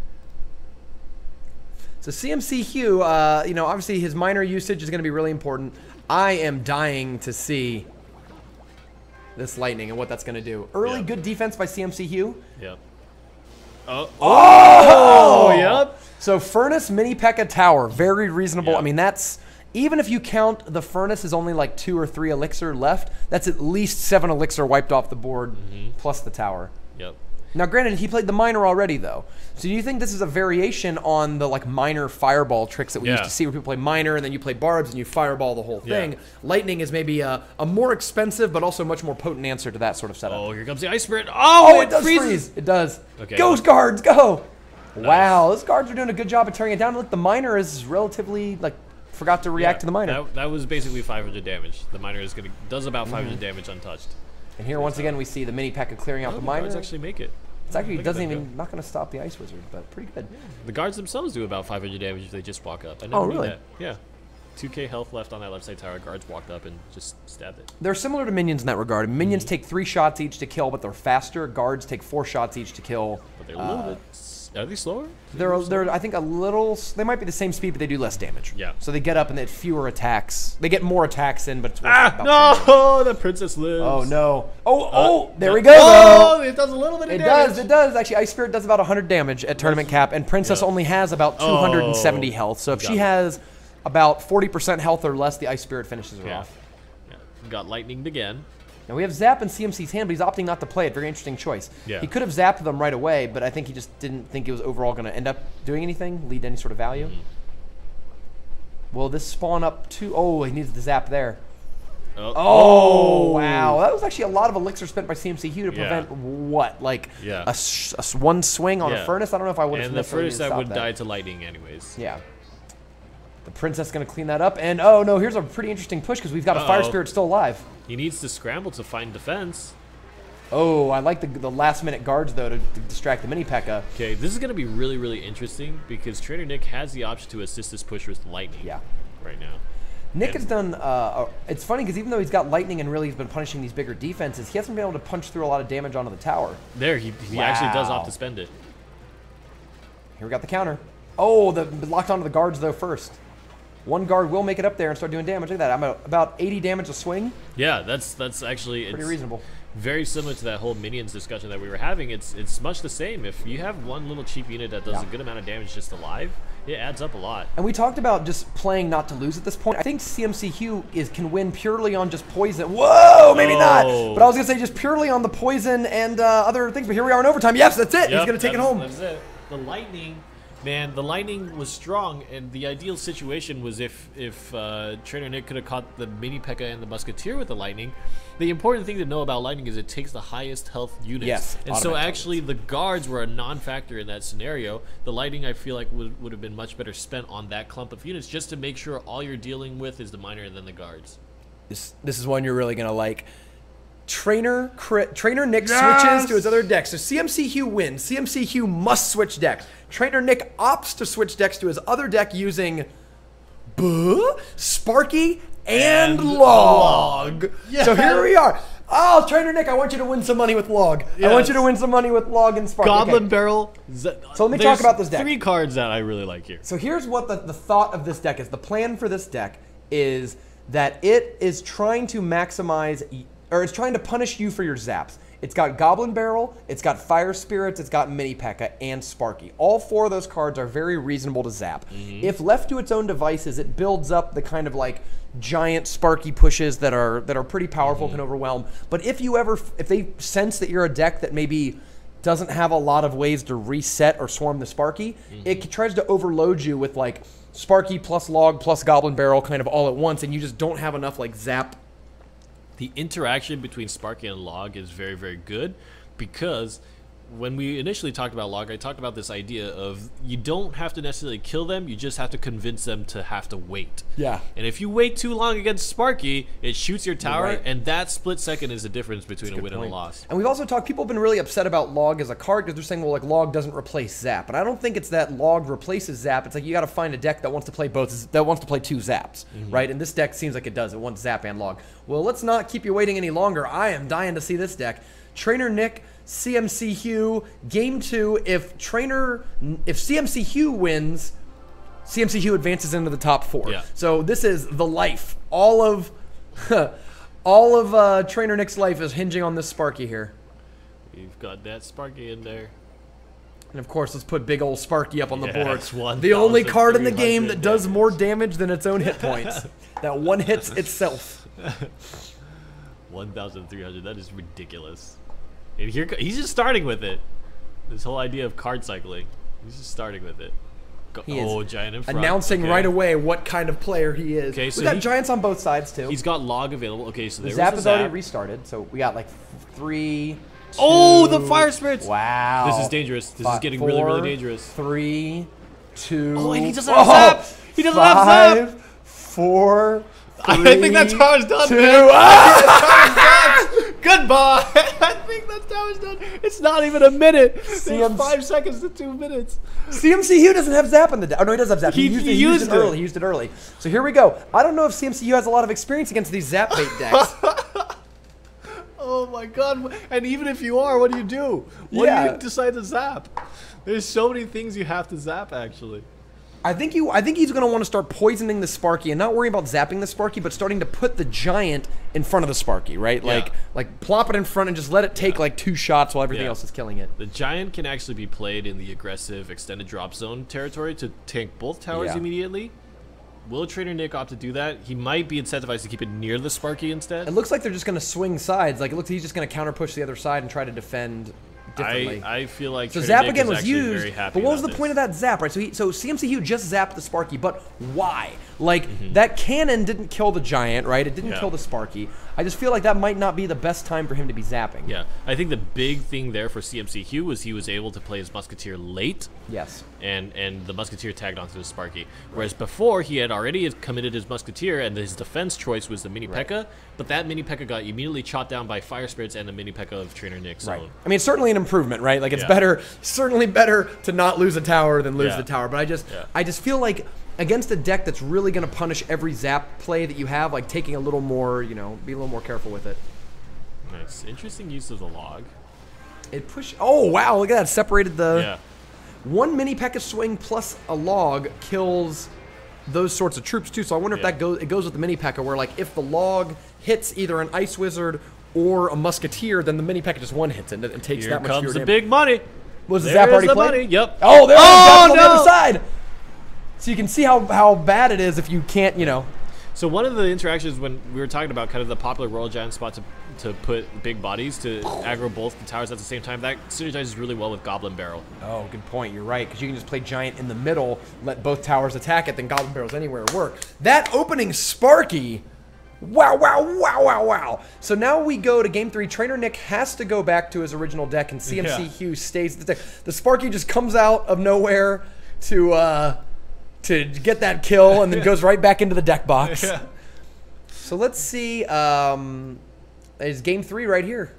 So C M C Hugh, uh, you know, obviously his minor usage is going to be really important. I am dying to see this Lightning and what that's going to do. Early Yeah. good defense by C M C Hugh. Yep. Oh. Oh, yep. So Furnace Mini P.E.K.K.A Tower, very reasonable. Yeah. I mean, that's even if you count the Furnace is only like two or three Elixir left, that's at least seven Elixir wiped off the board plus the tower. Yep. Now, granted, he played the Miner already, though. So do you think this is a variation on the like Miner Fireball tricks that we used Yeah. to see where people play Miner and then you play Barbs and you Fireball the whole thing? Yeah. Lightning is maybe a, a more expensive but also much more potent answer to that sort of setup. Oh, here comes the Ice Spirit. Oh, Oh, it, it does freezes. freeze. It does. Okay. Go, guards, go. Wow, those guards are doing a good job of tearing it down. Look, the Miner is relatively, like, forgot to react Yeah, to the Miner. That, that was basically five hundred damage. The miner is gonna does about five Mm-hmm. hundred damage untouched. And here, once again, we see the Mini P.E.K.K.A clearing out Oh, the the Miner. guards actually make it. It's actually Look at doesn't that even, go. not going to stop the Ice Wizard, but pretty good. The guards themselves do about five hundred damage if they just walk up. I never Oh, knew really? that. Yeah. two K health left on that left side tower. Guards walked up and just stabbed it. They're similar to minions in that regard. Minions Mm-hmm. take three shots each to kill, but they're faster. Guards take four shots each to kill. But they're a little bit. s- Are they slower? They're, they're, I think, a little. s- They might be the same speed, but they do less damage. Yeah. So they get up and they have fewer attacks. They get more attacks in, but it's worth Ah, about the same. no! The princess lives. Oh no! Oh, Uh, oh! There no- we go. Oh, though. it does a little bit of It damage. does. It does. Actually, Ice Spirit does about one hundred damage at tournament cap, and Princess Yeah. only has about two hundred seventy Oh, health. So if got she it. has about forty percent health or less, the Ice Spirit finishes her Yeah. off. Yeah. Got lightninged again. Now we have Zap in C M C's hand, but he's opting not to play it. Very interesting choice. Yeah. He could have zapped them right away, but I think he just didn't think it was overall going to end up doing anything, lead to any sort of value. Mm-hmm. Will this spawn up two? Oh, he needs the zap there. Oh, Oh, wow. That was actually a lot of elixir spent by C M C Hugh to Yeah. prevent what? Like Yeah. a, s- a s- one swing on Yeah. a furnace? I don't know if I would have And the necessarily furnace that stopped would that. die to lightning anyways. Yeah. The princess going to clean that up. And oh, no, here's a pretty interesting push because we've got a fire Uh-oh. spirit still alive. He needs to scramble to find defense. Oh, I like the, the last minute guards, though, to, to distract the mini P E K K A. Okay, this is going to be really, really interesting because Trainer Nick has the option to assist this push with lightning. Yeah. Right now. Nick And- has done, uh, it's funny because even though he's got lightning and really he's been punishing these bigger defenses, he hasn't been able to punch through a lot of damage onto the tower. There, he, he actually does Wow. opt to spend it. Here we got the counter. Oh, the locked onto the guards, though, first. One guard will make it up there and start doing damage. Look at that. I'm at about eighty damage a swing. Yeah, that's that's actually Pretty it's reasonable. very similar to that whole minions discussion that we were having. It's it's much the same. If you have one little cheap unit that does Yeah. a good amount of damage just alive, it adds up a lot. And we talked about just playing not to lose at this point. I think C M C Hugh is can win purely on just poison. Whoa, maybe not. Oh. But I was gonna say just purely on the poison and uh, other things. But here we are in overtime. Yes, that's it. He's Yep, gonna take it that's- home. That's it. The lightning, man. The lightning was strong, and the ideal situation was if if uh, Trainer Nick could have caught the mini P E K K A and the Musketeer with the lightning. The important thing to know about lightning is it takes the highest health units. Yes, and so automatic actually the guards were a non-factor in that scenario. The lightning, I feel like, would, would have been much better spent on that clump of units just to make sure all you're dealing with is the miner and then the guards. This this is one you're really gonna like. Trainer crit, Trainer Nick Yes! switches to his other deck. So C M C Hugh wins. C M C Hugh must switch decks. Trainer Nick opts to switch decks to his other deck using Buh, Sparky and, And Log. Log. Yes! So here we are. Oh, Trainer Nick, I want you to win some money with Log. I want you to Yes. win some money with Log and Sparky. Goblin Okay. Barrel. Z- So let me there's talk about this deck. Three cards that I really like here. So here's what the, the thought of this deck is. The plan for this deck is that it is trying to maximize, y- or it's trying to punish you for your zaps. It's got Goblin Barrel, it's got Fire Spirits, it's got Mini P E K K A, and Sparky. All four of those cards are very reasonable to zap. If left to its own devices, it builds up the kind of like giant Sparky pushes that are that are pretty powerful, can overwhelm. But if you ever, if they sense that you're a deck that maybe doesn't have a lot of ways to reset or swarm the Sparky, it tries to overload you with like Sparky plus Log plus Goblin Barrel kind of all at once, and you just don't have enough like zap. The interaction between Sparky and Log is very, very good because when we initially talked about Log, I talked about this idea of you don't have to necessarily kill them, you just have to convince them to have to wait. Yeah. And if you wait too long against Sparky, it shoots your tower, right. and that split second is the difference between a Good win and point. a loss. And we've also talked, people have been really upset about Log as a card because they're saying, well, like, Log doesn't replace Zap. And I don't think it's that Log replaces Zap. It's like you got to find a deck that wants to play both, that wants to play two Zaps, right? And this deck seems like it does. It wants Zap and Log. Well, let's not keep you waiting any longer. I am dying to see this deck. Trainer Nick, C M C Hugh, game two. If Trainer, if C M C Hugh wins, C M C Hugh advances into the top four. Yeah. So this is the life. All of, all of uh, Trainer Nick's life is hinging on this Sparky here. You've got that Sparky in there. And of course, let's put big old Sparky up on the board. Yes, one The only thousand card in the three game hundred that does damage. more damage than its own hit points. That one hits itself. one thousand three hundred, that is ridiculous. And here, co- he's just starting with it. This whole idea of card cycling. He's just starting with it. Go- He is oh, giant in front. Announcing Okay. right away what kind of player he is. Okay, so we got he- giants on both sides too. He's got log available. Okay, so The there zap was is a already zap. restarted, so we got like f- three. Oh, the two- fire spirits! Wow. This is dangerous. This Fi- is getting really, really four, dangerous. Three, two. Oh, and he doesn't have zap! He doesn't have zap! five, Four. I three, think that tower's done, two. man. Ah! Goodbye! I think that tower's done. It's not even a minute. C There's M- five seconds to two minutes. C M C Hugh doesn't have zap in the deck. Oh no, he does have zap. He- used, he it, he used, used it it. early. He used it early. So here we go. I don't know if C M C Hugh has a lot of experience against these zap bait decks. Oh my god. And even if you are, what do you do? What do Yeah. you decide to zap? There's so many things you have to zap, actually. I think you. I think he's going to want to start poisoning the Sparky and not worry about zapping the Sparky, but starting to put the giant in front of the Sparky, right? Yeah. Like, like plop it in front and just let it take Yeah. like two shots while everything Yeah. else is killing it. The giant can actually be played in the aggressive extended drop zone territory to tank both towers Yeah. immediately. Will Trainer Nick opt to do that? He might be incentivized to keep it near the Sparky instead. It looks like they're just going to swing sides. Like it looks, he's just going to counter push the other side and try to defend differently. I, I feel like so Trader zap Nick again is was actually used, very happy but what was the about point of this. that zap, right? So he, so C M C Hugh just zapped the Sparky, but why? Like Mm-hmm. that cannon didn't kill the giant, right? It didn't Yeah. kill the Sparky. I just feel like that might not be the best time for him to be zapping. Yeah, I think the big thing there for C M C Hugh was he was able to play his Musketeer late, Yes. and and the Musketeer tagged onto the Sparky. Whereas before he had already committed his Musketeer, and his defense choice was the Mini Right. P.E.K.K.A. But that Mini P.E.K.K.A. got immediately chopped down by Fire Spirits and the Mini P.E.K.K.A. of Trainer Nick. So Right. I mean, it's certainly an improvement, right? Like, it's Yeah. better, certainly better to not lose a tower than lose Yeah. the tower. But I just, Yeah. I just feel like against a deck that's really going to punish every zap play that you have, like taking a little more, you know, be a little more careful with it. nice, interesting use of the log. It push. Oh wow! Look at that. Separated the Yeah, one mini P.E.K.K.A. swing plus a log kills those sorts of troops too. So I wonder if Yeah. that goes. It goes with the mini P.E.K.K.A. where like if the log hits either an ice wizard or a musketeer, then the mini P.E.K.K.A. just one hits it and, and takes here that much comes fewer the damage. big money. Was the There's zap already the played? money. Yep. Oh, there it is. Oh, Zap's on the no! other side. So you can see how how bad it is if you can't, you know. So one of the interactions when we were talking about kind of the popular Royal Giant spot to to put big bodies to aggro both the towers at the same time, that synergizes really well with Goblin Barrel. Oh, good point. You're right, because you can just play Giant in the middle, let both towers attack it, then Goblin Barrels anywhere work. That opening Sparky, wow, wow, wow, wow, wow. So now we go to game three. Trainer Nick has to go back to his original deck, and C M C Yeah. Hughes stays the deck. The Sparky just comes out of nowhere to uh, to get that kill, and then goes right back into the deck box. Yeah. So let's see. Um, is game three right here?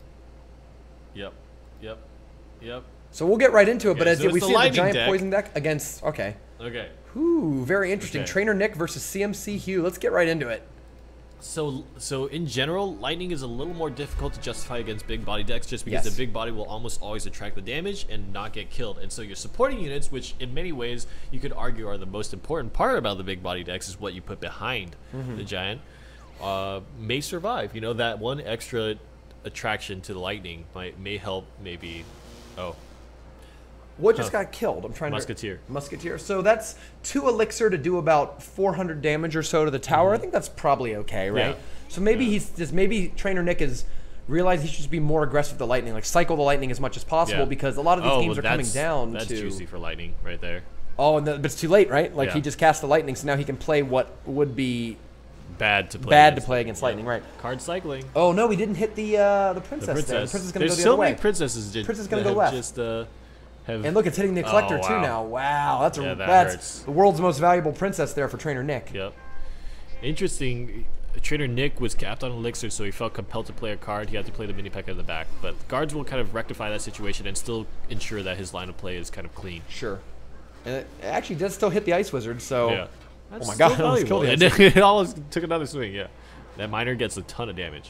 Yep. Yep. Yep. So we'll get right into it. But Okay, as so we it's the see the lightning giant deck. poison deck against. Okay. Okay. Ooh, very interesting. Okay. Trainer Nick versus C M C Hugh. Let's get right into it. So, so in general, lightning is a little more difficult to justify against big body decks, just because Yes. the big body will almost always attract the damage and not get killed. And so your supporting units, which in many ways you could argue are the most important part about the big body decks, is what you put behind Mm-hmm. the giant, uh, may survive. You know, that one extra attraction to the lightning might may help maybe. Oh, What just Huh. got killed? I'm trying Musketeer. to Musketeer. So that's two elixir to do about four hundred damage or so to the tower. I think that's probably okay, right? Yeah. So maybe Yeah. he's just maybe Trainer Nick is realized he should just be more aggressive with the lightning, like cycle the lightning as much as possible, Yeah. because a lot of these oh, games well, are coming that's- down That's to. juicy for lightning right there. Oh, and the, but it's too late, right? Like he Yeah. just cast the lightning, so now he can play what would be Bad to play. bad to against play against lightning, right? Card cycling. Oh no, we didn't hit the uh, the princess. The There. The princess. princess is gonna There's go the so other many way. princesses. Just, Princess is gonna that go have left. Just uh, have. And look, it's hitting the Oh, collector too wow. now. Wow, that's a Yeah, that that's hurts. the world's most valuable princess there for Trainer Nick. Yep. Interesting. Trainer Nick was capped on elixir, so he felt compelled to play a card. He had to play the mini P.E.K.K.A. in the back, but guards will kind of rectify that situation and still ensure that his line of play is kind of clean. Sure. And it actually does still hit the ice wizard. So Yeah. oh That's my still god, I almost valuable. killed the ice And it almost took another swing. Yeah. That miner gets a ton of damage.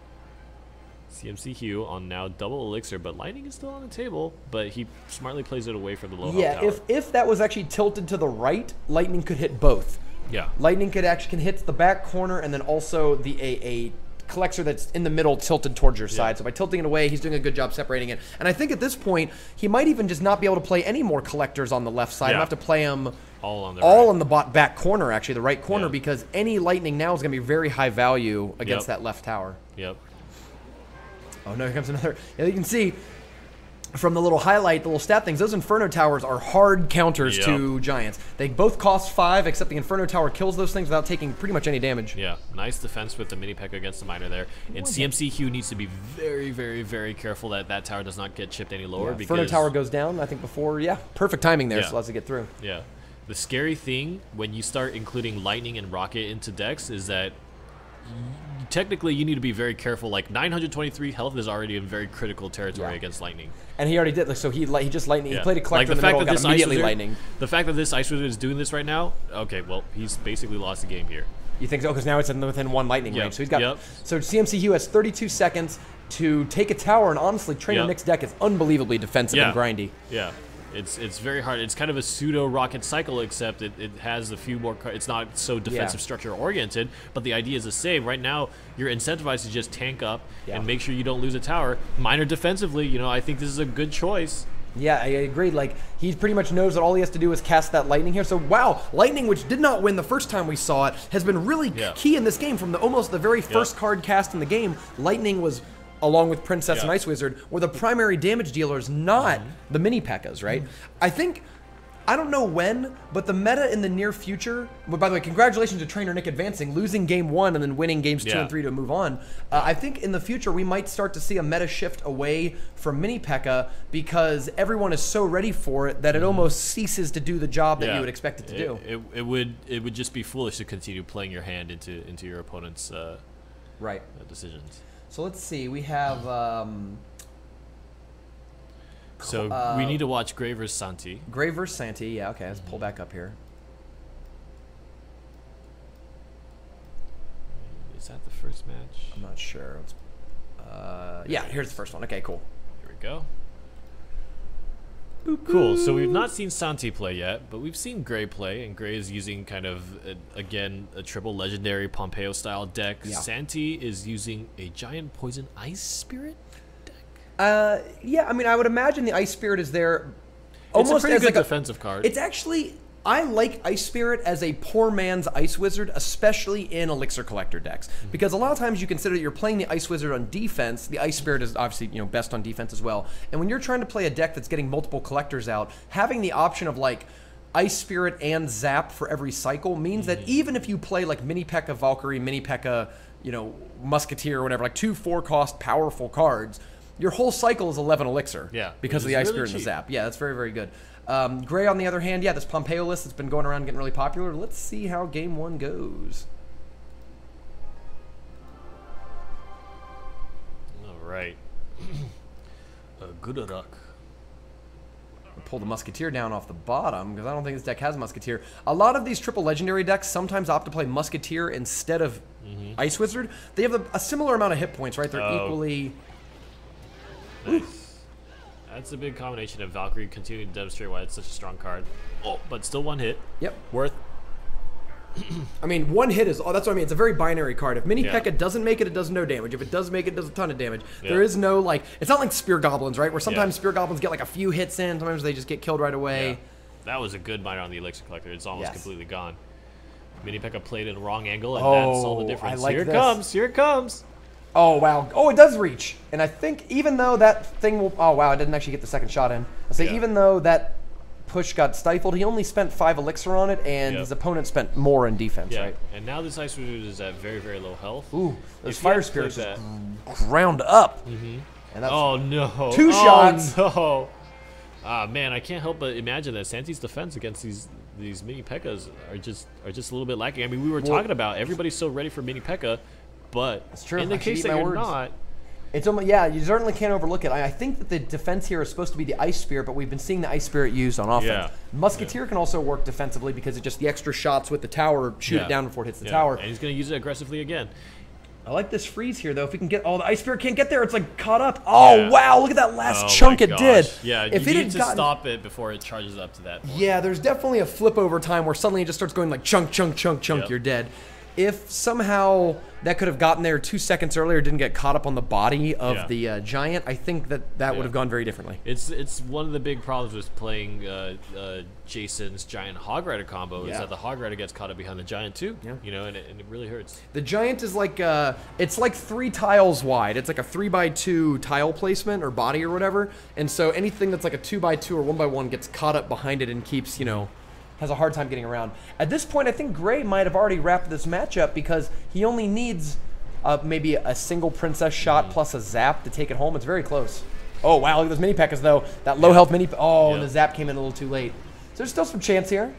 C M C Hugh on now double elixir, but lightning is still on the table. But he smartly plays it away from the low Yeah, health tower. if if that was actually tilted to the right, lightning could hit both. yeah. Lightning could actually can hit the back corner and then also the a, a collector that's in the middle tilted towards your side. So by tilting it away, he's doing a good job separating it. And I think at this point, he might even just not be able to play any more collectors on the left side. Yeah. He'll have to play them all on the all right. on the bot back corner, actually, the right corner, Yeah. because any lightning now is going to be very high value against Yep. that left tower. Yep. Oh no, here comes another. Yeah, you can see from the little highlight, the little stat things, those Inferno Towers are hard counters Yep. to Giants. They both cost five, except the Inferno Tower kills those things without taking pretty much any damage. Yeah, nice defense with the mini P.E.K.K.A. against the miner there. And C M C Hugh needs to be very, very, very careful that that tower does not get chipped any lower. Yeah, because Inferno Tower goes down, I think, before. Yeah, perfect timing there, Yeah. so lets it get through. Yeah. The scary thing when you start including lightning and rocket into decks is that y- technically you need to be very careful. Like nine hundred twenty-three health is already in very critical territory Yeah. against lightning. And he already did. Like, so he li- he just lightning. Yeah. He played a collector like in the the fact middle, that got this ice immediately wizard, lightning. the fact that this ice wizard is doing this right now, okay, well he's basically lost the game here. You think so? Because now it's in, within one lightning Yep, range. So he's got. yep. So C M C Hugh has thirty-two seconds to take a tower, and honestly, Trainer Yep. Nick's deck is unbelievably defensive Yeah. and grindy. Yeah, it's it's very hard. It's kind of a pseudo rocket cycle, except it, it has a few more. Car- it's not so defensive Yeah. structure oriented, but the idea is the same. Right now, you're incentivized to just tank up Yeah. and make sure you don't lose a tower. Minor defensively, you know, I think this is a good choice. Yeah, I agree. Like, he pretty much knows that all he has to do is cast that lightning here. So, wow, lightning, which did not win the first time we saw it, has been really Yeah. key in this game. From the almost the very first card cast in the game, lightning was along with Princess Yeah. and Ice Wizard, were the primary damage dealers, not Mm-hmm. the mini P E K K As, right? I think, I don't know when, but the meta in the near future, but by the way, congratulations to Trainer Nick advancing, losing game one and then winning games two Yeah. and three to move on. Uh, I think in the future we might start to see a meta shift away from mini P E K K A because everyone is so ready for it that it almost ceases to do the job that Yeah. you would expect it to do. It, it would it would just be foolish to continue playing your hand into into your opponent's uh, Right. uh, decisions. So let's see. We have. Um, So Uh, we need to watch Gray versus Santi. Gray versus Santi. Yeah, okay, let's pull back up here. Is that the first match? I'm not sure. Let's, uh, yeah, here's the first one. Okay, cool. Here we go. Cool. So we've not seen Santi play yet, but we've seen Gray play, and Gray is using kind of a, again a triple legendary Pompeo style deck. Yeah. Santi is using a giant poison ice spirit. Uh, yeah, I mean, I would imagine the Ice Spirit is there It's almost a pretty as good like a, defensive card. It's actually, I like Ice Spirit as a poor man's Ice Wizard, especially in Elixir Collector decks. Mm-hmm. Because a lot of times you consider that you're playing the Ice Wizard on defense. The Ice Spirit is obviously, you know, best on defense as well. And when you're trying to play a deck that's getting multiple collectors out, having the option of like Ice Spirit and Zap for every cycle means that Mm-hmm. even if you play like Mini P E K K A Valkyrie, Mini P E K K A, you know, Musketeer or whatever, like two four cost powerful cards, your whole cycle is eleven elixir. Yeah, Because of which the is Ice really Spirit and the cheap. Zap. Yeah, that's very, very good. Um, Gray, on the other hand, yeah, this Pompeo list that's been going around getting really popular. Let's see how game one goes. All right. uh, good luck. Pull the Musketeer down off the bottom because I don't think this deck has Musketeer. A lot of these triple legendary decks sometimes opt to play Musketeer instead of Ice Wizard. They have a, a similar amount of hit points, right? They're Oh. equally... Nice. That's a big combination of Valkyrie continuing to demonstrate why it's such a strong card. Oh, but still one hit. Yep. Worth. I mean, one hit is... Oh, that's what I mean. It's a very binary card. If Mini Yeah. P E K K A doesn't make it, it does no damage. If it does make it, it does a ton of damage. Yeah. There is no, like... It's not like Spear Goblins, right? Where sometimes Yeah. Spear Goblins get, like, a few hits in. Sometimes they just get killed right away. Yeah. That was a good miner on the Elixir Collector. It's almost Yes. completely gone. Mini P E K K A played in the wrong angle, and Oh, that's all the I difference. like here it this. comes. Here it comes. Oh, wow. Oh, it does reach. And I think even though that thing will... Oh, wow, I didn't actually get the second shot in. I say Yeah. even though that push got stifled, he only spent five elixir on it, and Yep. his opponent spent more in defense, Yeah. right? And now this Ice Wizard is at very, very low health. Ooh, those If you fire had played spirits just that- ground up. Mm-hmm. And that's... Oh no! Two oh, shots. No. Ah man, I can't help but imagine that Santi's defense against these these mini P E K K As are just are just a little bit lacking. I mean, we were Well- talking about everybody's so ready for mini P E K K A, but That's true. in the I should case eat that my you're words. not, It's almost, yeah, you certainly can't overlook it. I, I think that the defense here is supposed to be the Ice Spirit, but we've been seeing the Ice Spirit used on offense. Yeah. Musketeer can also work defensively because it just the extra shots with the tower shoot Yeah. it down before it hits the yeah, tower. and he's gonna use it aggressively again. I like this freeze here, though. If we can get... Oh, the Ice Spirit can't get there. It's, like, caught up. Oh, Yeah. wow. Look at that last Oh chunk my it did. gosh. Yeah, if you it need had to gotten, stop it before it charges up to that point. Yeah, there's definitely a flip over time where suddenly it just starts going, like, chunk, chunk, chunk, chunk, Yep. you're dead. If somehow that could have gotten there two seconds earlier, didn't get caught up on the body of Yeah. the uh, giant, I think that that Yeah. would have gone very differently. It's it's one of the big problems with playing uh, uh, Jason's giant Hog Rider combo is Yeah. that the Hog Rider gets caught up behind the giant too. Yeah. You know, and it, and it really hurts. The giant is like uh, it's like three tiles wide. It's like a three by two tile placement or body or whatever. And so anything that's like a two by two or one by one gets caught up behind it and keeps, you know, has a hard time getting around. At this point, I think Gray might have already wrapped this matchup because he only needs uh, maybe a single princess shot plus a zap to take it home. It's very close. Oh wow, look at those mini P E K K As though. That low health mini. Oh, and Yeah. the zap came in a little too late. So there's still some chance here.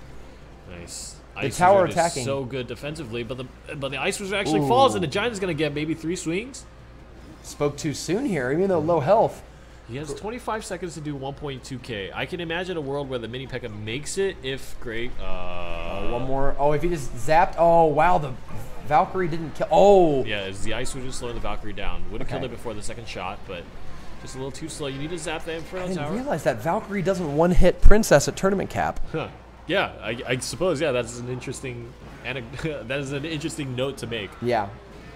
Nice. The Ice tower Wizard is attacking. so good defensively, but the but the Ice Wizard actually Ooh. falls, and the giant is gonna get maybe three swings. Spoke too soon here, even though low health. He has twenty-five seconds to do one point two K. I can imagine a world where the mini P E K K A makes it if Gray. Uh, One more. Oh, if he just zapped. Oh, wow. The Valkyrie didn't kill. Oh. Yeah, is the Ice Wizard slowing the Valkyrie down? Would have Okay. killed it before the second shot, but just a little too slow. You need to zap the I Inferno didn't Tower. realize that Valkyrie doesn't one-hit Princess at tournament cap. Huh. Yeah, I, I suppose. Yeah, that's an interesting. Anec- that is an interesting note to make. Yeah.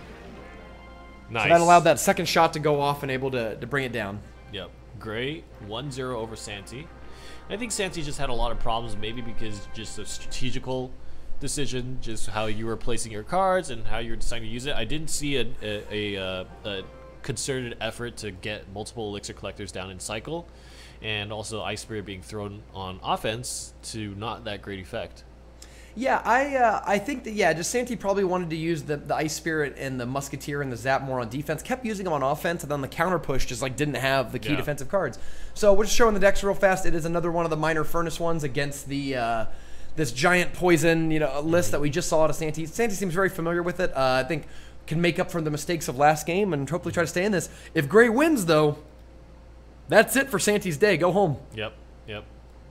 Nice. So that allowed that second shot to go off and able to, to bring it down. Yep. Gray one zero over Santi. I think Santi just had a lot of problems, maybe because just a strategical decision, just how you were placing your cards and how you were deciding to use it. I didn't see a a, a, uh, a concerted effort to get multiple elixir collectors down in cycle, and also Ice Spirit being thrown on offense to not that great effect. Yeah, I uh, I think that, yeah, just Santi probably wanted to use the, the Ice Spirit and the Musketeer and the Zap more on defense. Kept using them on offense, and then the counter push just like didn't have the key Yeah. defensive cards. So we're just showing the decks real fast. It is another one of the minor furnace ones against the uh, this giant poison, you know, list that we just saw out of Santi. Santi seems very familiar with it. Uh, I think can make up for the mistakes of last game and hopefully try to stay in this. If Gray wins, though, that's it for Santi's day. Go home. Yep, yep.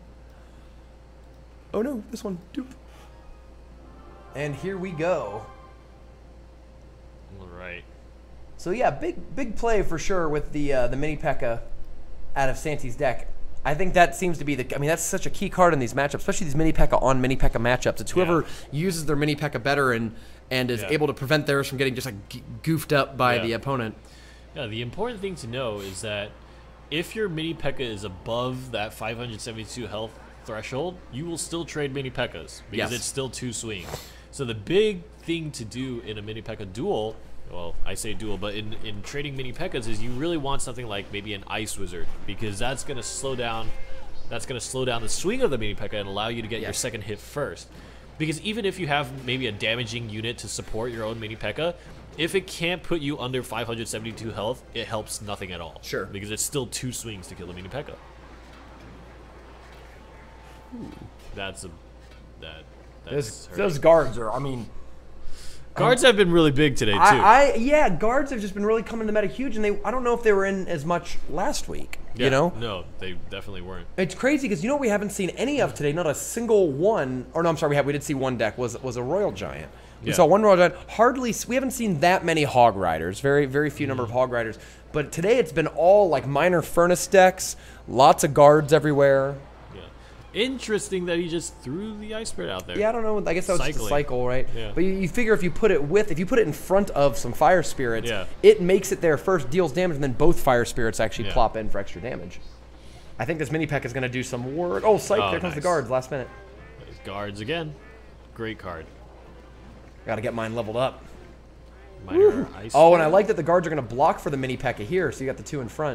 Oh no, this one. Doop. And here we go. All right. So yeah, big big play for sure with the uh, the mini P.E.K.K.A. out of Santi's deck. I think that seems to be the. I mean, that's such a key card in these matchups, especially these mini P.E.K.K.A. on mini P.E.K.K.A. matchups. It's whoever Yeah. uses their mini P.E.K.K.A. better and and is Yeah. able to prevent theirs from getting just like g- goofed up by Yeah. the opponent. Yeah, the important thing to know is that if your mini P.E.K.K.A. is above that five hundred seventy-two health threshold, you will still trade mini P.E.K.K.A.s because Yes. it's still two swings. So the big thing to do in a mini P.E.K.K.A. duel, well, I say duel, but in, in trading mini P.E.K.K.A.s is you really want something like maybe an Ice Wizard, because that's going to slow down that's going to slow down the swing of the mini P.E.K.K.A. and allow you to get your Yes. second hit first. Because even if you have maybe a damaging unit to support your own mini P.E.K.K.A., if it can't put you under five hundred seventy-two health, it helps nothing at all. Sure. Because it's still two swings to kill the mini P.E.K.K.A. That's a that that's Those, hurting. those guards are. I mean, Guards have been really big today too. I, I yeah, guards have just been really coming to meta huge, and they. I don't know if they were in as much last week. Yeah, You know. No, they definitely weren't. It's crazy because you know what we haven't seen any of today. Not a single one. Or no, I'm sorry. We have. We did see one deck. Was was a Royal Giant. We Yeah. saw one Royal Giant. Hardly. We haven't seen that many Hog Riders. Very very few number of Hog Riders. But today it's been all like minor Furnace decks. Lots of guards everywhere. Yeah. Interesting that he just threw the Ice Spirit out there. Yeah, I don't know. I guess that was just a Cycling. cycle, right? Yeah. But you, you figure if you put it with, if you put it in front of some Fire Spirits, Yeah. it makes it there first, deals damage, and then both Fire Spirits actually Yeah. plop in for extra damage. I think this mini P.E.K.K.A. is going to do some work. Oh, psych! Oh, there comes the nice. guards last minute. Guards again. Great card. Got to get mine leveled up. Minor Ice Oh, and I Spirit. like that the guards are going to block for the mini P.E.K.K.A. here, so you got the two in front.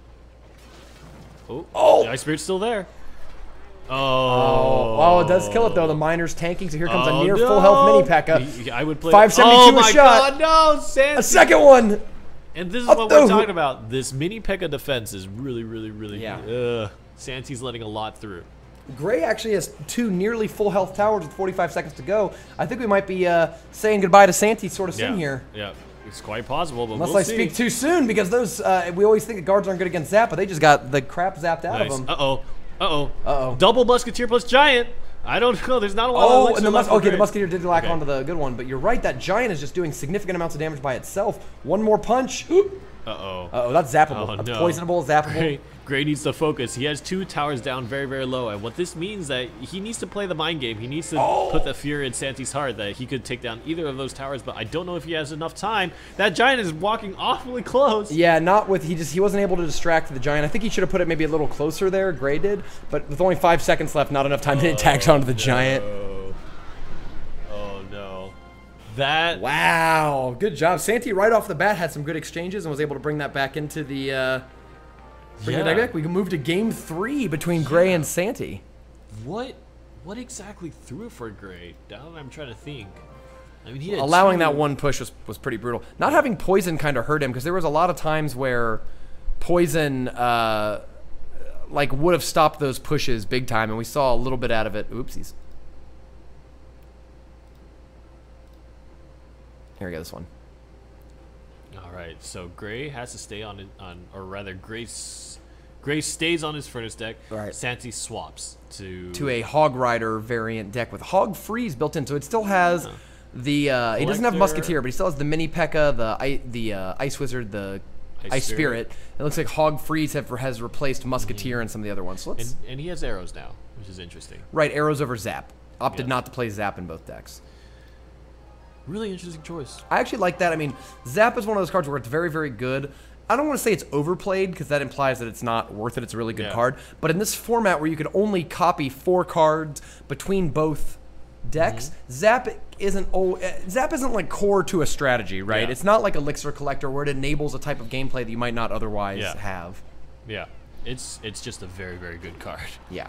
Oh, Oh! the Ice Spirit's still there. Oh, Oh. oh, it does kill it though. The miner's tanking, so here comes Oh, a near no. full health mini P.E.K.K.A. He- I would play five seventy-two oh a my shot. God, no, Santi. A second one. And this is Up what the- we're talking about. This mini P.E.K.K.A. defense is really, really, really Yeah. good. Ugh. Santi's letting a lot through. Gray actually has two nearly full health towers with forty-five seconds to go. I think we might be uh, saying goodbye to Santi sort of soon Yeah, here. yeah, it's quite possible, but Unless we'll I see. speak too soon, because those uh, we always think that guards aren't good against Zap, but they just got the crap zapped out Nice. of them. Uh oh. Uh oh. Uh-oh. Double Musketeer plus Giant. I don't know. There's not a lot of Oh, elixir and the left mus- for okay, the Gray. Musketeer did lack Okay. onto the good one, but you're right. That Giant is just doing significant amounts of damage by itself. One more punch. Uh oh. Uh oh, that's zappable. Oh, that's no. poisonable, zappable. Gray, Gray needs to focus. He has two towers down very, very low, and what this means that he needs to play the mind game. He needs to Oh. put the fear in Santi's heart that he could take down either of those towers, but I don't know if he has enough time. That Giant is walking awfully close. Yeah, not with he just he wasn't able to distract the Giant. I think he should have put it maybe a little closer there. Gray did, but with only five seconds left, not enough time to hit tags onto the Giant. Oh. Oh no. That Wow, good job. Santi right off the bat had some good exchanges and was able to bring that back into the uh, bring the Yeah. deck back. We can move to game three between Gray and Santi. What what exactly threw it for Gray? Now I'm trying to think. I mean, he had Allowing two- that one push was, was pretty brutal. Not having poison kind of hurt him because there was a lot of times where poison uh, like would have stopped those pushes big time, and we saw a little bit out of it. Oopsies. Here we go. This one. All right, so Gray has to stay on it, on, or rather, Gray's Gray stays on his furnace deck. Right. Santi swaps to To a Hog Rider variant deck with Hog Freeze built in, so it still has the. Uh, he doesn't have Collector. Musketeer, but he still has the Mini P.E.K.K.A., the I, the uh, Ice Wizard, the Ice Ice, Spirit. Spirit. It looks like Hog Freeze have, has replaced Musketeer and some of the other ones. So let's and, and he has arrows now, which is interesting. right arrows over Zap. Opted Yeah. not to play Zap in both decks. Really interesting choice. I actually like that. I mean, Zap is one of those cards where it's very, very good. I don't want to say it's overplayed because that implies that it's not worth it. It's a really good Yeah. card. But in this format where you could only copy four cards between both decks, Zap isn't oh, Zap isn't like core to a strategy, right? Yeah. It's not like Elixir Collector where it enables a type of gameplay that you might not otherwise Yeah. have. Yeah. It's it's just a very, very good card. Yeah.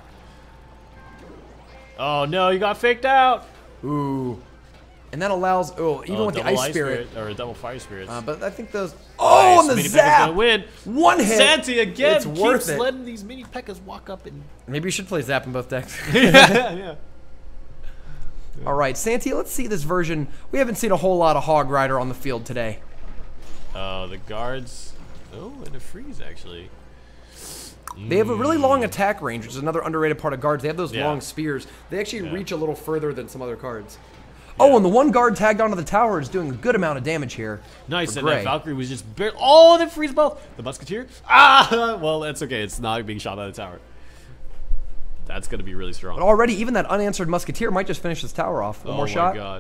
Oh no, you got faked out. Ooh. And that allows, oh, even oh, with the double Ice Spirit. or double Fire Spirits. Uh, but I think those. Oh, and the Mini Pekka's Zap! gonna win. One hit. Santi again It's keeps worth it. letting these Mini Pekkas walk up and. Maybe you should play Zap in both decks. yeah, yeah. All right, Santi, let's see this version. We haven't seen a whole lot of Hog Rider on the field today. Uh, the guards. Oh, and a freeze actually. They have a really long attack range, which is another underrated part of guards. They have those Yeah. long spears. They actually Yeah. reach a little further than some other cards. Oh, and the one guard tagged onto the tower is doing a good amount of damage here. Nice, for and Gray. that Valkyrie was just barely. Oh, they freeze both. The Musketeer. Ah, well, that's okay. It's not being shot by the tower. That's gonna be really strong. But already, even that unanswered Musketeer might just finish this tower off. One oh more my shot. god.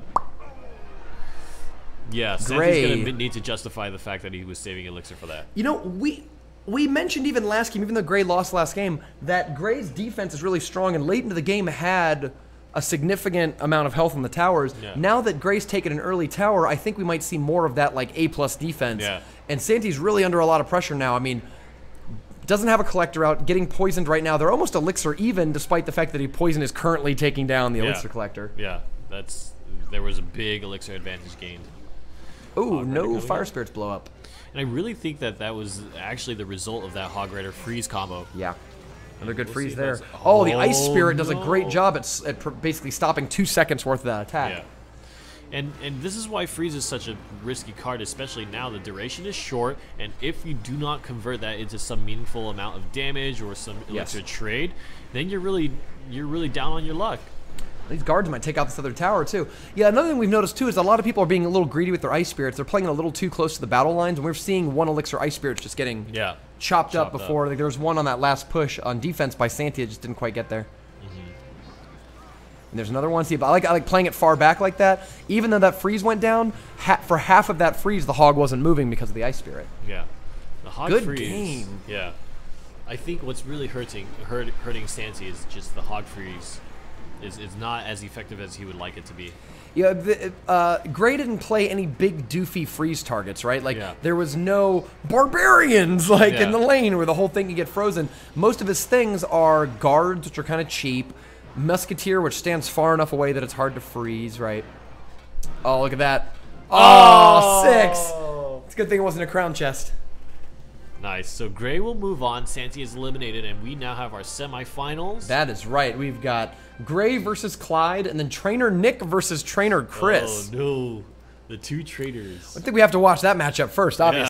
Yeah, Gray. Santi's gonna need to justify the fact that he was saving Elixir for that. You know, we we mentioned even last game, even though Gray lost last game, that Gray's defense is really strong, and late into the game had a significant amount of health on the towers. Yeah. Now that Gray's taken an early tower, I think we might see more of that like A plus defense. Yeah. And Santi's really under a lot of pressure now. I mean, doesn't have a collector out, getting poisoned right now. They're almost Elixir even, despite the fact that he poison is currently taking down the Yeah. Elixir collector. Yeah, that's there was a big Elixir advantage gained. Ooh, Rider no coming Fire up. Spirits blow up. And I really think that that was actually the result of that Hog Rider freeze combo. Yeah. Another good We'll freeze see if there. that's- Oh, the Ice Oh, Spirit does a great no. job at, s- at pr- basically stopping two seconds worth of that attack. Yeah. And and this is why freeze is such a risky card, especially now. The duration is short, and if you do not convert that into some meaningful amount of damage or some Yes. Elixir trade, then you're really you're really down on your luck. These guards might take out this other tower too. Yeah, another thing we've noticed too is a lot of people are being a little greedy with their Ice Spirits. They're playing a little too close to the battle lines, and we're seeing one Elixir Ice Spirits just getting Yeah. chopped, Chopped up before. up. Like, there was one on that last push on defense by Santi, it just didn't quite get there. And there's another one. See, but I like I like playing it far back like that. Even though that freeze went down, ha for half of that freeze, the Hog wasn't moving because of the Ice Spirit. Yeah. The Hog Good freeze. game. Yeah. I think what's really hurting hurt, hurting Santi is just the Hog freeze is is not as effective as he would like it to be. Yeah, the, uh, Gray didn't play any big doofy freeze targets, right? Like, Yeah. there was no barbarians, like, in Yeah. the lane where the whole thing could get frozen. Most of his things are guards, which are kind of cheap, Musketeer, which stands far enough away that it's hard to freeze, right? Oh, look at that. Oh, six! It's a good thing it wasn't a crown chest. Nice. So Gray will move on. Santi is eliminated, and we now have our semifinals. That is right. We've got Gray versus Clyde, and then Trainer Nick versus Trainer Chris. Oh no, the two traitors. I think we have to watch that matchup first, obviously.